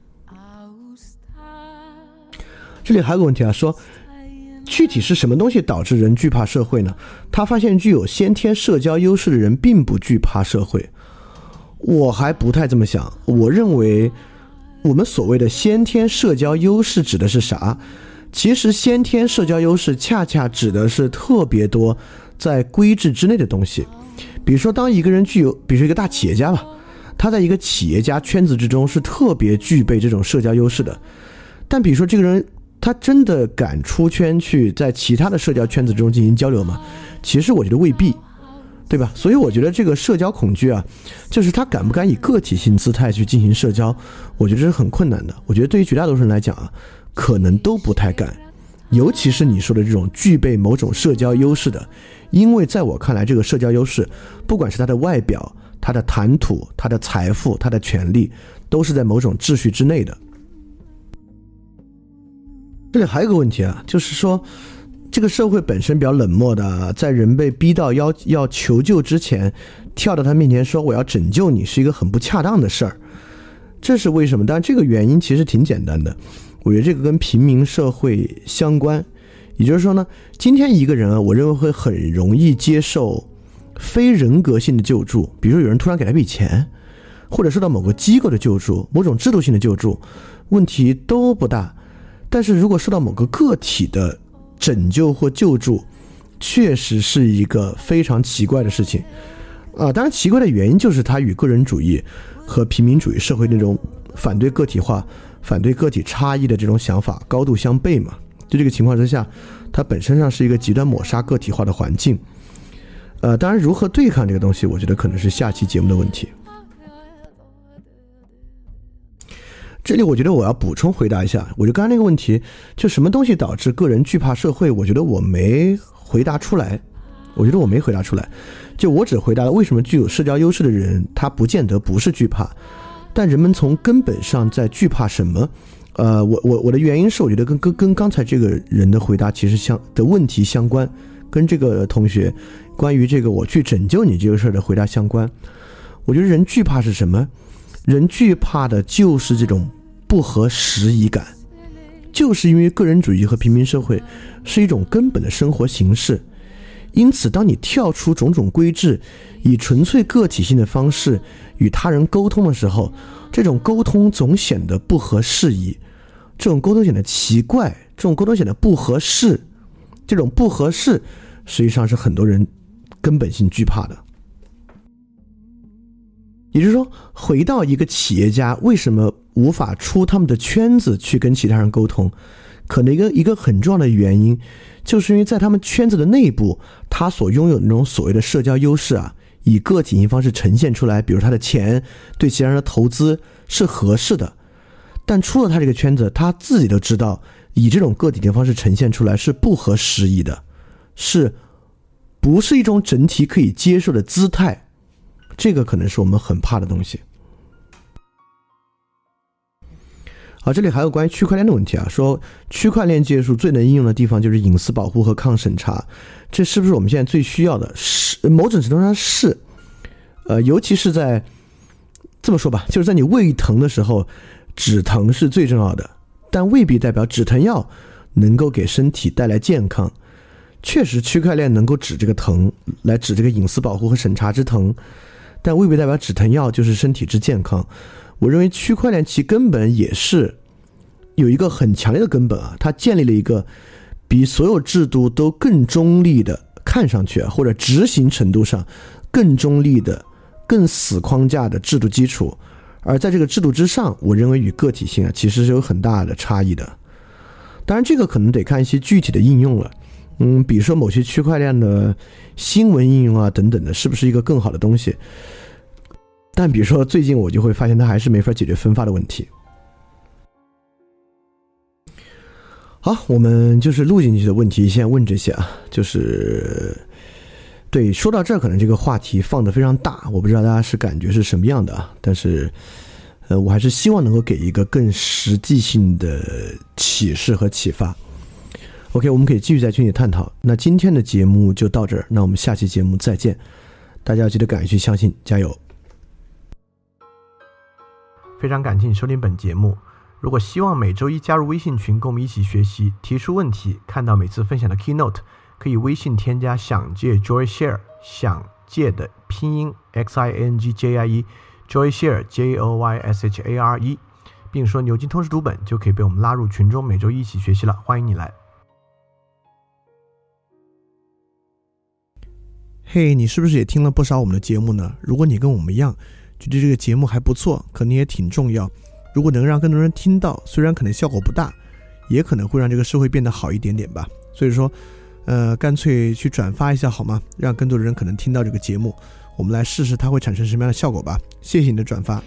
这里还有个问题啊，说具体是什么东西导致人惧怕社会呢？他发现具有先天社交优势的人并不惧怕社会。我还不太这么想，我认为我们所谓的先天社交优势指的是啥？其实先天社交优势恰恰指的是特别多在规制之内的东西。比如说当一个人具有，比如说一个大企业家吧，他在一个企业家圈子之中是特别具备这种社交优势的。但比如说这个人他真的敢出圈去在其他的社交圈子中进行交流吗？其实我觉得未必，对吧？所以我觉得这个社交恐惧啊，就是他敢不敢以个体性姿态去进行社交，我觉得是很困难的。我觉得对于绝大多数人来讲啊，可能都不太敢，尤其是你说的这种具备某种社交优势的。因为在我看来，这个社交优势不管是他的外表、他的谈吐、他的财富、他的权利，都是在某种秩序之内的。这里还有个问题啊，就是说这个社会本身比较冷漠的，在人被逼到要求救之前，跳到他面前说我要拯救你，是一个很不恰当的事儿。这是为什么？当然这个原因其实挺简单的，我觉得这个跟平民社会相关。也就是说呢，今天一个人啊，我认为会很容易接受非人格性的救助，比如说有人突然给他笔钱，或者受到某个机构的救助，某种制度性的救助，问题都不大。但是如果受到某个个体的拯救或救助，确实是一个非常奇怪的事情当然奇怪的原因就是它与个人主义和平民主义社会那种反对个体化、反对个体差异的这种想法高度相悖嘛。就这个情况之下，它本身上是一个极端抹杀个体化的环境。当然如何对抗这个东西，我觉得可能是下期节目的问题。这里我觉得我要补充回答一下，我就刚才那个问题，就什么东西导致个人惧怕社会，我觉得我没回答出来。就我只回答了为什么具有社交优势的人他不见得不是惧怕，但人们从根本上在惧怕什么我的原因是我觉得跟刚才这个人的回答其实的问题相关，跟这个同学关于这个我去拯救你这个事儿的回答相关。我觉得人惧怕是什么？人惧怕的就是这种不合时宜感，就是因为个人主义和平民社会是一种根本的生活形式，因此当你跳出种种规制，以纯粹个体性的方式与他人沟通的时候，这种沟通总显得不合时宜，这种沟通显得奇怪，这种沟通显得不合适，这种不合适实际上是很多人根本性惧怕的。也就是说，回到一个企业家为什么无法出他们的圈子去跟其他人沟通，可能一个很重要的原因，就是因为在他们圈子的内部，他所拥有的那种所谓的社交优势啊，以个体性方式呈现出来，比如他的钱对其他人的投资是合适的，但出了他这个圈子，他自己都知道以这种个体性方式呈现出来是不合时宜的，是不是一种整体可以接受的姿态，这个可能是我们很怕的东西。好，这里还有关于区块链的问题啊，说区块链技术最能应用的地方就是隐私保护和抗审查，这是不是我们现在最需要的？是，某种程度上是，尤其是在这么说吧，就是在你胃疼的时候，止疼是最重要的，但未必代表止疼药能够给身体带来健康。确实，区块链能够止这个疼，来止这个隐私保护和审查之疼，但未必代表止疼药就是身体之健康。我认为区块链其根本也是有一个很强烈的根本啊，它建立了一个比所有制度都更中立的，看上去或者执行程度上更中立的、更死框架的制度基础，而在这个制度之上，我认为与个体性其实是有很大的差异的。当然，这个可能得看一些具体的应用了。比如说某些区块链的新闻应用啊等等的，是不是一个更好的东西？但比如说最近我就会发现它还是没法解决分发的问题。好，我们就是录进去的问题先问这些啊，就是对，说到这儿可能这个话题放得非常大，我不知道大家是感觉是什么样的啊，但是我还是希望能够给一个更实际性的启示和启发。OK， 我们可以继续在群里探讨。那今天的节目就到这儿，那我们下期节目再见。大家要记得敢于去相信，加油！非常感谢你收听本节目。如果希望每周一加入微信群，跟我们一起学习，提出问题，看到每次分享的 keynote， 可以微信添加想借 Joy Share， 想借的拼音 XINGJIE Joy Share JOYSHARE， 并说牛津通识读本，就可以被我们拉入群中，每周一起学习了。欢迎你来。嘿，你是不是也听了不少我们的节目呢？如果你跟我们一样觉得这个节目还不错，可能也挺重要，如果能让更多人听到，虽然可能效果不大，也可能会让这个社会变得好一点点吧。所以说干脆去转发一下好吗？让更多的人可能听到这个节目，我们来试试它会产生什么样的效果吧。谢谢你的转发。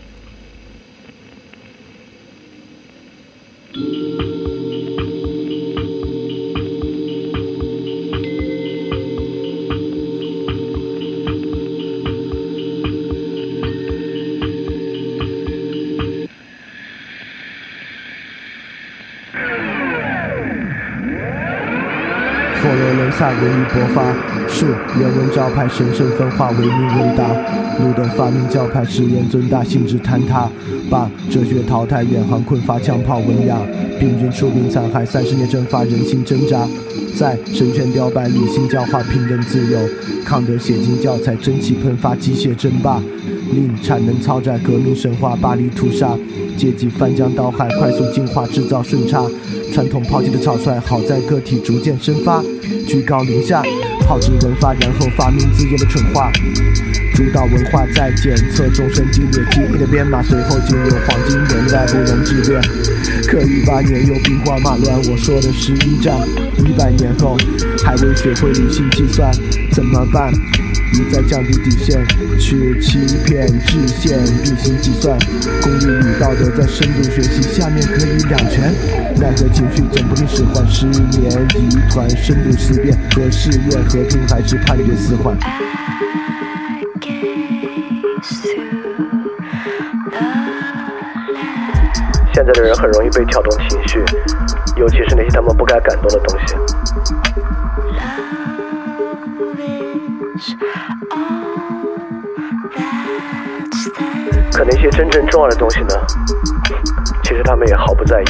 佛罗伦萨文艺勃发，树人文招牌神圣分化，为民问答。路灯发明教派，实验尊大，性质坍塌，把哲学淘汰，远航困乏，枪炮文雅，病菌出兵残害，30年蒸发，人心挣扎。在神权雕摆，理性教化，平等自由，康德写进教材，蒸汽喷发，机械争霸，令产能超载，革命神话，巴黎屠杀，阶级翻江倒海，快速进化，制造顺差。传统抛弃的草率，好在个体逐渐生发，居高临下，炮制文化，然后发明自由的蠢话。主导文化在检测众生激烈记忆的编码，随后进入黄金年代，不容置辩。可18年又兵荒马乱，我说的是一战。100年后还未学会理性计算，怎么办？一再降低底线，去欺骗制限，并行计算。公理与道德在深度学习下面可以两全，奈何情绪总不听使唤，10年一团深度思辨，和试验和平还是判决死缓。 现现在的人很容易被挑动情绪，尤其是那些他们不该感动的东西。可那些真正重要的东西呢？其实他们也毫不在意。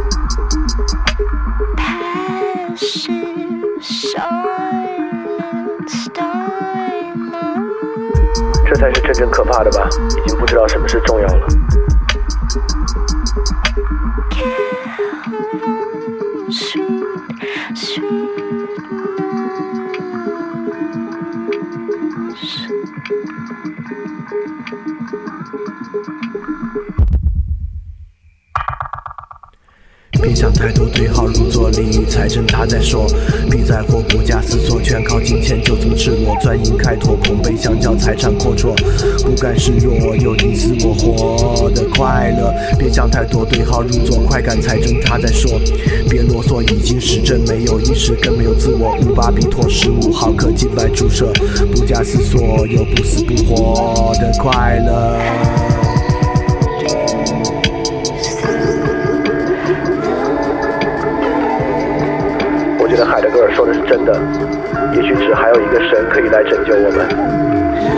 这才是真正可怕的吧，已经不知道什么是重要了。别想太多，对号入座，理财挣扎再说。别在乎不假思索，全靠金钱就这么赤裸，钻营开拓，捧杯相交，财产阔绰，不甘示弱，有你死我活的快乐。别想太多，对号入座，快感才挣扎再说。别啰嗦，已经实证，没有意识，更没有自我。5巴比妥15毫克静脉注射，不假思索，有不死不活的快乐。我觉得海德格尔说的是真的，也许只还有一个神可以来拯救我们。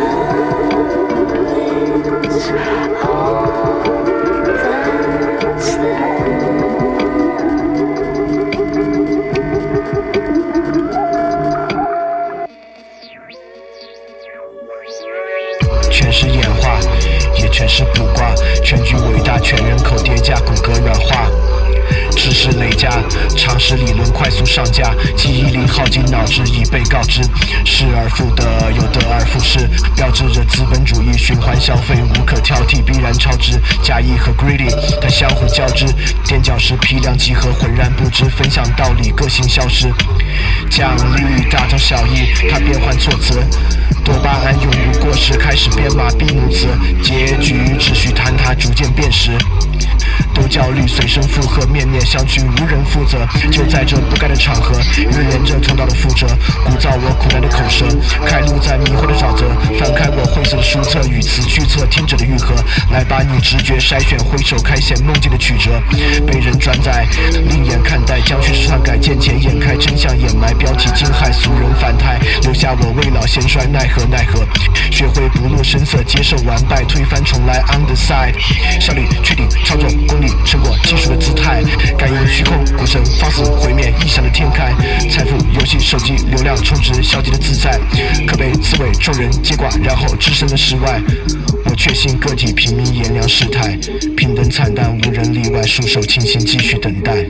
全是演化，也全是卜卦，全局伟大，全人口叠加，骨骼软化。知识累加，常识理论快速上架，记忆力耗尽，脑汁已被告知，失而复得，又得而复失，标志着资本主义循环消费无可挑剔，必然超支。假意和 greedy 它相互交织，垫脚石批量集合，浑然不知，分享道理，个性消失。奖励大同小异，它变换措辞，多巴胺永不过时，开始编码闭幕词，结局只需坍塌，逐渐变实。都焦虑，随声附和，面面相觑，无人负责。就在这不该的场合，预言着通道的覆辙，鼓噪我苦难的口舌，开路在迷惑的沼泽。翻开我晦涩的书册，语词句册，听者的愈合，来把你直觉筛选，挥手开显梦境的曲折。被人转载，另眼看待，将叙事篡改，见钱眼开，真相掩埋，标题惊骇，俗人反态，留下我未老先衰，奈何奈何。学会不露声色，接受完败，推翻重来 on the side， 效率确定，操作功利，成果技术的姿态，感应虚空，股神放肆毁灭，异想的天开，财富游戏手机流量充值，消极的自在，可被刺猬众人接挂，然后置身的世外。我确信个体平民炎凉世态，平等惨淡，无人例外，束手清心，继续等待。